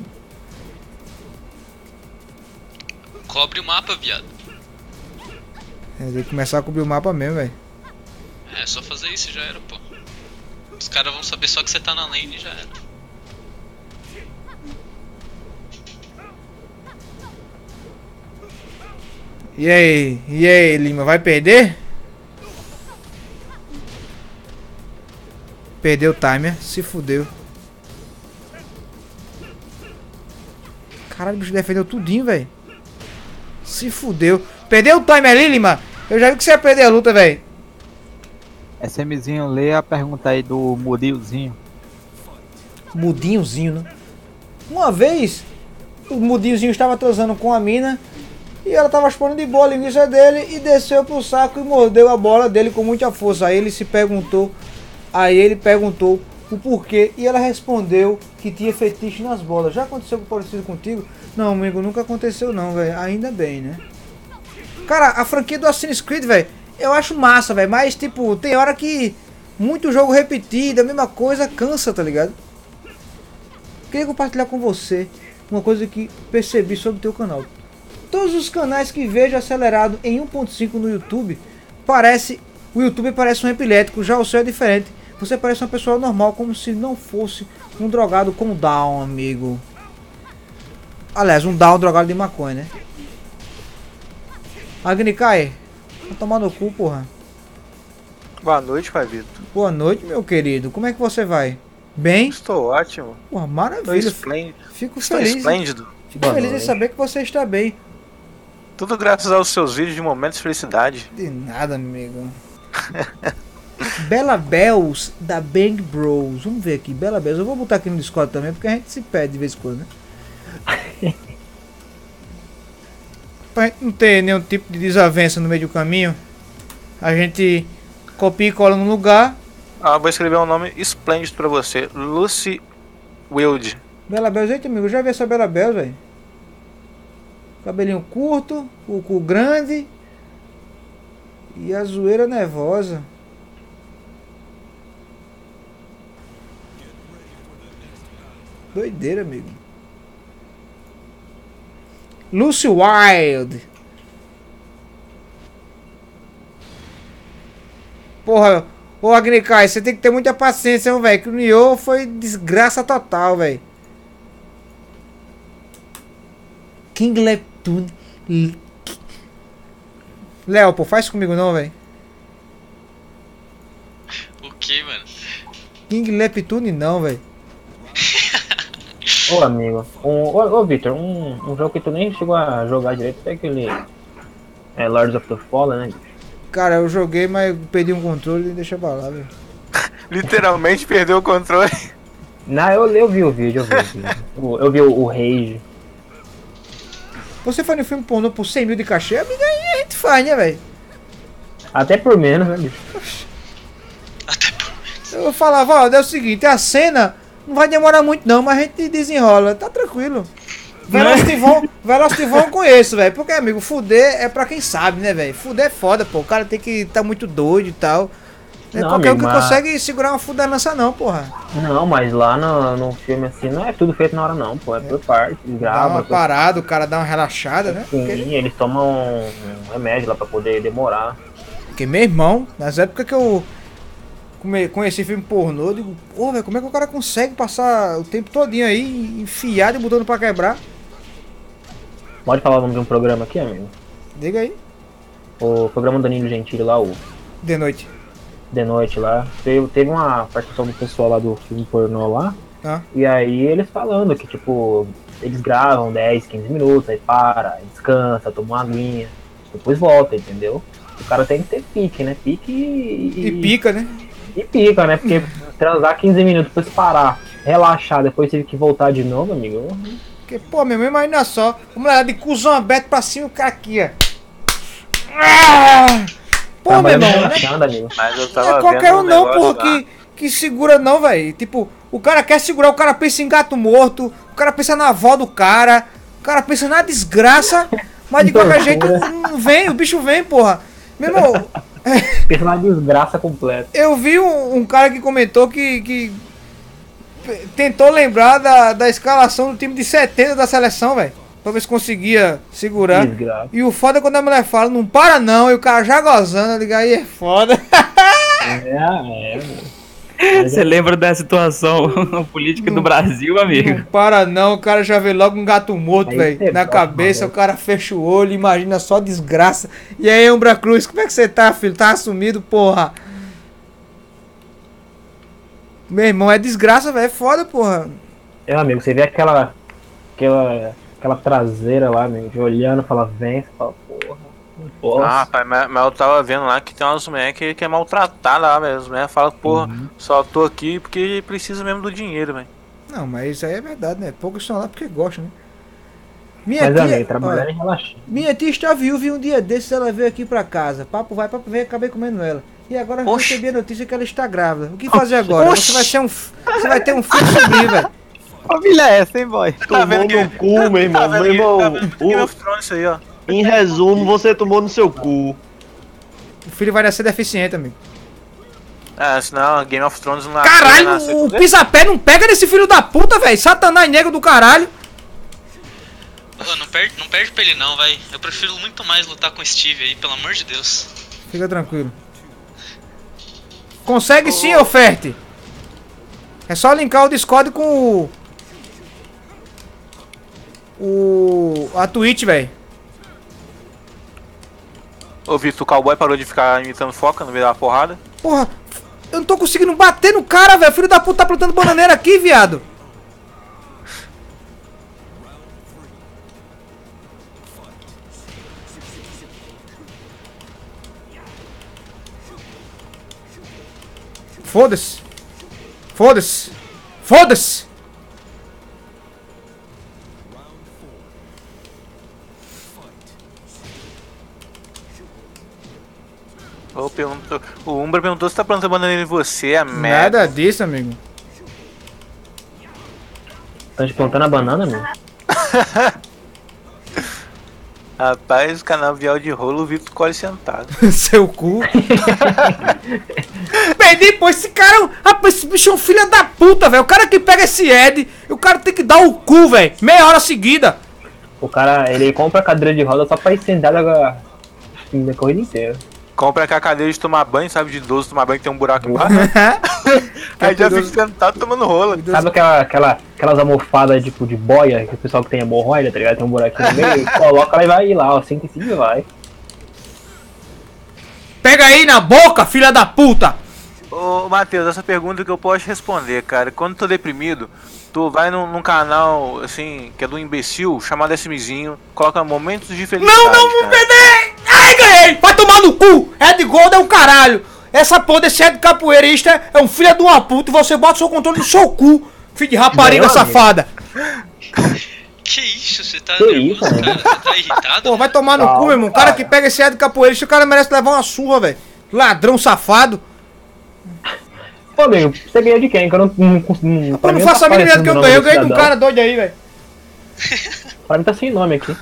Cobre o mapa, viado. É, tem que começar a cobrir o mapa mesmo, velho. É, só fazer isso e já era, pô. Os caras vão saber só que você tá na lane e já era. E aí? E aí, Lima? Vai perder? Perdeu o timer. Se fudeu. Caralho, o bicho defendeu tudinho, velho. Se fudeu. Perdeu o timer ali, Lima? Eu já vi que você ia perder a luta, velho. SMzinho, lê a pergunta aí do Mudinhozinho. Mudinhozinho, né? Uma vez, o Mudinhozinho estava transando com a mina e ela estava chupando de boa a linguiça dele e desceu pro saco e mordeu a bola dele com muita força. Aí ele se perguntou, aí ele perguntou o porquê e ela respondeu que tinha fetiche nas bolas. Já aconteceu parecido contigo? Não, amigo, nunca aconteceu não, velho. Ainda bem, né? Cara, a franquia do Assassin's Creed, velho, eu acho massa, velho. Mas, tipo, tem hora que muito jogo repetido, a mesma coisa, cansa, tá ligado? Queria compartilhar com você uma coisa que percebi sobre o teu canal. Todos os canais que vejo acelerado em um ponto cinco no YouTube, parece... O YouTube parece um epilético, já o seu é diferente. Você parece uma pessoa normal, como se não fosse um drogado com down, amigo. Aliás, um down drogado de maconha, né? Agnikai, vai tomar no cu, porra. Boa noite, pai Vitor. Boa noite, meu querido. Como é que você vai? Bem? Estou ótimo. Porra, maravilha. Estou esplêndido. Fico Estou feliz. esplêndido. Fico Boa feliz noite. em saber que você está bem. Tudo graças aos seus vídeos de momentos de felicidade. De nada, amigo. Bella Bells da Bang Bros. Vamos ver aqui, Bella Bells. Eu vou botar aqui no Discord também, porque a gente se pede de vez em quando, né? Pra gente não ter nenhum tipo de desavença no meio do caminho, a gente copia e cola no lugar. Ah, vou escrever um nome esplêndido pra você. Lucy Wild. Bella Bells, eita, amigo, eu já vi essa Bella Bells, velho. Cabelinho curto, o cu grande e a zoeira nervosa. Doideira, amigo. Lucy Wild. Porra, ô Agnikai, você tem que ter muita paciência, velho. Que o Nioh foi desgraça total, velho. King Leptune. Léo, pô, faz comigo não, velho. O que, mano? King Leptune não, velho. Ô amigo, um, ô, ô Victor, um, um jogo que tu nem chegou a jogar direito é aquele é, Lords of the Fallen, né? Cara, eu joguei, mas perdi um controle e deixa pra lá, velho. Literalmente perdeu o controle. Não, eu, eu vi o vídeo, eu vi o vídeo. Eu, eu vi o, o Rage. Você faz um filme pornô por cem mil de cachê, amiga, aí a gente faz, né, velho? Até por menos, né, bicho? Eu falava, ó, é o seguinte, a cena não vai demorar muito não, mas a gente desenrola, tá tranquilo. Velocity Von, Velocity Von eu conheço, velho, porque, amigo, fuder é pra quem sabe, né, velho? Fuder é foda, pô, o cara tem que tá muito doido e tal. Não é Não, qualquer um amigo, que mas- consegue segurar uma fudança não, porra. Não, mas lá no, no filme assim não é tudo feito na hora não, pô, é por parte, eles Dá gravam. uma parada, o cara dá uma relaxada, né? Sim, Porque, eles tomam um, um remédio lá pra poder demorar. porque meu irmão, nas épocas que eu come- conheci filme pornô, eu digo, pô, velho, como é que o cara consegue passar o tempo todinho aí enfiado e botando pra quebrar? Pode falar o nome de um programa aqui, amigo? Diga aí. O programa do Danilo Gentili lá, o De noite. De Noite lá, teve, teve uma participação do pessoal lá do filme pornô lá, Tá. e aí eles falando que, tipo, eles gravam dez, quinze minutos, aí para, aí descansa, toma uma aguinha, depois volta, entendeu? O cara tem que ter pique, né? Pique e... E pica, né? E pica, né? Porque transar quinze minutos, depois parar, relaxar, depois teve que voltar de novo, amigo. Porque, pô, meu irmão, imagina só, a mulher de cuzão aberto pra cima e o cara aqui, ó. Ah! Pô, meu irmão, né? Mas eu Não tava é qualquer vendo um não, negócio porra, lá. que, que segura não, velho. Tipo, o cara quer segurar, o cara pensa em gato morto, o cara pensa na avó do cara, o cara pensa na desgraça, mas de qualquer jeito não vem, o bicho vem, porra. Meu irmão, Pensa na desgraça completa. eu vi um, um cara que comentou que, que p- tentou lembrar da, da escalação do time de setenta da seleção, velho. Pra ver se conseguia segurar. Desgraça. E o foda é quando a mulher fala, não para não, e o cara já gozando, liga aí é foda. É, é, Você lembra da situação política do Brasil, amigo? Não para não, o cara já vê logo um gato morto, Aí velho, você na bota, cabeça, mano. o cara fecha o olho, imagina só desgraça. E aí, Umbra Cruz, como é que você tá, filho? Tá assumido, porra? Meu irmão, é desgraça, velho, é foda, porra. É, amigo, você vê aquela. aquela. aquela traseira lá, amigo, de olhando, fala, vem, você fala, porra, não posso. Ah, rapaz, mas, mas eu tava vendo lá que tem umas mulheres que, que é maltratada lá mesmo. As mulheres falam, porra, só tô aqui porque precisa mesmo do dinheiro, velho. Não, mas isso aí é verdade, né? Poucos estão lá porque gostam, né? Minha Mas, tia, amigo, trabalhando olha, e relaxando. minha tia está viúva e um dia desses ela veio aqui pra casa. Papo vai, papo vem, acabei comendo ela. E agora eu recebi a notícia que ela está grávida. O que fazer agora? Oxi. Você vai ser um. f- Você vai ter um filho sobrinho, velho. Família é essa, hein, boy? Tomou no cu, meu irmão. Meu irmão, o- isso aí, ó. em resumo, você tomou no seu cu. O filho vai nascer deficiente, amigo. É, senão Game of Thrones não Caralho, nasce- o pisapé não pega nesse filho da puta, velho. Satanás negro do caralho. Ô, não perde, não perde pra ele não, vai. Eu prefiro muito mais lutar com o Steve aí, pelo amor de Deus. Fica tranquilo. Consegue sim, oferte. É só linkar o Discord com o. O. A Twitch, velho. Ô, Vitor, o cowboy parou de ficar imitando foca no meio da porrada. Porra, eu não tô conseguindo bater no cara, velho. Filho da puta tá plantando bananeira aqui, viado. Foda-se. Foda-se. Foda-se. Ô, perguntou- o Umbra perguntou se tá plantando bananeira em você, é merda. Nada disso, amigo. Tá te plantando a banana, amigo? Rapaz, o canavial de rolo, o Vitor colhe sentado. Seu cu. Perdi, pô, esse cara. Rapaz, esse bicho é um filho da puta, velho. O cara que pega esse Ed, o cara tem que dar o cu, velho. Meia hora seguida. O cara, ele compra a cadeira de roda só pra ir sentado a a corrida inteira. Compra com a cadeira de tomar banho, sabe, de idoso tomar banho que tem um buraco embaixo. Aí já fica sentado tomando rola. Sabe aquela, aquela, aquelas almofadas tipo de boia, que o pessoal que tem hemorroida, tá ligado? Tem um buraquinho no meio, coloca lá e vai lá, ó, senta em cima e vai. Pega aí na boca, filha da puta. Ô, Matheus, essa pergunta que eu posso responder, cara. Quando tu tô deprimido, tu vai num, num canal, assim, que é do imbecil, chamado SMzinho, coloca momentos de felicidade. Não, não, não perder! Ai, ganhei! Vai tomar no cu! Ed Gold é um caralho! Essa porra desse Ed capoeirista é um filho de uma puta e você bota o seu controle no seu cu, filho de rapariga Meu safada! Que isso, você tá Que nervoso, isso, cara? Você tá irritado? Pô, vai tomar no Calma, cu, meu irmão. O cara que pega esse Ed capoeirista, o cara merece levar uma surra, velho. Ladrão safado. Ô, amigo, você ganhou de quem? Que eu não, não, não, Eu não faço a mínima ideia do que eu ganhei. Eu ganhei de um cara doido aí, velho. Pra mim tá sem nome aqui.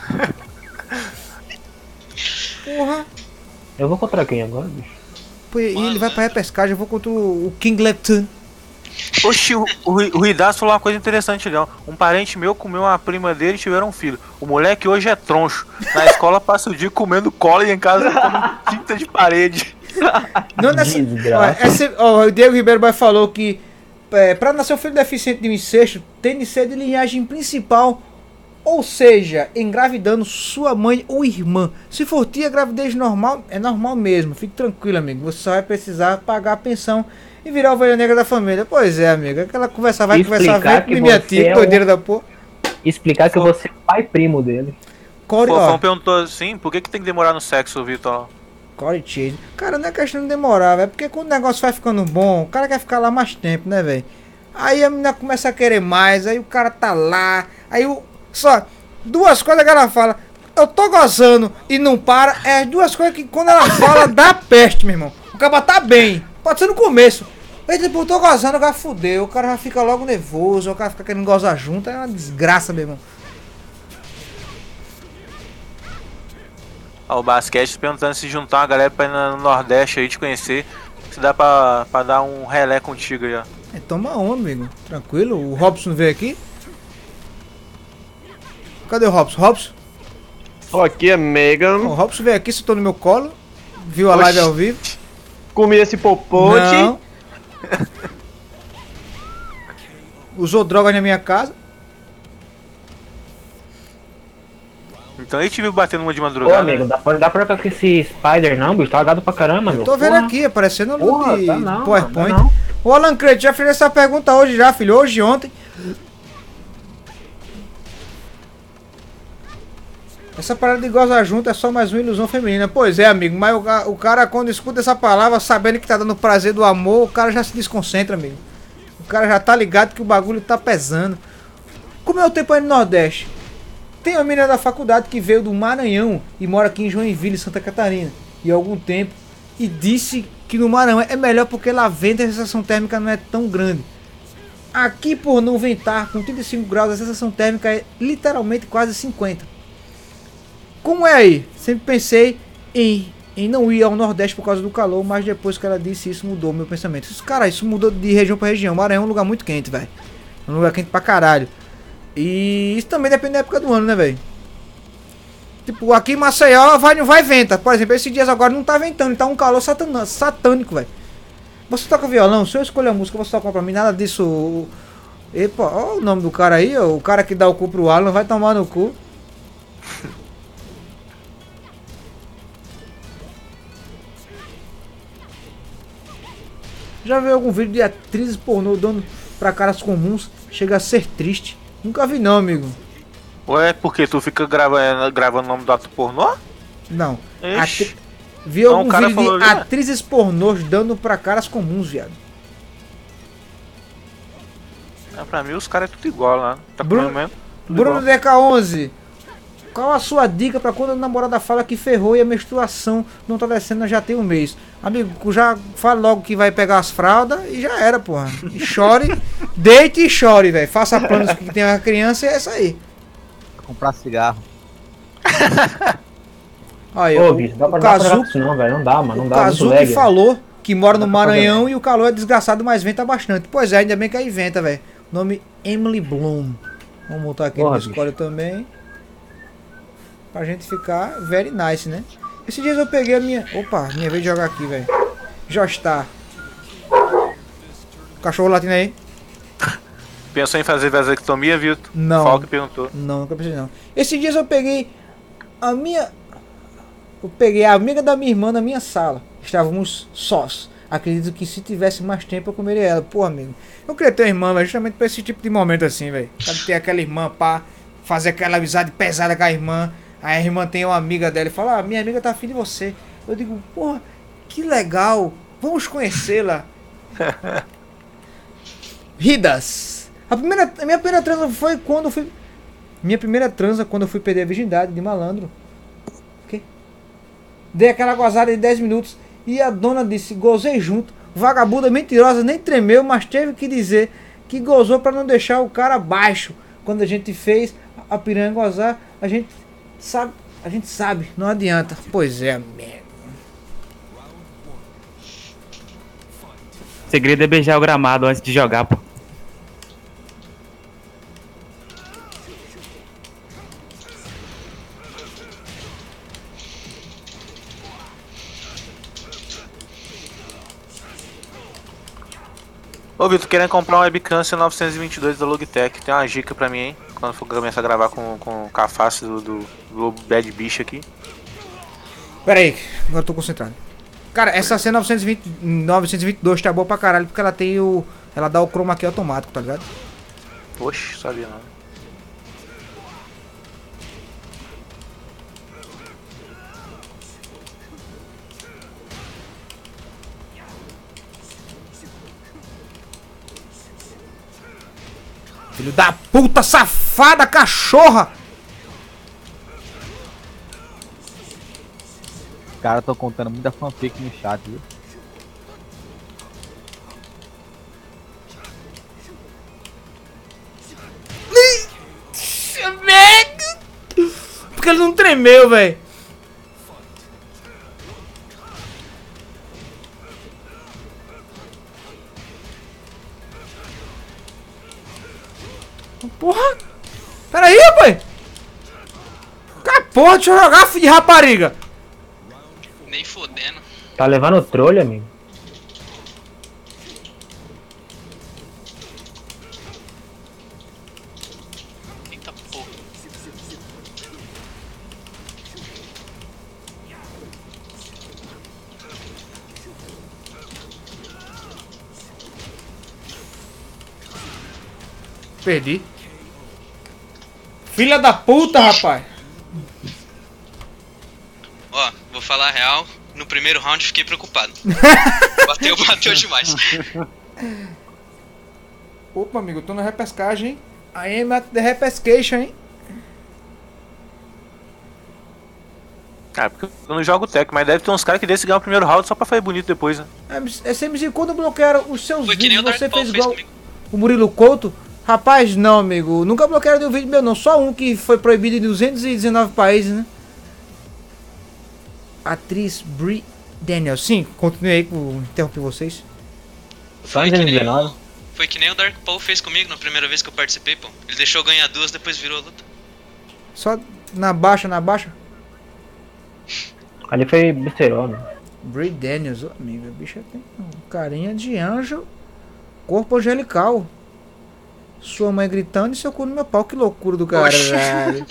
Porra. Eu vou contra quem agora, bicho? Pô, e ele vai pra repescagem, eu vou contra o King Lepton. Oxi, o, o, o Ridaço falou uma coisa interessante, Leão. Um parente meu comeu uma prima dele e tiveram um filho. O moleque hoje é troncho. Na escola passa o dia comendo cola e em casa come tinta de parede. Não nessa, ó, esse, ó, o Diego Ribeiro Boy falou que é, pra nascer um filho deficiente de um incesto, tem de ser de linhagem principal, ou seja, engravidando sua mãe ou irmã. Se for tia, gravidez normal, é normal mesmo. Fique tranquilo, amigo. Você só vai precisar pagar a pensão e virar a ovelha negra da família. Pois é, amigo. Aquela conversa vai, conversar vai com minha tia, é doideira um... da porra. Explicar que você é pai primo dele. Corey, O ó. Fofão perguntou assim, por que, que tem que demorar no sexo, Vitor? Corey Chase. Cara, não é questão de demorar, velho. Porque quando o negócio vai ficando bom, o cara quer ficar lá mais tempo, né, velho? Aí a menina começa a querer mais, aí o cara tá lá. Aí o. Só, duas coisas que ela fala. Eu tô gozando e não para. É as duas coisas que quando ela fala dá peste, meu irmão. O cara tá bem. Pode ser no começo. Aí tipo, eu tô gozando, o cara fudeu. O cara já fica logo nervoso. O cara fica querendo gozar junto. É uma desgraça, meu irmão. Ó, o basquete perguntando se juntar uma galera pra ir no Nordeste aí te conhecer. Se dá pra, pra dar um relé contigo aí, ó. É, toma onda, amigo. Tranquilo. O Robson veio aqui. Cadê o Robson? Robson? Tô aqui, amiga. O Robson veio aqui, sentou no meu colo. Viu a Oxi. live ao vivo. Comi esse popote. Não. Usou droga na minha casa. Então ele te viu batendo uma de Ô, madrugada. amigo, dá pra, dá pra jogar com esse Spider não, bicho? Tá lagado pra caramba, meu. Tô vendo Porra. aqui, aparecendo no Porra, de tá não, PowerPoint. tá não. O Alan Crete já fez essa pergunta hoje já, filho. Hoje e ontem. Essa parada de gozar junto é só mais uma ilusão feminina. Pois é, amigo, mas o, o cara quando escuta essa palavra, sabendo que tá dando prazer do amor, o cara já se desconcentra, amigo. O cara já tá ligado que o bagulho tá pesando. Como é o tempo aí no Nordeste? Tem uma menina da faculdade que veio do Maranhão e mora aqui em Joinville, Santa Catarina, e há algum tempo, e disse que no Maranhão é melhor porque lá venta e a sensação térmica não é tão grande. Aqui, por não ventar, com trinta e cinco graus, a sensação térmica é literalmente quase cinquenta. Como é aí? Sempre pensei em, em não ir ao Nordeste por causa do calor, mas depois que ela disse isso, mudou meu pensamento. Isso, cara, isso mudou de região para região. Maranhão é um lugar muito quente, velho. É um lugar quente pra caralho. E isso também depende da época do ano, né, velho? Tipo, aqui em Maceió vai, não vai venta. Por exemplo, esses dias agora não tá ventando, tá um calor satana, satânico, velho. Você toca violão? Se eu escolher a música, você toca pra mim, nada disso. Epa, ó o nome do cara aí, ó, o cara que dá o cu pro Alan, vai tomar no cu. Já viu algum vídeo de atrizes pornô dando pra caras comuns? Chega a ser triste. Nunca vi não, amigo. Ué, porque tu fica grava, gravando o nome do ato pornô? Não. Ixi. Atri... Vi algum Não, o cara vídeo de falou, né? atrizes pornôs dando pra caras comuns, viado. É, pra mim os caras é tudo igual lá. Tá Bruno, comendo mesmo? Tudo Bruno igual. D K onze. Qual a sua dica pra quando a namorada fala que ferrou e a menstruação não tá descendo já tem um mês? Amigo, já fala logo que vai pegar as fraldas e já era, porra. E chore, deite e chore, velho. Faça planos que tem uma criança e é isso aí. Comprar cigarro. Aí, Ô, o, bicho, dá pra o dar pra Kazu, jogar com isso não, velho. Não dá, mano. Não o dá. muito Kazu lag, que falou que mora no Dá pra fazer. Maranhão e o calor é desgraçado, mas venta bastante. Pois é, ainda bem que aí venta, velho. Nome Emily Bloom. Vamos botar aqui Porra, no Discord também. Pra gente ficar very nice, né? Esses dias eu peguei a minha... Opa, minha vez de jogar aqui, velho. Jostar. Cachorro latindo aí? Pensou em fazer vasectomia, Vitor? Não. Falco perguntou. Não, nunca precisei não. Esses dias eu peguei a minha... Eu peguei a amiga da minha irmã na minha sala. Estávamos sós. Acredito que se tivesse mais tempo eu comeria ela. Pô, amigo, eu queria ter uma irmã, mas justamente pra esse tipo de momento assim, velho. Sabe, ter aquela irmã pra fazer aquela amizade pesada com a irmã. Aí a irmã tem uma amiga dela e fala, ah, minha amiga tá afim de você. Eu digo, porra, que legal, vamos conhecê-la. Ridas. A, primeira, a minha primeira transa foi quando eu fui... Minha primeira transa quando eu fui perder a virgindade de malandro. O quê? Dei aquela gozada de dez minutos e a dona disse, gozei junto. Vagabunda mentirosa, nem tremeu, mas teve que dizer que gozou pra não deixar o cara baixo. Quando a gente fez a piranha gozar, a gente sabe, a gente sabe, não adianta. Pois é, amigo. O segredo é beijar o gramado antes de jogar, pô. Ô Vitor, querendo comprar um webcam C novecentos e vinte e dois da Logitech, tem uma dica pra mim, hein? Quando for começar a gravar com, com, com a face do, do, do Bad Bicho aqui. Pera aí, agora eu tô concentrado. Cara, essa C novecentos e vinte, novecentos e vinte e dois tá boa pra caralho, porque ela tem o... Ela dá o chroma key automático, tá ligado? Oxe, sabia não. Filho da puta, safada, cachorra! Os caras estão contando muita fanfic no chat, viu? Porque ele não tremeu, velho. Porra! Pera aí, rapaz! Que porra, deixa eu jogar, filho de rapariga! Nem fodendo. Tá levando trolha, amigo? Eita porra. Perdi. Filha da puta, rapaz! Ó, vou falar a real. No primeiro round fiquei preocupado. Bateu, bateu demais. Opa, amigo, eu tô na repescagem, hein? I am at the repescation, hein? Cara, porque eu não jogo tech, mas deve ter uns caras que descem ganhar o primeiro round só pra fazer bonito depois, né? É, C M Z, quando bloquearam os seus Foi que nem vídeos, o Dark você Paul fez fez igual comigo. o Murilo Couto? Rapaz, não, amigo. Nunca bloquearam nenhum vídeo meu, não. Só um que foi proibido em duzentos e dezenove países, né? Atriz Brie Daniel. Sim, continuei aí, por interromper vocês. Foi que, nem, foi que nem o Dark Paul fez comigo na primeira vez que eu participei, pô. Ele deixou eu ganhar duas, depois virou a luta. Só na baixa, na baixa. Ali foi besterona. Brie Daniels, oh, amigo, a bicha tem um carinha de anjo, corpo angelical. Sua mãe gritando e seu cu no meu pau, que loucura do caralho.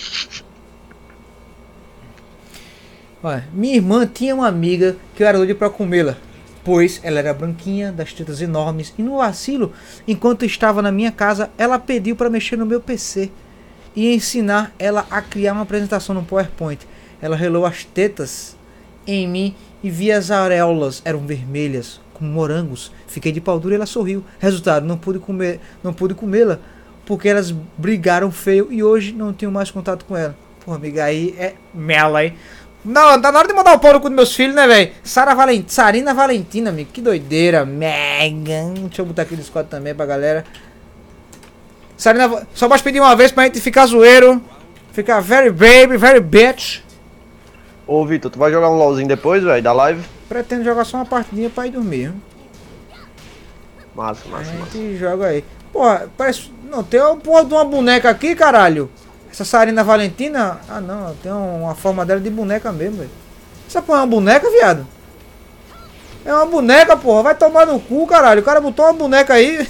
Olha, minha irmã tinha uma amiga que eu era doido pra comê-la, pois ela era branquinha, das tetas enormes, e no vacilo, enquanto estava na minha casa, ela pediu para mexer no meu P C e ensinar ela a criar uma apresentação no PowerPoint. Ela relou as tetas em mim e vi as auréolas, eram vermelhas, como morangos. Fiquei de pau duro e ela sorriu. Resultado, não pude comer, não pude comê-la, porque elas brigaram feio e hoje não tenho mais contato com ela. Pô, amiga, aí é mela, hein? Não, tá na hora de mandar o pau no cu dos meus filhos, né, velho? Sara Valent... Sarina Valentina, amigo. Que doideira. Megan. Deixa eu botar aqui no Discord também pra galera. Sarina... Só posso pedir uma vez pra gente ficar zoeiro. Ficar very baby, very bitch. Ô, Vitor, tu vai jogar um LOLzinho depois, velho, da live? Pretendo jogar só uma partidinha pra ir dormir. Hein? Massa, massa, a massa. gente joga aí. Porra, parece... Não, tem uma porra de uma boneca aqui, caralho. Essa Sarina Valentina... Ah, não. Tem uma forma dela de boneca mesmo, velho. Essa porra é uma boneca, viado? É uma boneca, porra. Vai tomar no cu, caralho. O cara botou uma boneca aí.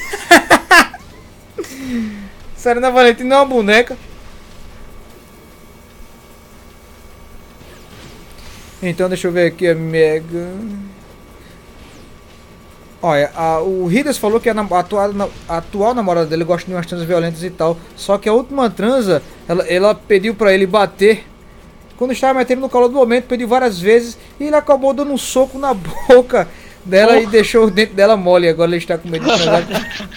Sarina Valentina é uma boneca. Então, deixa eu ver aqui a Mega. Olha, a, o Ridas falou que a, nam- a atual, na- a atual namorada dele gosta de umas transas violentas e tal. Só que a última transa, ela, ela pediu pra ele bater. Quando estava metendo no calor do momento, pediu várias vezes. E ele acabou dando um soco na boca dela e deixou o dente dela mole. Agora ele está com medo de transar.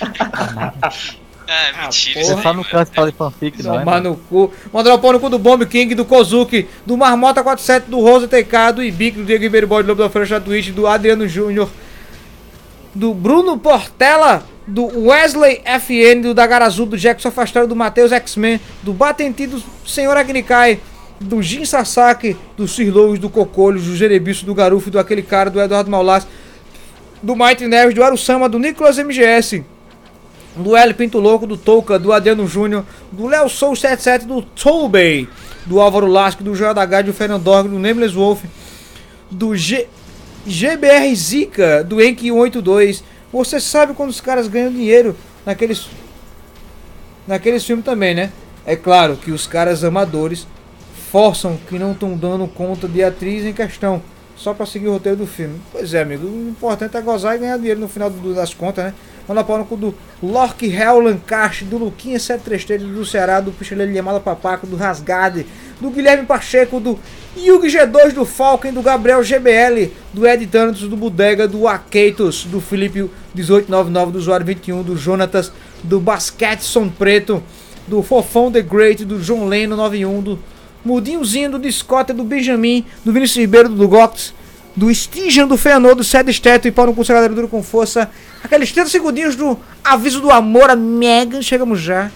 É, mentira. porra. isso Só aí, não mano. cansa falar de fanfic, não. é, Tomar mano? no cu. Mandar o pau no cu do Bomb King, do Kozuki, do Marmota quarenta e sete, do Rosa T K, do Ibique, do Diego Ribeiro Boy, do Lobo da Francha Twitch, do Adriano Júnior, do Bruno Portela, do Wesley F N, do Dagarazu, do Jackson Afastado, do Matheus X-Men, do Batenti, do Senhor Agnikai, do Jin Sasaki, do Sir Lois, do Cocolho, do Jerebiço, do Garufo, do aquele cara, do Eduardo Maulas, do Mighty Neves, do Arusama, do Nicolas M G S, do L Pinto Louco, do Touca, do Adriano Júnior, do Léo Soul setenta e sete, do Tolbey, do Álvaro Lasco, do Joel da H, do Fernando Org, do Nameless Wolf, do G... GBR Zika, do Enki cento e oitenta e dois. Você sabe quando os caras ganham dinheiro naqueles naqueles filmes também, né? É claro que os caras amadores forçam que não estão dando conta de atriz em questão, só pra seguir o roteiro do filme. Pois é, amigo, o importante é gozar e ganhar dinheiro no final do- das contas, né? Manda pau no cu do Lork Hell Lancaster, do Luquinha sete três três, do Ceará, do Picheleiro Yamada Papaco, do Rasgade, do Guilherme Pacheco, do Yugi G dois, do Falken, do Gabriel G B L, do Ed Thanatos, do Bodega, do Akeitos, do Felipe dezoito noventa e nove, do Usuário vinte e um, do Jonatas, do Basquetson Preto, do Fofão The Great, do John Leno noventa e um, do Mudinhozinho, do Discota, do Benjamin, do Vinícius Ribeiro, do Gox, do Stygian, do Feanor, do Sed Esteto e pau no cu, galera duro com força. Aqueles trinta segundinhos do aviso do amor a Megan. Chegamos já.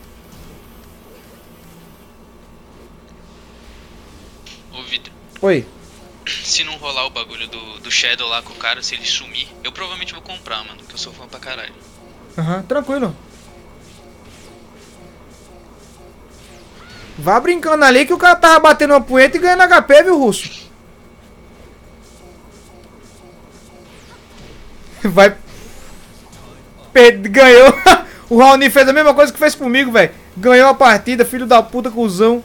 Ô, Vitor, Oi. se não rolar o bagulho do, do Shadow lá com o cara, se ele sumir, eu provavelmente vou comprar, mano, que eu sou fã pra caralho. Aham, tranquilo. Vá brincando ali que o cara tava batendo uma punheta e ganhando H P, viu, Russo? Vai. Perde- Ganhou. O Raoni fez a mesma coisa que fez comigo, velho. Ganhou a partida, filho da puta, cuzão.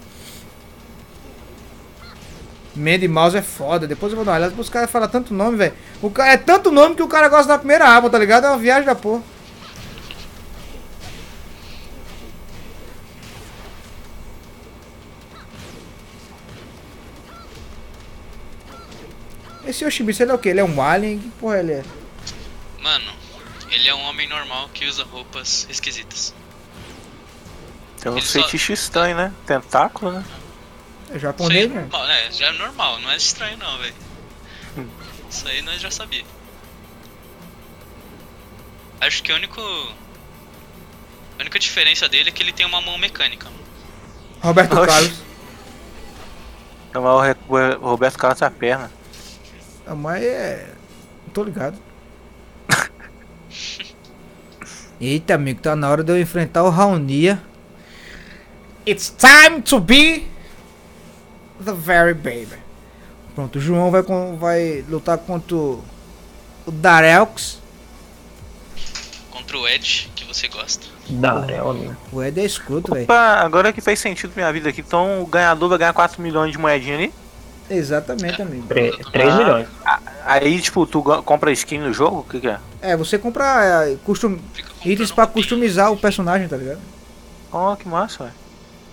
Mandy Mouse é foda. Depois eu vou dar uma olhada. Os caras falam tanto nome, velho. O cara é tanto nome que o cara gosta da primeira aba, tá ligado? É uma viagem da porra. Esse Yoshimitsu, ele é o quê? Ele é um alien? Que porra ele é? Mano, ele é um homem normal que usa roupas esquisitas. Tem um Ele só- fetiche estranho, né? Tentáculo, né? É Isso japonês, aí é né? normal, né? Já é normal, não é estranho não, velho. Isso aí nós já sabia. Acho que o único... A única diferença dele é que ele tem uma mão mecânica, mano. Roberto Oxi. Carlos. Chamar o Re- o Roberto Carlos a perna. A mãe é... Não tô ligado. Eita, amigo, tá na hora de eu enfrentar o Raunia. It's time to be the very baby. Pronto, o João vai, com, vai lutar contra o o Darelx. Contra o Ed, que você gosta. Darel, amigo. O Ed é escroto, velho. Opa, agora que fez sentido pra minha vida aqui. Então o ganhador vai ganhar quatro milhões de moedinha ali. Exatamente, amigo. três Ah, milhões. a- Aí, tipo, tu ga- compra skin no jogo? O que que é? É, você compra é, custom... itens pra customizar o personagem, tá ligado? Oh, que massa, velho.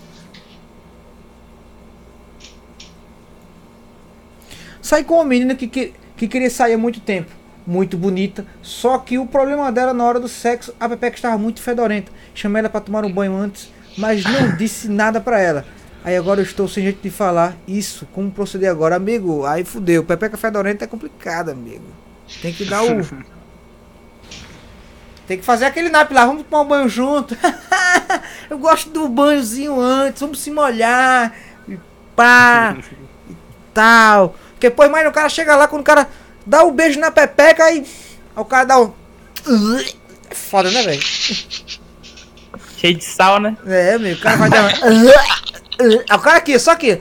Saí com uma menina que, que, que queria sair há muito tempo. Muito bonita. Só que o problema dela na hora do sexo, a Pepeca estava muito fedorenta. Chamei ela pra tomar um banho antes, mas não disse nada pra ela. Aí agora eu estou sem jeito de falar isso. Como proceder agora? Amigo, aí fudeu. Pepeca fedorenta é complicado, amigo. Tem que dar o... Tem que fazer aquele nap lá. Vamos tomar um banho junto. Eu gosto do banhozinho antes. Vamos se molhar. E pá. E tal. Porque depois mais o cara chega lá, quando o cara dá o um beijo na pepeca, aí, aí o cara dá um... É foda, né, velho? Cheio de sal, né? É, meu, o cara vai dar uma... O cara aqui, só aqui.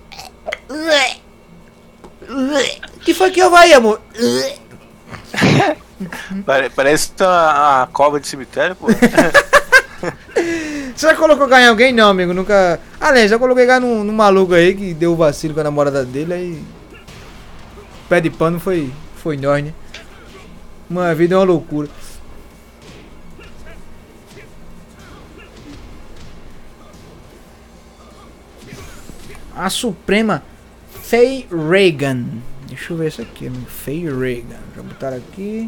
Que foi que eu vai, amor? Pare- Parece uma, uma cova de cemitério, pô. Você já colocou ganhar alguém? Não, amigo, nunca... Além, já coloquei ganhar num, num maluco aí que deu o vacilo com a namorada dele, aí... Pé de pano foi, foi nós, né? Mano, a vida é uma loucura. A Suprema Faye Reagan. Deixa eu ver isso aqui, amigo. Faye Reagan. Vou botar aqui.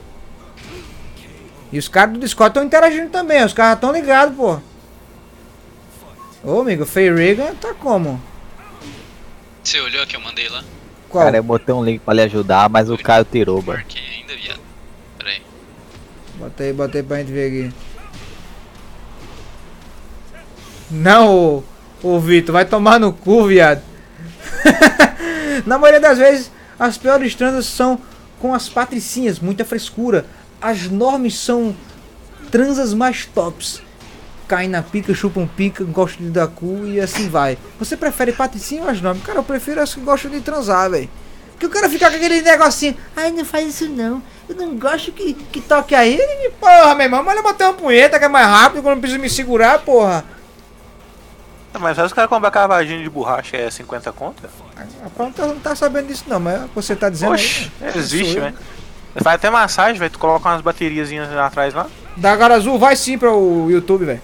E os caras do Discord estão interagindo também. Os caras estão ligados, pô. Ô, amigo, Faye Reagan tá como? Você olhou que eu mandei lá? Qual? Cara, eu botei um link pra lhe ajudar, mas o Caio tirou, mano. Marquei ainda, viado. Pera aí. Bota aí, bota aí pra gente ver aqui. Não, ô, ô Vitor, vai tomar no cu, viado. Na maioria das vezes, as piores transas são com as patricinhas, muita frescura. As normes são transas mais tops. Caem na pica, chupam pica, gostam de dar cu e assim vai. Você prefere patricinha ou as normes? Cara, eu prefiro as que gostam de transar, velho. Porque o cara fica com aquele negocinho. Ai, não faz isso não. Eu não gosto que, que toque aí. E, porra, meu irmão, mas eu botei uma punheta que é mais rápido, quando eu não preciso me segurar, porra. Mas se os caras compram cavadinho de borracha é cinquenta conto? A Pronto não tá sabendo disso não, mas você tá dizendo. Oxe, aí, existe, velho. Faz até massagem, velho. Tu coloca umas bateriazinhas atrás lá. Da Gara Azul vai sim para o YouTube, velho.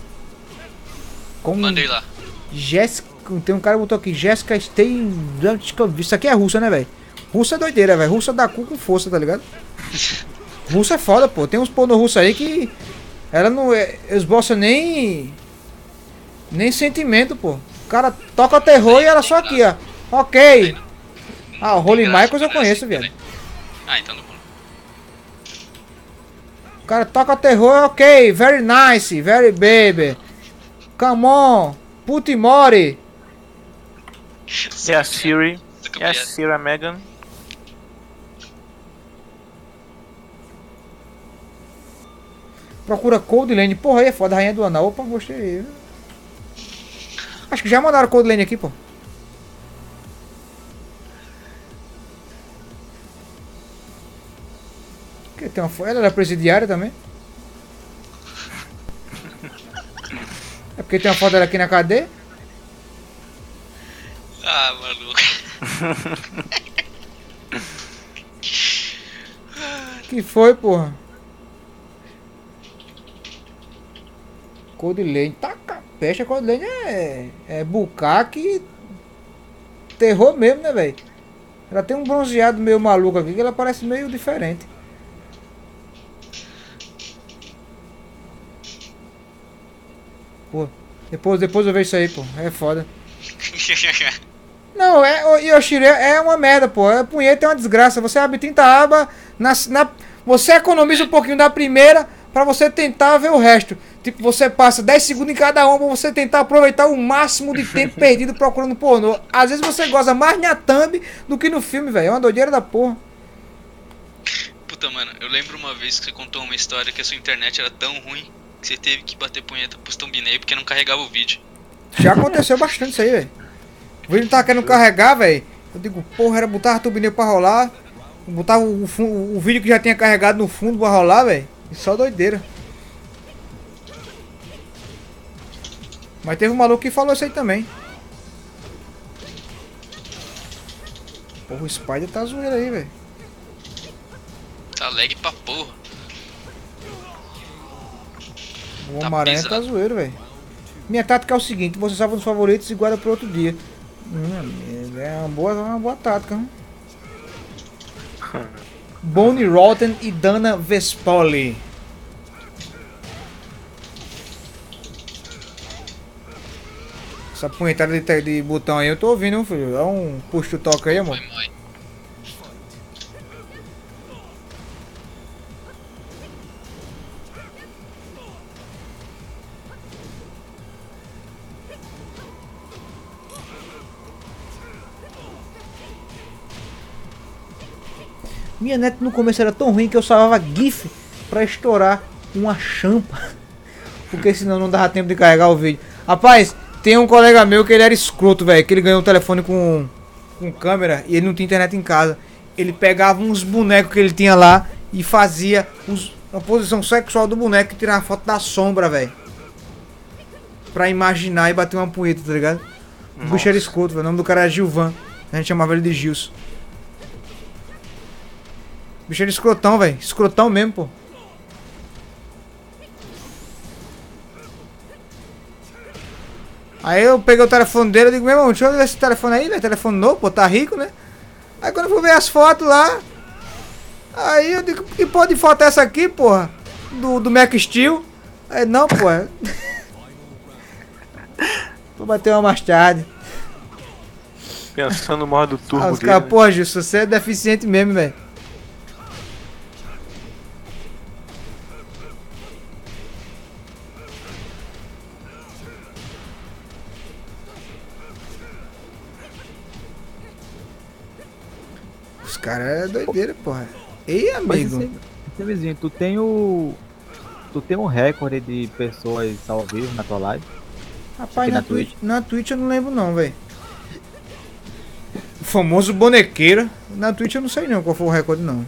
Mandei lá. Jéssica, tem um cara que botou aqui, Jéssica Stein. Isso aqui é russa, né, velho? Russa é doideira, velho. Russa dá cu com força, tá ligado? Russa é foda, pô. Tem uns porno russo aí que ela não é, esboça nem nem sentimento, pô. O cara toca terror e ela só aqui, ó. Ok. Ah, o Holy Michaels eu conheço, viado. Ah, então não. O cara toca terror, ok. Very nice, very baby. Come on, puti more. E a Siri. E a Siri, a Megan. Procura Cold Lane. Porra, aí é foda, Rainha do Anal. Opa, gostei. Acho que já mandaram Cold Lane aqui, pô. Que tem uma foto. Ela era presidiária também. É porque tem uma foto dela aqui na cadeia. Ah, maluco. Que foi, porra? Cold Lane. Taca peste, a Cold Lane é. É bucaque. Terror mesmo, né, velho? Ela tem um bronzeado meio maluco aqui que ela parece meio diferente. Pô, depois, depois eu vejo isso aí, pô. É foda. Não, é, Yoshiro, é uma merda, pô. A punheta é uma desgraça. Você abre trinta abas, na, na, você economiza um pouquinho da primeira pra você tentar ver o resto. Tipo, você passa dez segundos em cada uma pra você tentar aproveitar o máximo de tempo perdido procurando pornô. Às vezes você goza mais na thumb do que no filme, velho. É uma doideira da porra. Puta, mano, eu lembro uma vez que você contou uma história que a sua internet era tão ruim que você teve que bater punheta pro thumbnail porque não carregava o vídeo. Já aconteceu bastante isso aí, velho. O vídeo não tava querendo carregar, velho. Eu digo, porra, era botar a thumbnail pra rolar. Botar o, o, o vídeo que já tinha carregado no fundo pra rolar, velho. E só doideira. Mas teve um maluco que falou isso aí também. Porra, o Spider tá zoeiro aí, velho. Tá lag pra porra. O Tá Homem-Aranha pesado. tá zoeiro, velho. Minha tática é o seguinte, você salva nos favoritos e guarda pro outro dia. Hum, é uma boa, uma boa tática, hein? Bonnie Rotten e Dana Vespoli. Essa punhetada de, de botão aí eu tô ouvindo, filho. Dá um puxa o toque aí, amor. Minha net no começo era tão ruim que eu salvava GIF pra estourar uma champa. Porque senão não dava tempo de carregar o vídeo. Rapaz, tem um colega meu que ele era escroto, velho. Que ele ganhou um telefone com, com câmera e ele não tinha internet em casa. Ele pegava uns bonecos que ele tinha lá e fazia os, a posição sexual do boneco e tirava foto da sombra, velho. Pra imaginar e bater uma punheta, tá ligado? O bicho era escroto, velho. O nome do cara era Gilvan. A gente chamava ele de Gils. Bicho era escrotão, velho. Escrotão mesmo, pô. Aí eu peguei o telefone dele e digo, meu irmão, deixa eu ver esse telefone aí, velho. Telefone novo, pô, tá rico, né? Aí quando eu fui ver as fotos lá, aí eu digo, que pô de foto é essa aqui, porra? Do, do Mac Steel. Aí não, porra. Vou bater uma mais tarde. Pensando no modo turbo Ah, os dele, caras, né? porra, Gilson, você é deficiente mesmo, velho. Os caras é doideira, porra. Ei, amigo. Mas esse, esse vizinho, tu tem o... Tu tem um recorde de pessoas ao vivo na tua live? Rapaz, Aqui na, na Twitch, Twitch. na Twitch eu não lembro não, velho. O famoso bonequeira. Na Twitch eu não sei não qual foi o recorde não.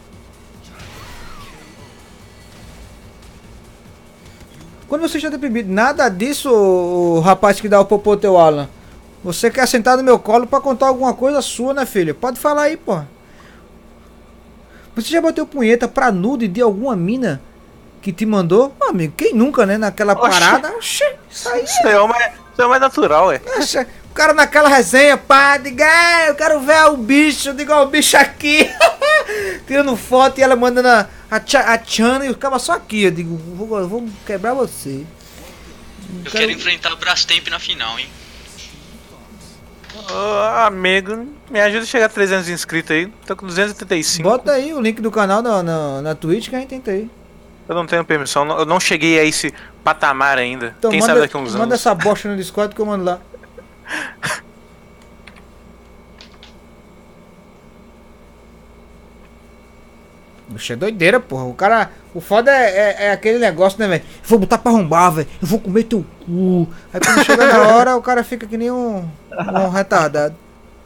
Quando você já tem bebido nada disso, o rapaz que dá o popô teu Alan. Você quer sentar no meu colo pra contar alguma coisa sua, né, filho? Pode falar aí, pô. Você já bateu punheta pra nude de alguma mina que te mandou? Ô, amigo, quem nunca, né? Naquela Oxi. parada. Oxi, isso aí. Isso é o mais, isso é o mais natural, ué. Oxe, o cara naquela resenha, pá, diga, ah, eu quero ver o bicho, eu digo, ó, o bicho aqui. Tirando foto e ela mandando a, a, tcha- a Tchana e eu ficava só aqui. Eu digo, vou, eu vou quebrar você. Eu quero enfrentar o Brastemp na final, hein? Ô, amigo, me ajuda a chegar a trezentos inscritos aí. Tô com duzentos e oitenta e cinco. Bota aí o link do canal na, na, na Twitch que a gente tenta aí. Eu não tenho permissão, não- eu não cheguei a esse patamar ainda. Então Quem manda, sabe daqui a uns manda anos. essa bosta no Discord que eu mando lá. Bicho, é doideira, porra. O cara. O foda é, é, é aquele negócio, né, velho? Eu vou botar pra arrombar, velho. Eu vou comer teu cu. Aí quando chega na hora, o cara fica que nem um, um retardado.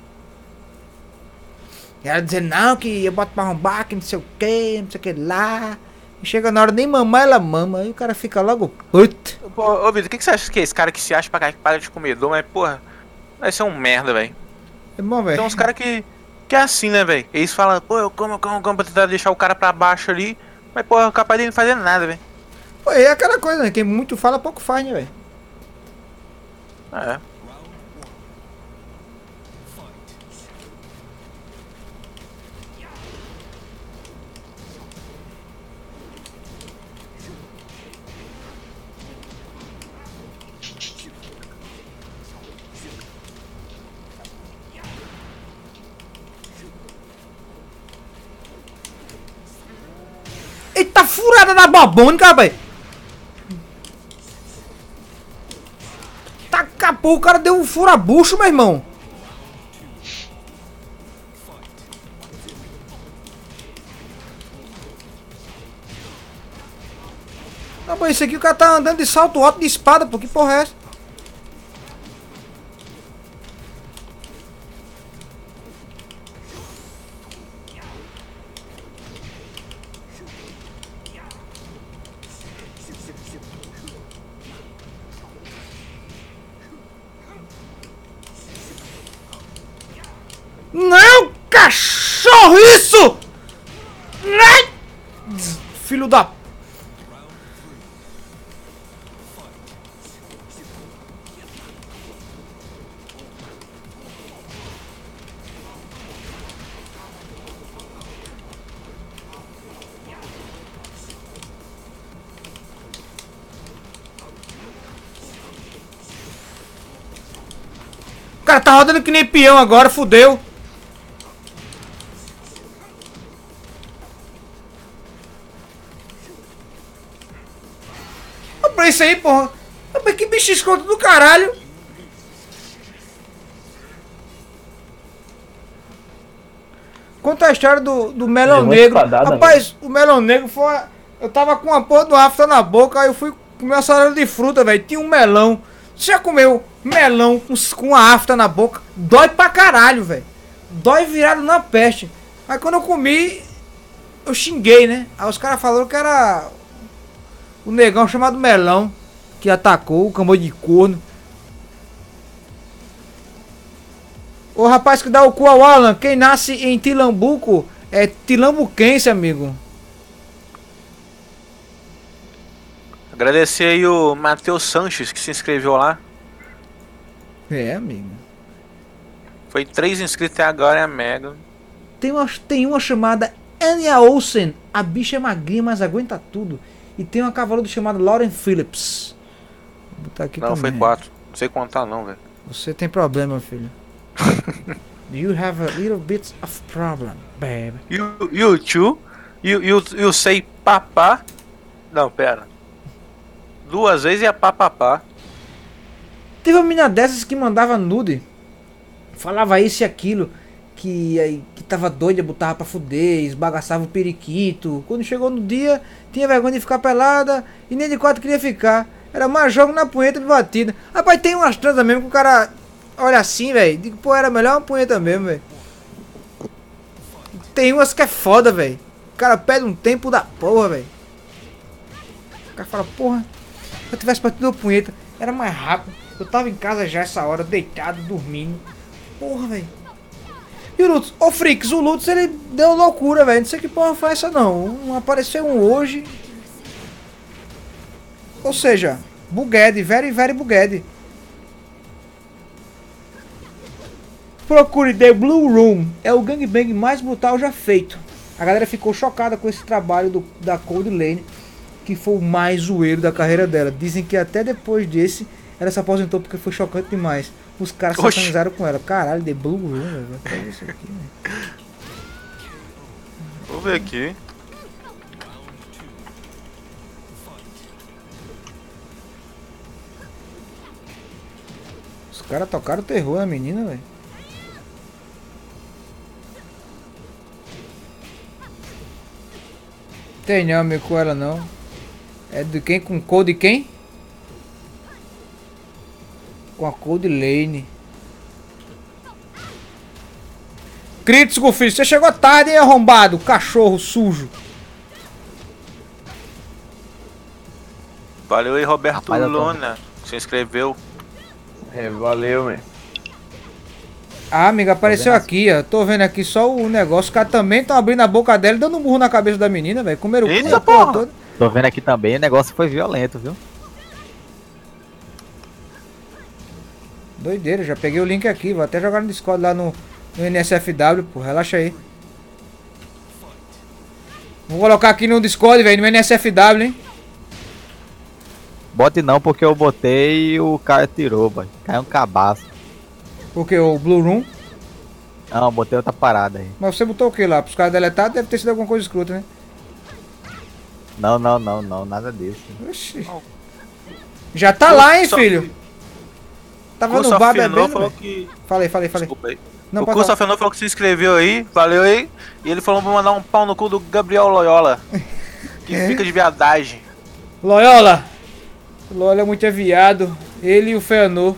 E ela dizendo, não, que eu boto pra arrombar, que não sei o que, não sei o que lá. E chega na hora, nem mamar, ela mama. Aí o cara fica logo puto. Pô, ô Vitor, o que, que você acha que é esse cara que se acha pra cá que para de comedor, mas porra, vai ser um merda, velho. É bom, velho. Tem uns caras que, que é assim, né, velho? Eles falam, pô, eu como, eu como, eu como pra tentar deixar o cara pra baixo ali, mas porra, é capaz de não fazer nada, velho. Pô, é aquela coisa, né? Quem muito fala, pouco faz, né, velho? É. Eita furada da babônica, velho! Taca, pô, o cara deu um furabucho, meu irmão! Não, pô, isso aqui o cara tá andando de salto alto de espada, pô, que porra é essa? Não, cachorro, isso! Ai! Filho da... O cara tá rodando que nem peão agora, fudeu. Olha pra isso aí, porra. Mas que bicho escroto do caralho. Conta a história do, do melão É uma negro. espadada, Rapaz, o melão negro foi... uma- Eu tava com uma porra do afta na boca, aí eu fui comer uma salada de fruta, velho. Tinha um melão. Você já comeu melão com, com a afta na boca? Dói pra caralho, velho. Dói virado na peste. Aí quando eu comi, eu xinguei, né? Aí os caras falaram que era o negão chamado Melão que atacou o cambô de corno. O rapaz que dá o cu ao Alan, quem nasce em Tilambuco É tilambuquense, amigo. Agradecer aí o Matheus Sanches que se inscreveu lá. É, amigo. Foi três inscritos até agora, é mega. Tem uma, tem uma chamada Anya Olsen. A bicha é magrinha, mas aguenta tudo. E tem uma cavaleira chamada Lauren Phillips. Vou botar aqui Não, também. foi quatro. Não sei contar não, velho. Você tem problema, filho. You have a little bit of problem, baby. You, you too? You, you, you say papá? Não, pera. Duas vezes é papapá. Teve uma mina dessas que mandava nude. Falava isso e aquilo. Que, aí, que tava doida, botava pra fuder, esbagaçava o periquito. Quando chegou no dia, tinha vergonha de ficar pelada e nem de quatro queria ficar. Era mais jogo na punheta de batida. Rapaz, tem umas transas mesmo que o cara olha assim, velho. Digo, pô, era melhor uma punheta mesmo, velho. Tem umas que é foda, velho. O cara pede um tempo da porra, velho. O cara fala, porra, se eu tivesse batido a punheta, era mais rápido. Eu tava em casa já essa hora, deitado, dormindo. Porra, velho. E o Lutz? Ô, Frix, o Lutz, ele deu loucura, velho. Não sei que porra foi essa, não. Não apareceu um hoje. Ou seja, bugued, very, very bugued. Procure The Blue Room. É o gangbang mais brutal já feito. A galera ficou chocada com esse trabalho do, da Cold Lane, que foi o mais zoeiro da carreira dela. Dizem que até depois desse, ela se aposentou porque foi chocante demais. Os caras se organizaram com ela. Caralho, The Blue Room, velho. Vai isso aqui, velho. Vou ver aqui. Os caras tocaram terror na menina, velho. Tem não, amigo, com ela não. É de quem? Com Cold quem? Com a Cold Lane. Crítico, filho, você chegou tarde, hein, arrombado? Cachorro sujo. Valeu aí, Roberto Rapaz, Luna, que se inscreveu. É, valeu, man. Ah, amiga, apareceu aqui, ó. Tô vendo aqui só o negócio. Os caras também estão abrindo a boca dela e dando um burro na cabeça da menina, velho. Comeram o cu da porra toda. Tô vendo aqui também, o negócio foi violento, viu? Doideira, já peguei o link aqui. Vou até jogar no Discord lá no, no N S F W, pô. Relaxa aí. Vou colocar aqui no Discord, velho, no N S F W, hein. Bote não, porque eu botei e o cara tirou, boy. Caiu um cabaço. O que? O Blue Room? Não, botei outra parada aí. Mas você botou o que lá? Pros caras deletar, deve ter sido alguma coisa escrota, né? Não, não, não, não, nada disso. Oxi. Já tá lá, hein, Só- filho? Tava O no bar Sofenô bebendo, falou velho. que... Falei, falei, falei. Desculpa aí. Não, o pode Curso falar. Sofenô falou que se inscreveu aí, valeu aí. E ele falou pra mandar um pau no cu do Gabriel Loyola. Que É? fica de viadagem. Loyola! Loyola é muito é viado. Ele e o Feanor.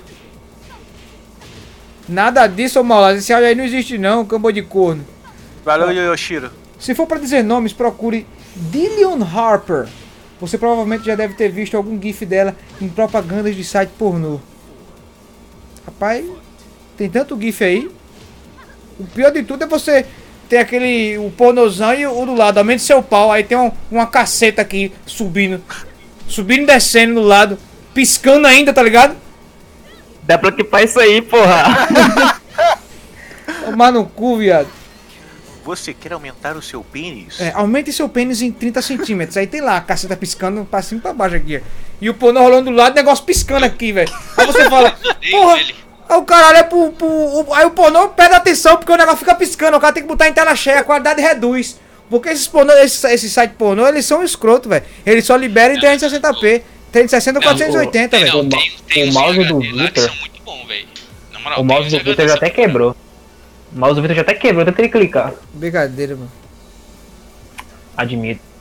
Nada disso, ô Maulado. Esse áudio aí não existe não, cambô de corno. Valeu, Yoshiro. Se for pra dizer nomes, procure Dillion Harper. Você provavelmente já deve ter visto algum gif dela em propagandas de site pornô. Rapaz, tem tanto gif aí. O pior de tudo é você ter aquele, o pornozão e o do lado, aumente seu pau, aí tem um, uma caceta aqui subindo. Subindo e descendo do lado, piscando ainda, tá ligado? Dá pra equipar isso aí, porra. Tomar no cu, viado. Você quer aumentar o seu pênis? É, aumente seu pênis em trinta centímetros. Aí tem lá a caceta piscando pra cima e pra baixo aqui. Ó. E o pornô rolando do lado, negócio piscando aqui, velho. Aí você fala, porra, aí o caralho é pro, pro, o- Aí o pornô perde atenção porque o negócio fica piscando. O cara tem que botar em tela cheia, a qualidade reduz. Porque esses pornô, esses, esses sites pornô, eles são escroto, velho. Eles só liberam em trezentos e sessenta p. trezentos e sessenta, quatrocentos e oitenta, velho. O, ma- o mouse do Victor. O mouse do Victor já até quebrou. O mouse do Victor já até quebrou, eu tentei clicar. Brincadeira, mano. Admito.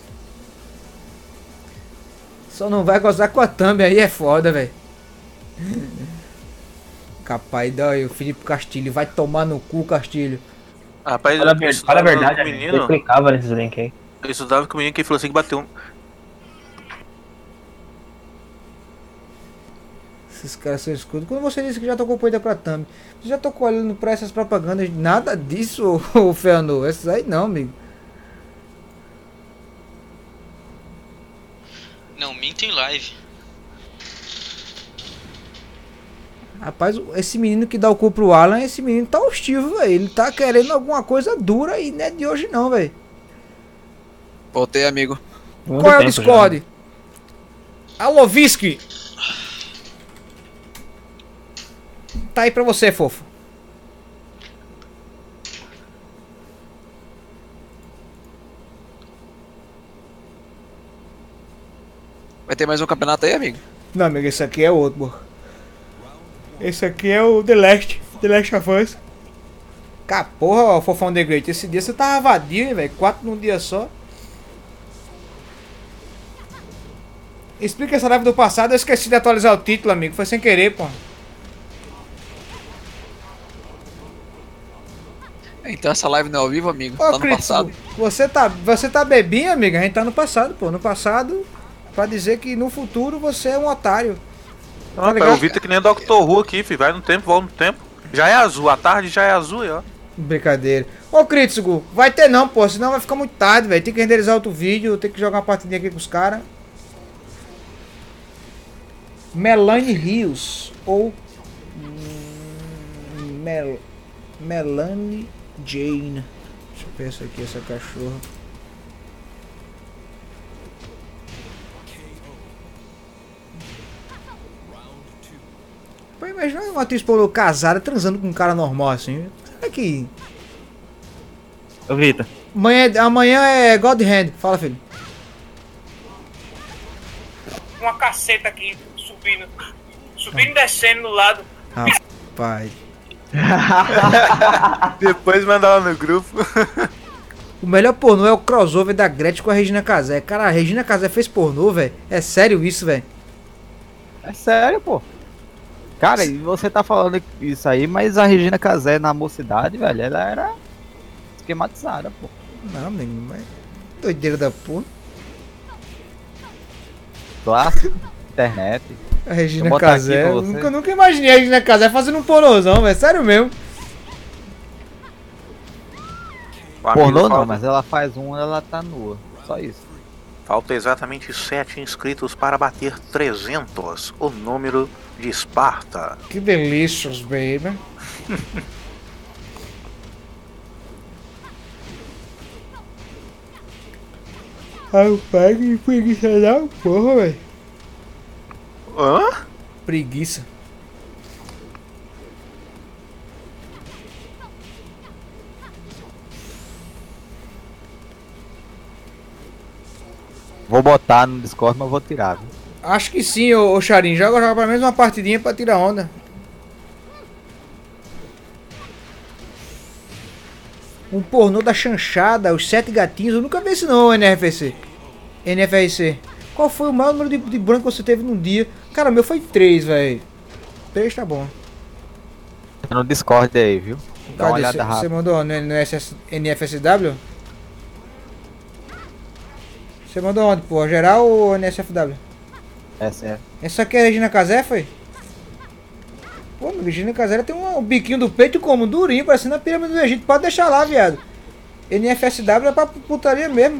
Só não vai gozar com a thumb, aí é foda, velho. Capaz, daí o Felipe Castilho vai tomar no cu, Castilho. Rapaz, Fala a eu ver- estudava fala a verdade, com o amigo, menino. eu clicava nesses links aí. Eu estudava com o menino que falou assim que bateu um. Esses caras são escudos. Quando você disse que já tocou poeira pra Thumb, você já tocou olhando pra essas propagandas? Nada disso, ô Fernando. Essas aí não, amigo. Não, minto em live. Rapaz, esse menino que dá o cu pro Alan, esse menino tá hostil, velho. Ele tá querendo alguma coisa dura e não é de hoje não, velho. Voltei, amigo. Qual é o Discord? Alô, Visky. Tá aí pra você, fofo. Vai ter mais um campeonato aí, amigo? Não, amigo, esse aqui é outro, pô. Esse aqui é o The Last. The Last of Us. Cá, porra, Fofão The Great. Esse dia você tava vadio, hein, velho. Quatro num dia só. Explica essa live do passado. Eu esqueci de atualizar o título, amigo. Foi sem querer, pô. Então essa live não é ao vivo, amigo? Ô, tá no Cris, passado. Você tá, você tá bebinho, amiga? A gente tá no passado, pô. No passado, pra dizer que no futuro você é um otário. Ah, tá, o Vitor é que nem o doutor Who aqui, filho. Vai no tempo, volta no tempo. Já é azul, a tarde já é azul, ó. Brincadeira. Ô, Crítico, vai ter não, pô. Senão vai ficar muito tarde, velho. Tem que renderizar outro vídeo, tem que jogar uma partidinha aqui com os caras. Melanie Rios. Ou... Mel... Melanie Jane. Deixa eu ver essa aqui, essa cachorra. Pô, imagina uma atriz pornô casada transando com um cara normal assim. É que... Ô, Vitor. Amanhã, amanhã é God Hand. Fala, filho. Uma caceta aqui, subindo. Subindo e descendo do lado. Rapaz. Depois manda lá no grupo. O melhor pornô é o crossover da Gretchen com a Regina Casé. Cara, a Regina Casé fez pornô, velho. É sério isso, velho? É sério, pô. Cara, e você tá falando isso aí, mas a Regina Casé na mocidade, velho, ela era esquematizada, pô. Não, menino, mas... doideira da porra. Clássico, internet. A Regina Casé, eu nunca, nunca imaginei a Regina Casé fazendo um pornôzão, velho. Sério mesmo. Pornô não, mas ela faz um, ela tá nua. Só isso. Falta exatamente sete inscritos para bater trezentos, o número de Esparta. Que delicious, baby. Ai, o pai que preguiça não, porra, velho. Hã? Preguiça. Vou botar no Discord, mas vou tirar, viu? Acho que sim, ô, ô Charim. Joga, joga pelo menos uma partidinha pra tirar onda. Um pornô da chanchada, os sete gatinhos. Eu nunca vi isso não, N F C. N F R C. Qual foi o maior número de, de branco que você teve num dia? Cara, o meu foi três, velho. três tá bom. Tá no Discord aí, viu? Dá uma Cadê? olhada Você rápida. mandou no, no S S, N F S W? Você mandou onde, pô? Geral ou N S F W? Essa é. Essa aqui é a Regina Casé, foi? Pô, a Regina Casé tem um, um biquinho do peito como? Durinho, parecendo a pirâmide do Egito. Pode deixar lá, viado. N F S W é pra putaria mesmo.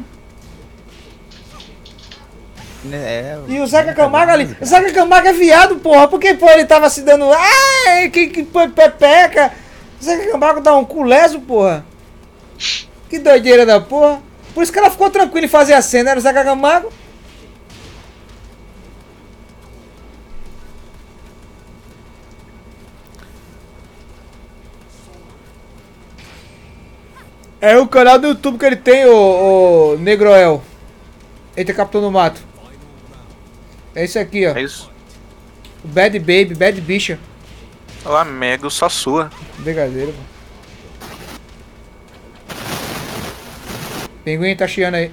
É, E o Zeca Camargo ali. O Zeca Camargo é viado, porra. Por que, pô, ele tava se dando... Ai, que, que pepeca. O Zeca Camargo dá um cu leso, porra. Que doideira da porra. Por isso que ela ficou tranquila em fazer a cena, era o Zeca Camargo. É o canal do YouTube que ele tem, o, o Negroel. Eita, Capitão do Mato. É esse aqui, ó. É isso. O Bad Baby, Bad Bicha. Olá, Mego, só sua. Brigadeiro, pô. Pinguim tá chiando aí.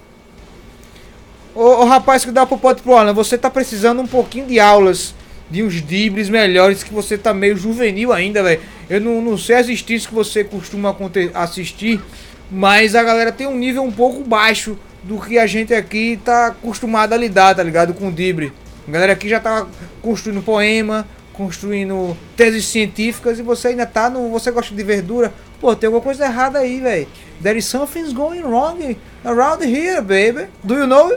Ô, ô rapaz que dá pro pote pro Alan, você tá precisando um pouquinho de aulas. De uns dribles melhores, que você tá meio juvenil ainda, velho. Eu não, não sei as streams que você costuma assistir, mas a galera tem um nível um pouco baixo do que a gente aqui tá acostumado a lidar, tá ligado? Com o drible. A galera aqui já tá construindo poema, construindo teses científicas e você ainda tá no... Você gosta de verdura? Pô, tem alguma coisa errada aí, velho. There is something going wrong around here, baby. Do you know?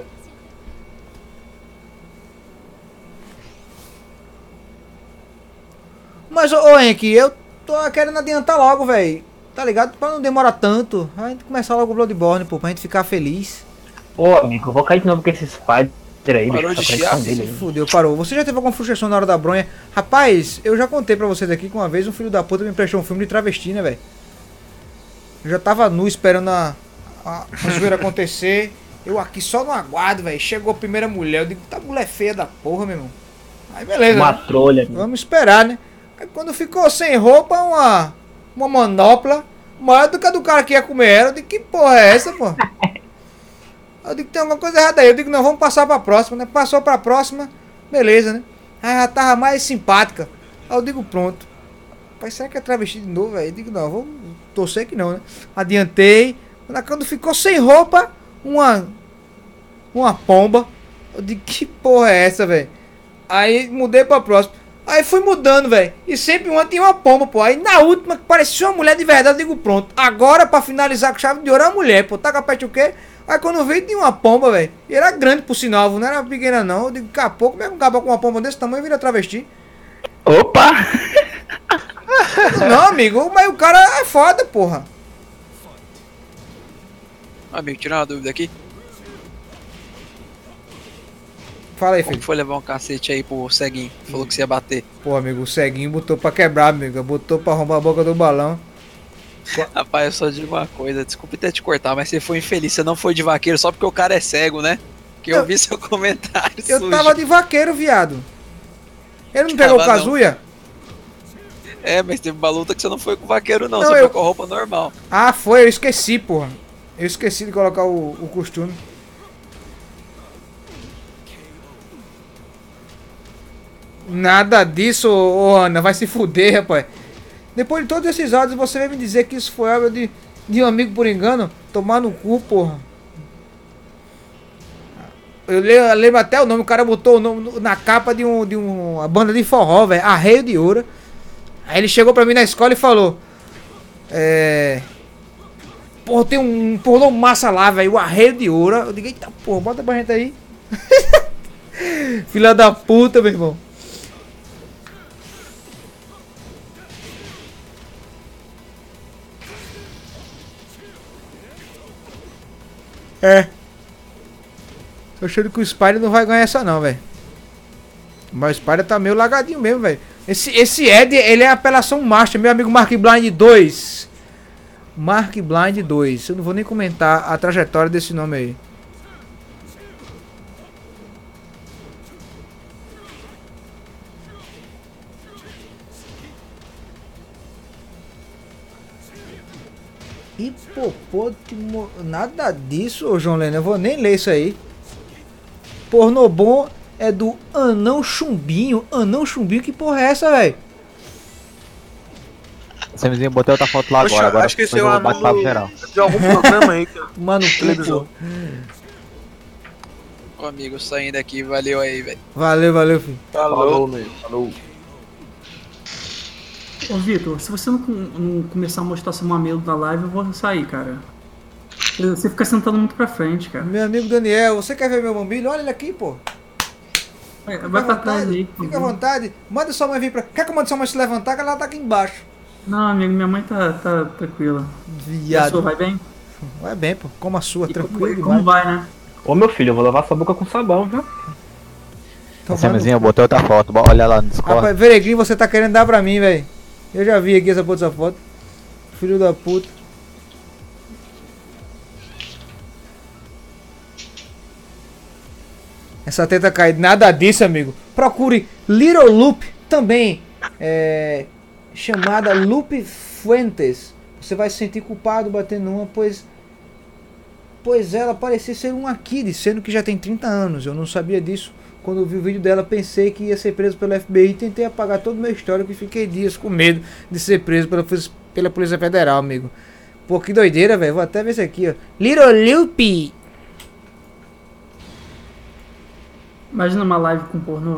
Mas, ô Henrique, eu tô querendo adiantar logo, velho. Tá ligado? Pra não demorar tanto. A gente começar logo o Bloodborne, pô, pra gente ficar feliz. Ô, amigo, eu vou cair de novo com esse Spider aí, Parou bicho. de Tá chiar, com dele, se hein? fudeu, parou. Você já teve alguma frustração na hora da bronha? Rapaz, eu já contei pra vocês aqui que uma vez um filho da puta me emprestou um filme de travesti, né, velho? Eu já tava nu esperando a, a, a zoeira acontecer. Eu aqui só no aguardo, velho. Chegou a primeira mulher. Eu digo, tá mulher feia da porra, meu irmão. Aí beleza. Uma né? trolha. Amigo. Vamos esperar, né? Aí quando ficou sem roupa, uma, uma manopla maior do que a do cara que ia comer ela. Eu digo, que porra é essa, pô? Eu digo, tem alguma coisa errada aí. Eu digo, não, vamos passar pra próxima, né? Passou pra próxima, beleza, né? Aí já tava mais simpática. Aí eu digo, pronto. Mas será que é travesti de novo, velho? Eu digo, não, vamos torcer que não, né? Adiantei. Quando ficou sem roupa, uma. Uma pomba. Eu digo, que porra é essa, velho? Aí mudei pra próxima. Aí fui mudando, velho. E sempre uma tinha uma pomba, pô. Aí na última, que parecia uma mulher de verdade, eu digo, pronto. Agora, pra finalizar com chave de ouro, é uma mulher, pô. Tá com a pet o quê? Aí quando eu vi, tinha uma pomba, velho. E era grande, por sinal, não era pequena, não. Eu digo, capô, como é que um cabo com uma pomba desse tamanho vira travesti? Opa! Não, amigo, mas o cara é foda, porra. Amigo, tirar uma dúvida aqui. Fala aí, Como filho. foi levar um cacete aí pro ceguinho? Falou que você ia bater. Pô, amigo, o ceguinho botou pra quebrar, amigo. Botou pra arrombar a boca do balão. Rapaz, eu só digo uma coisa, desculpe até te cortar, mas você foi infeliz, você não foi de vaqueiro só porque o cara é cego, né? Que eu, Eu- vi seu comentário. Eu sujo. tava de vaqueiro, viado. Ele não pegou o Tava não. Kazuya? É, mas teve uma luta que você não foi com vaqueiro, não, Não, você eu- foi com a roupa normal. Ah, foi, eu esqueci, porra. Eu esqueci de colocar o, o costume. Nada disso, ô Ana, vai se fuder, rapaz. Depois de todos esses áudios, você vem me dizer que isso foi obra de, de um amigo por engano? Tomar no cu, porra. Eu le- eu lembro até o nome, o cara botou o nome no- na capa de, um, de um, uma banda de forró, velho, Arreio de Ouro. Aí ele chegou pra mim na escola e falou: É. Porra, tem um pornô massa lá, velho, o Arreio de Ouro. Eu digo, eita porra, bota pra gente aí. Filha da puta, meu irmão. É. Tô achando que o Spider não vai ganhar essa não, velho. Mas o Spider tá meio lagadinho mesmo, velho. Esse, esse Ed, ele é apelação master. Meu amigo Mark Blind dois. Mark Blind dois. Eu não vou nem comentar a trajetória desse nome aí. Hipopótamo. Nada disso, ô João Leno. Eu vou nem ler isso aí. Pornô bom é do Anão Chumbinho. Anão Chumbinho, que porra é essa, velho? Samizinho, botei outra foto lá Poxa, agora. Agora acho que esse depois é o eu bate papo anúncio geral. de algum programa aí, cara. Mano, Televisão. Ô amigo, saindo aqui, valeu aí, velho. Valeu, valeu, filho. Falou, meu. Falou. Ô Vitor, se você não, com- não começar a mostrar seu mamelo na live, eu vou sair, cara. Você fica sentando muito pra frente, cara. Meu amigo Daniel, você quer ver meu mambilho? Olha ele aqui, pô. Vai, Fica vai à pra trás vontade, aí. por Fica à favor. vontade. Manda sua mãe vir pra... Quer que eu mande sua mãe se levantar? Que ela tá aqui embaixo. Não, amigo, minha mãe tá, tá tranquila. Viado. A sua vai bem? Vai bem, pô. Como a sua, tranquilo Como demais. vai, né? Ô meu filho, eu vou lavar sua boca com sabão, viu? Samizinho, eu botei outra foto. bo- Olha lá no Discord. Rapaz, Veregrinho, você tá querendo dar pra mim, velho. Eu já vi aqui essa porra dessa foto. Filho da puta. Essa teta caída. Nada disso, amigo. Procure Little Loop também. É, chamada Loop Fuentes. Você vai se sentir culpado batendo uma, pois... Pois ela parecia ser um Akid, sendo que já tem trinta anos. Eu não sabia disso. Quando eu vi o vídeo dela, pensei que ia ser preso pelo F B I e tentei apagar todo o meu histórico e fiquei dias com medo de ser preso pela, pela Polícia Federal, amigo. Pô, que doideira, velho. Vou até ver isso aqui, ó. Little Loopy. Imagina uma live com pornô.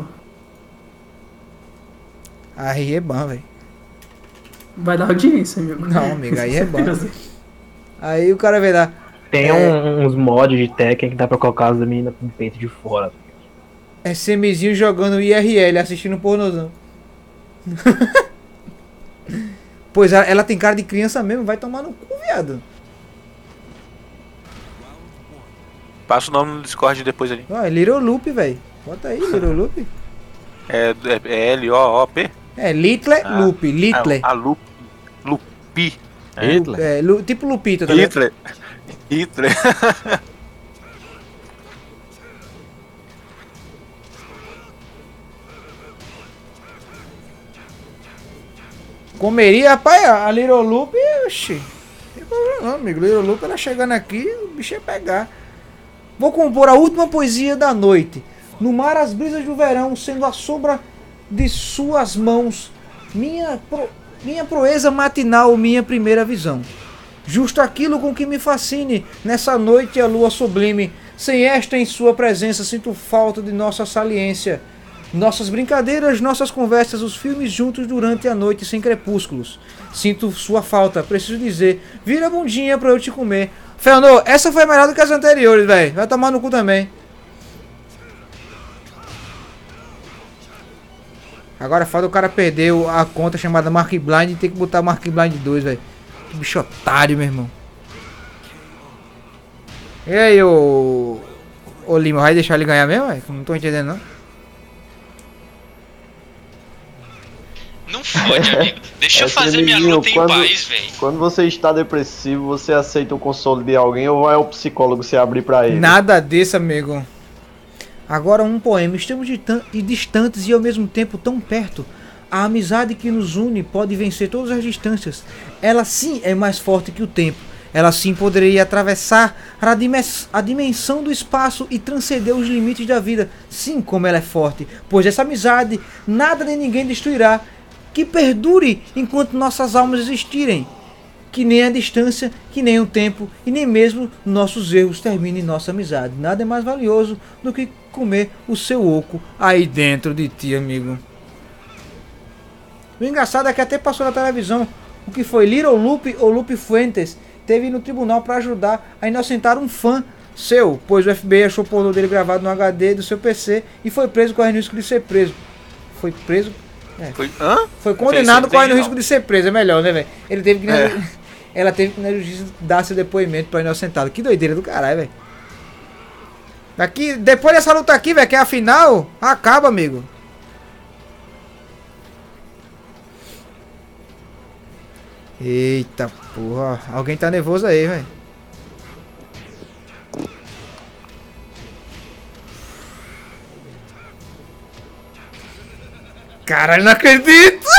Aí é bom, velho. Vai dar audiência, amigo. Não, amigo, aí é bom. Aí o cara vê lá. Tem é, um- uns mods de Tekken que dá pra colocar as meninas com o peito de fora. É SMzinho jogando I R L, assistindo pornozão. Pois ela, ela tem cara de criança mesmo, vai tomar no cu, viado. Passa o nome no Discord depois ali. Ó, é Little Loop, velho. Bota aí, Little Loop. É, é, é L O O P? É, Little Ah, Loop, Little. A, a Lup, Lupi. Lu- É, Lu- tipo Lupita, tá ligado? Hitler. Hitler. Comeria, rapaz, a Little Loop, oxi. Não tem problema não, amigo. Little Loop, ela chegando aqui, o bicho ia pegar. Vou compor a última poesia da noite. No mar as brisas do verão, sendo a sombra de suas mãos. Minha, pro- minha proeza matinal, minha primeira visão. Justo aquilo com que me fascine, nessa noite a lua sublime. Sem esta em sua presença, sinto falta de nossa saliência. Nossas brincadeiras, nossas conversas, os filmes juntos durante a noite sem crepúsculos. Sinto sua falta, preciso dizer. Vira a bundinha pra eu te comer. Fernando, essa foi melhor do que as anteriores, velho. Vai tomar no cu também. Agora falta o cara perder o- a conta chamada Mark Blind e ter que botar Mark Blind dois, velho. Que bicho otário, meu irmão. E aí, ô... Ô Lima, vai deixar ele ganhar mesmo, velho? Não tô entendendo, não. Não fode, amigo. Deixa eu Esse fazer minha amiguinho, luta em quando- paz, velho. Quando você está depressivo, você aceita o consolo de alguém ou vai ao psicólogo se abrir pra ele? Nada desse, amigo. Agora um poema. Estamos de tan- e distantes e ao mesmo tempo tão perto. A amizade que nos une pode vencer todas as distâncias. Ela sim é mais forte que o tempo. Ela sim poderia atravessar a, dimens- a dimensão do espaço e transcender os limites da vida. Sim, como ela é forte. Pois essa amizade nada nem ninguém destruirá. Que perdure enquanto nossas almas existirem. Que nem a distância, que nem o tempo e nem mesmo nossos erros terminem nossa amizade. Nada é mais valioso do que comer o seu oco aí dentro de ti, amigo. O engraçado é que até passou na televisão o que foi Little Lupe ou Lupe Fuentes teve no tribunal para ajudar a inocentar um fã seu, pois o F B I achou o pornô dele gravado no H D do seu P C e foi preso correndo risco de ser preso. Foi preso? É. Foi, hã? Foi condenado Fez- correndo fez, risco de ser preso, é melhor, né, velho? Ele teve que... É. Ela teve que na justiça dar seu depoimento para inocentado. Que doideira do caralho, velho. Daqui, depois dessa luta aqui, velho, que é a final, acaba, amigo. Eita porra, alguém tá nervoso aí, velho. Caralho, não acredito!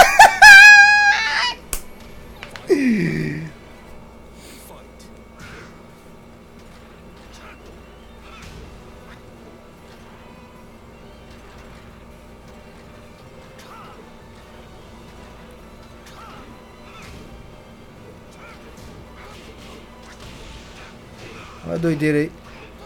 Olha a doideira aí.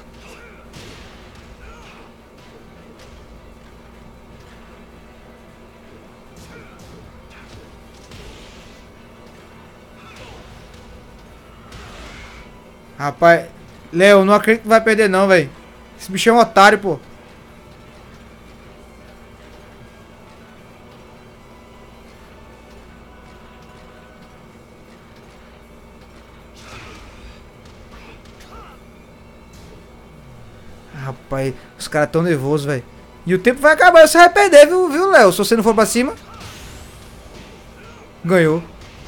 Rapaz, Léo, não acredito que vai perder não, velho. Esse bicho é um otário, pô. Rapaz, os caras tão nervosos, velho. E o tempo vai acabar, você vai perder, viu, viu, Léo? Se você não for pra cima. Ganhou.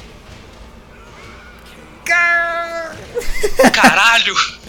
Caralho!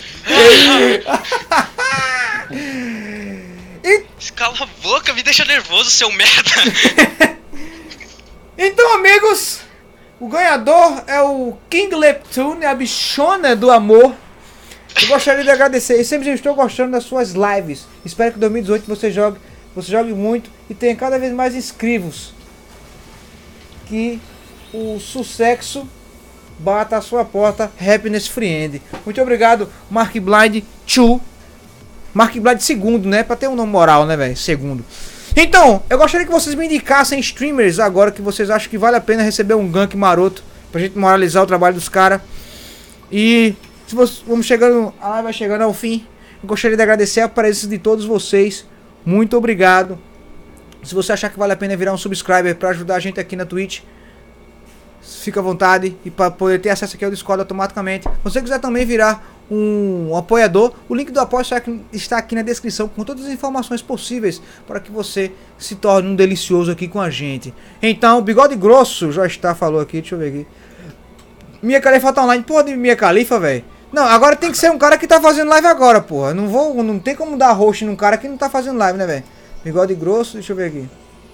Cala a boca, me deixa nervoso, seu merda! Então, amigos, o ganhador é o King Leptune, a bichona do amor. Eu gostaria de agradecer e sempre estou gostando das suas lives. Espero que em dois mil e dezoito você jogue, você jogue muito e tenha cada vez mais inscritos. Que o sucesso bata a sua porta, Happiness Friend. Muito obrigado, Mark Blind, Chu. Markiplier de segundo, né? Pra ter um nome moral, né, velho? Segundo. Então, eu gostaria que vocês me indicassem streamers agora que vocês acham que vale a pena receber um gank maroto pra gente moralizar o trabalho dos caras. E se vocês, vamos chegando, a live vai chegando ao fim. Eu gostaria de agradecer a presença de todos vocês. Muito obrigado. Se você achar que vale a pena virar um subscriber pra ajudar a gente aqui na Twitch, fica à vontade e para poder ter acesso aqui ao Discord automaticamente. Se você quiser também virar um, um apoiador, o link do apoio está aqui na descrição com todas as informações possíveis para que você se torne um delicioso aqui com a gente. Então, Bigode Grosso já está falou aqui, deixa eu ver aqui. Mia Khalifa tá online, porra de Mia Khalifa, velho. Não, agora tem que ser um cara que tá fazendo live agora, porra. Não vou, não tem como dar host num cara que não tá fazendo live, né, velho? Bigode Grosso, deixa eu ver aqui.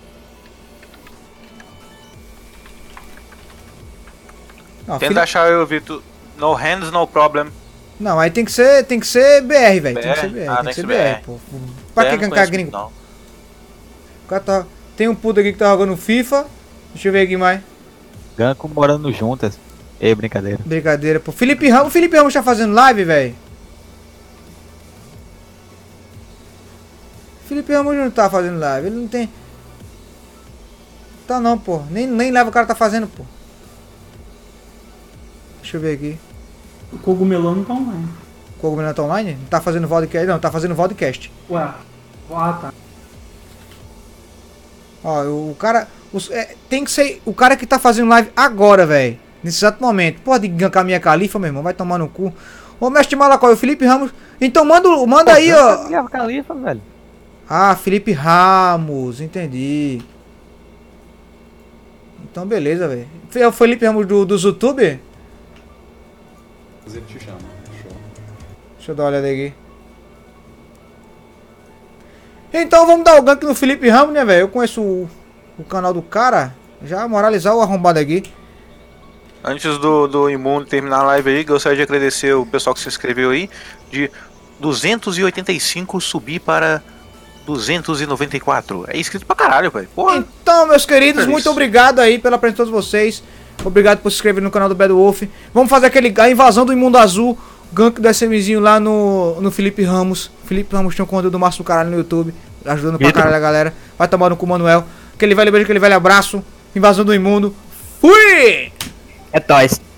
Não, Tenta Felipe... achar eu, Vitor. No hands, no problem. Não, aí tem que ser, tem que ser B R, velho. Tem que ser B R, Ah, tem que ser B R, pô. Pra que gankar gringo? Não. O cara tá... Tem um puto aqui que tá jogando FIFA. Deixa eu ver aqui mais. Ganco morando juntas. Ei, brincadeira. Brincadeira, pô. Felipe Ramos, o Felipe Ramos tá fazendo live, velho. Felipe Ramos não tá fazendo live, ele não tem... Tá não, pô. Nem, nem leva o cara tá fazendo, pô. Deixa eu ver aqui. O Cogumelão não tá online. O Cogumelão tá online? Não tá fazendo vodcast? Não, tá fazendo vodcast. Ué. Ah, tá. Ó, o cara... Os, é, tem que ser o cara que tá fazendo live agora, velho. Nesse exato momento. Pode gankar minha califa, meu irmão. Vai tomar no cu. Ô, mestre Malacói, o Felipe Ramos... Então manda, manda Pô, aí, ó. Minha califa, velho. Ah, Felipe Ramos. Entendi. Então, beleza, velho. É o Felipe Ramos do, dos YouTube? Ele te chama. Show. Deixa eu dar uma olhada aqui. Então vamos dar o gank no Felipe Ramos, né, velho? Eu conheço o, o canal do cara. Já moralizar o arrombado aqui. Antes do, do Imundo terminar a live aí, gostaria de agradecer o pessoal que se inscreveu aí. De duzentos e oitenta e cinco subir para duzentos e noventa e quatro. É inscrito pra caralho, velho. Então, meus queridos, muito obrigado aí pela presença de todos vocês. Obrigado por se inscrever no canal do Bad Wolf. Vamos fazer aquele, a invasão do Imundo Azul. Gank do SMzinho lá no, no Felipe Ramos. Felipe Ramos tem um conteúdo massa do caralho no YouTube. Ajudando pra caralho a galera. Vai tomar no cu, Manuel. Aquele velho beijo, aquele velho abraço. Invasão do Imundo. Fui! É nóis.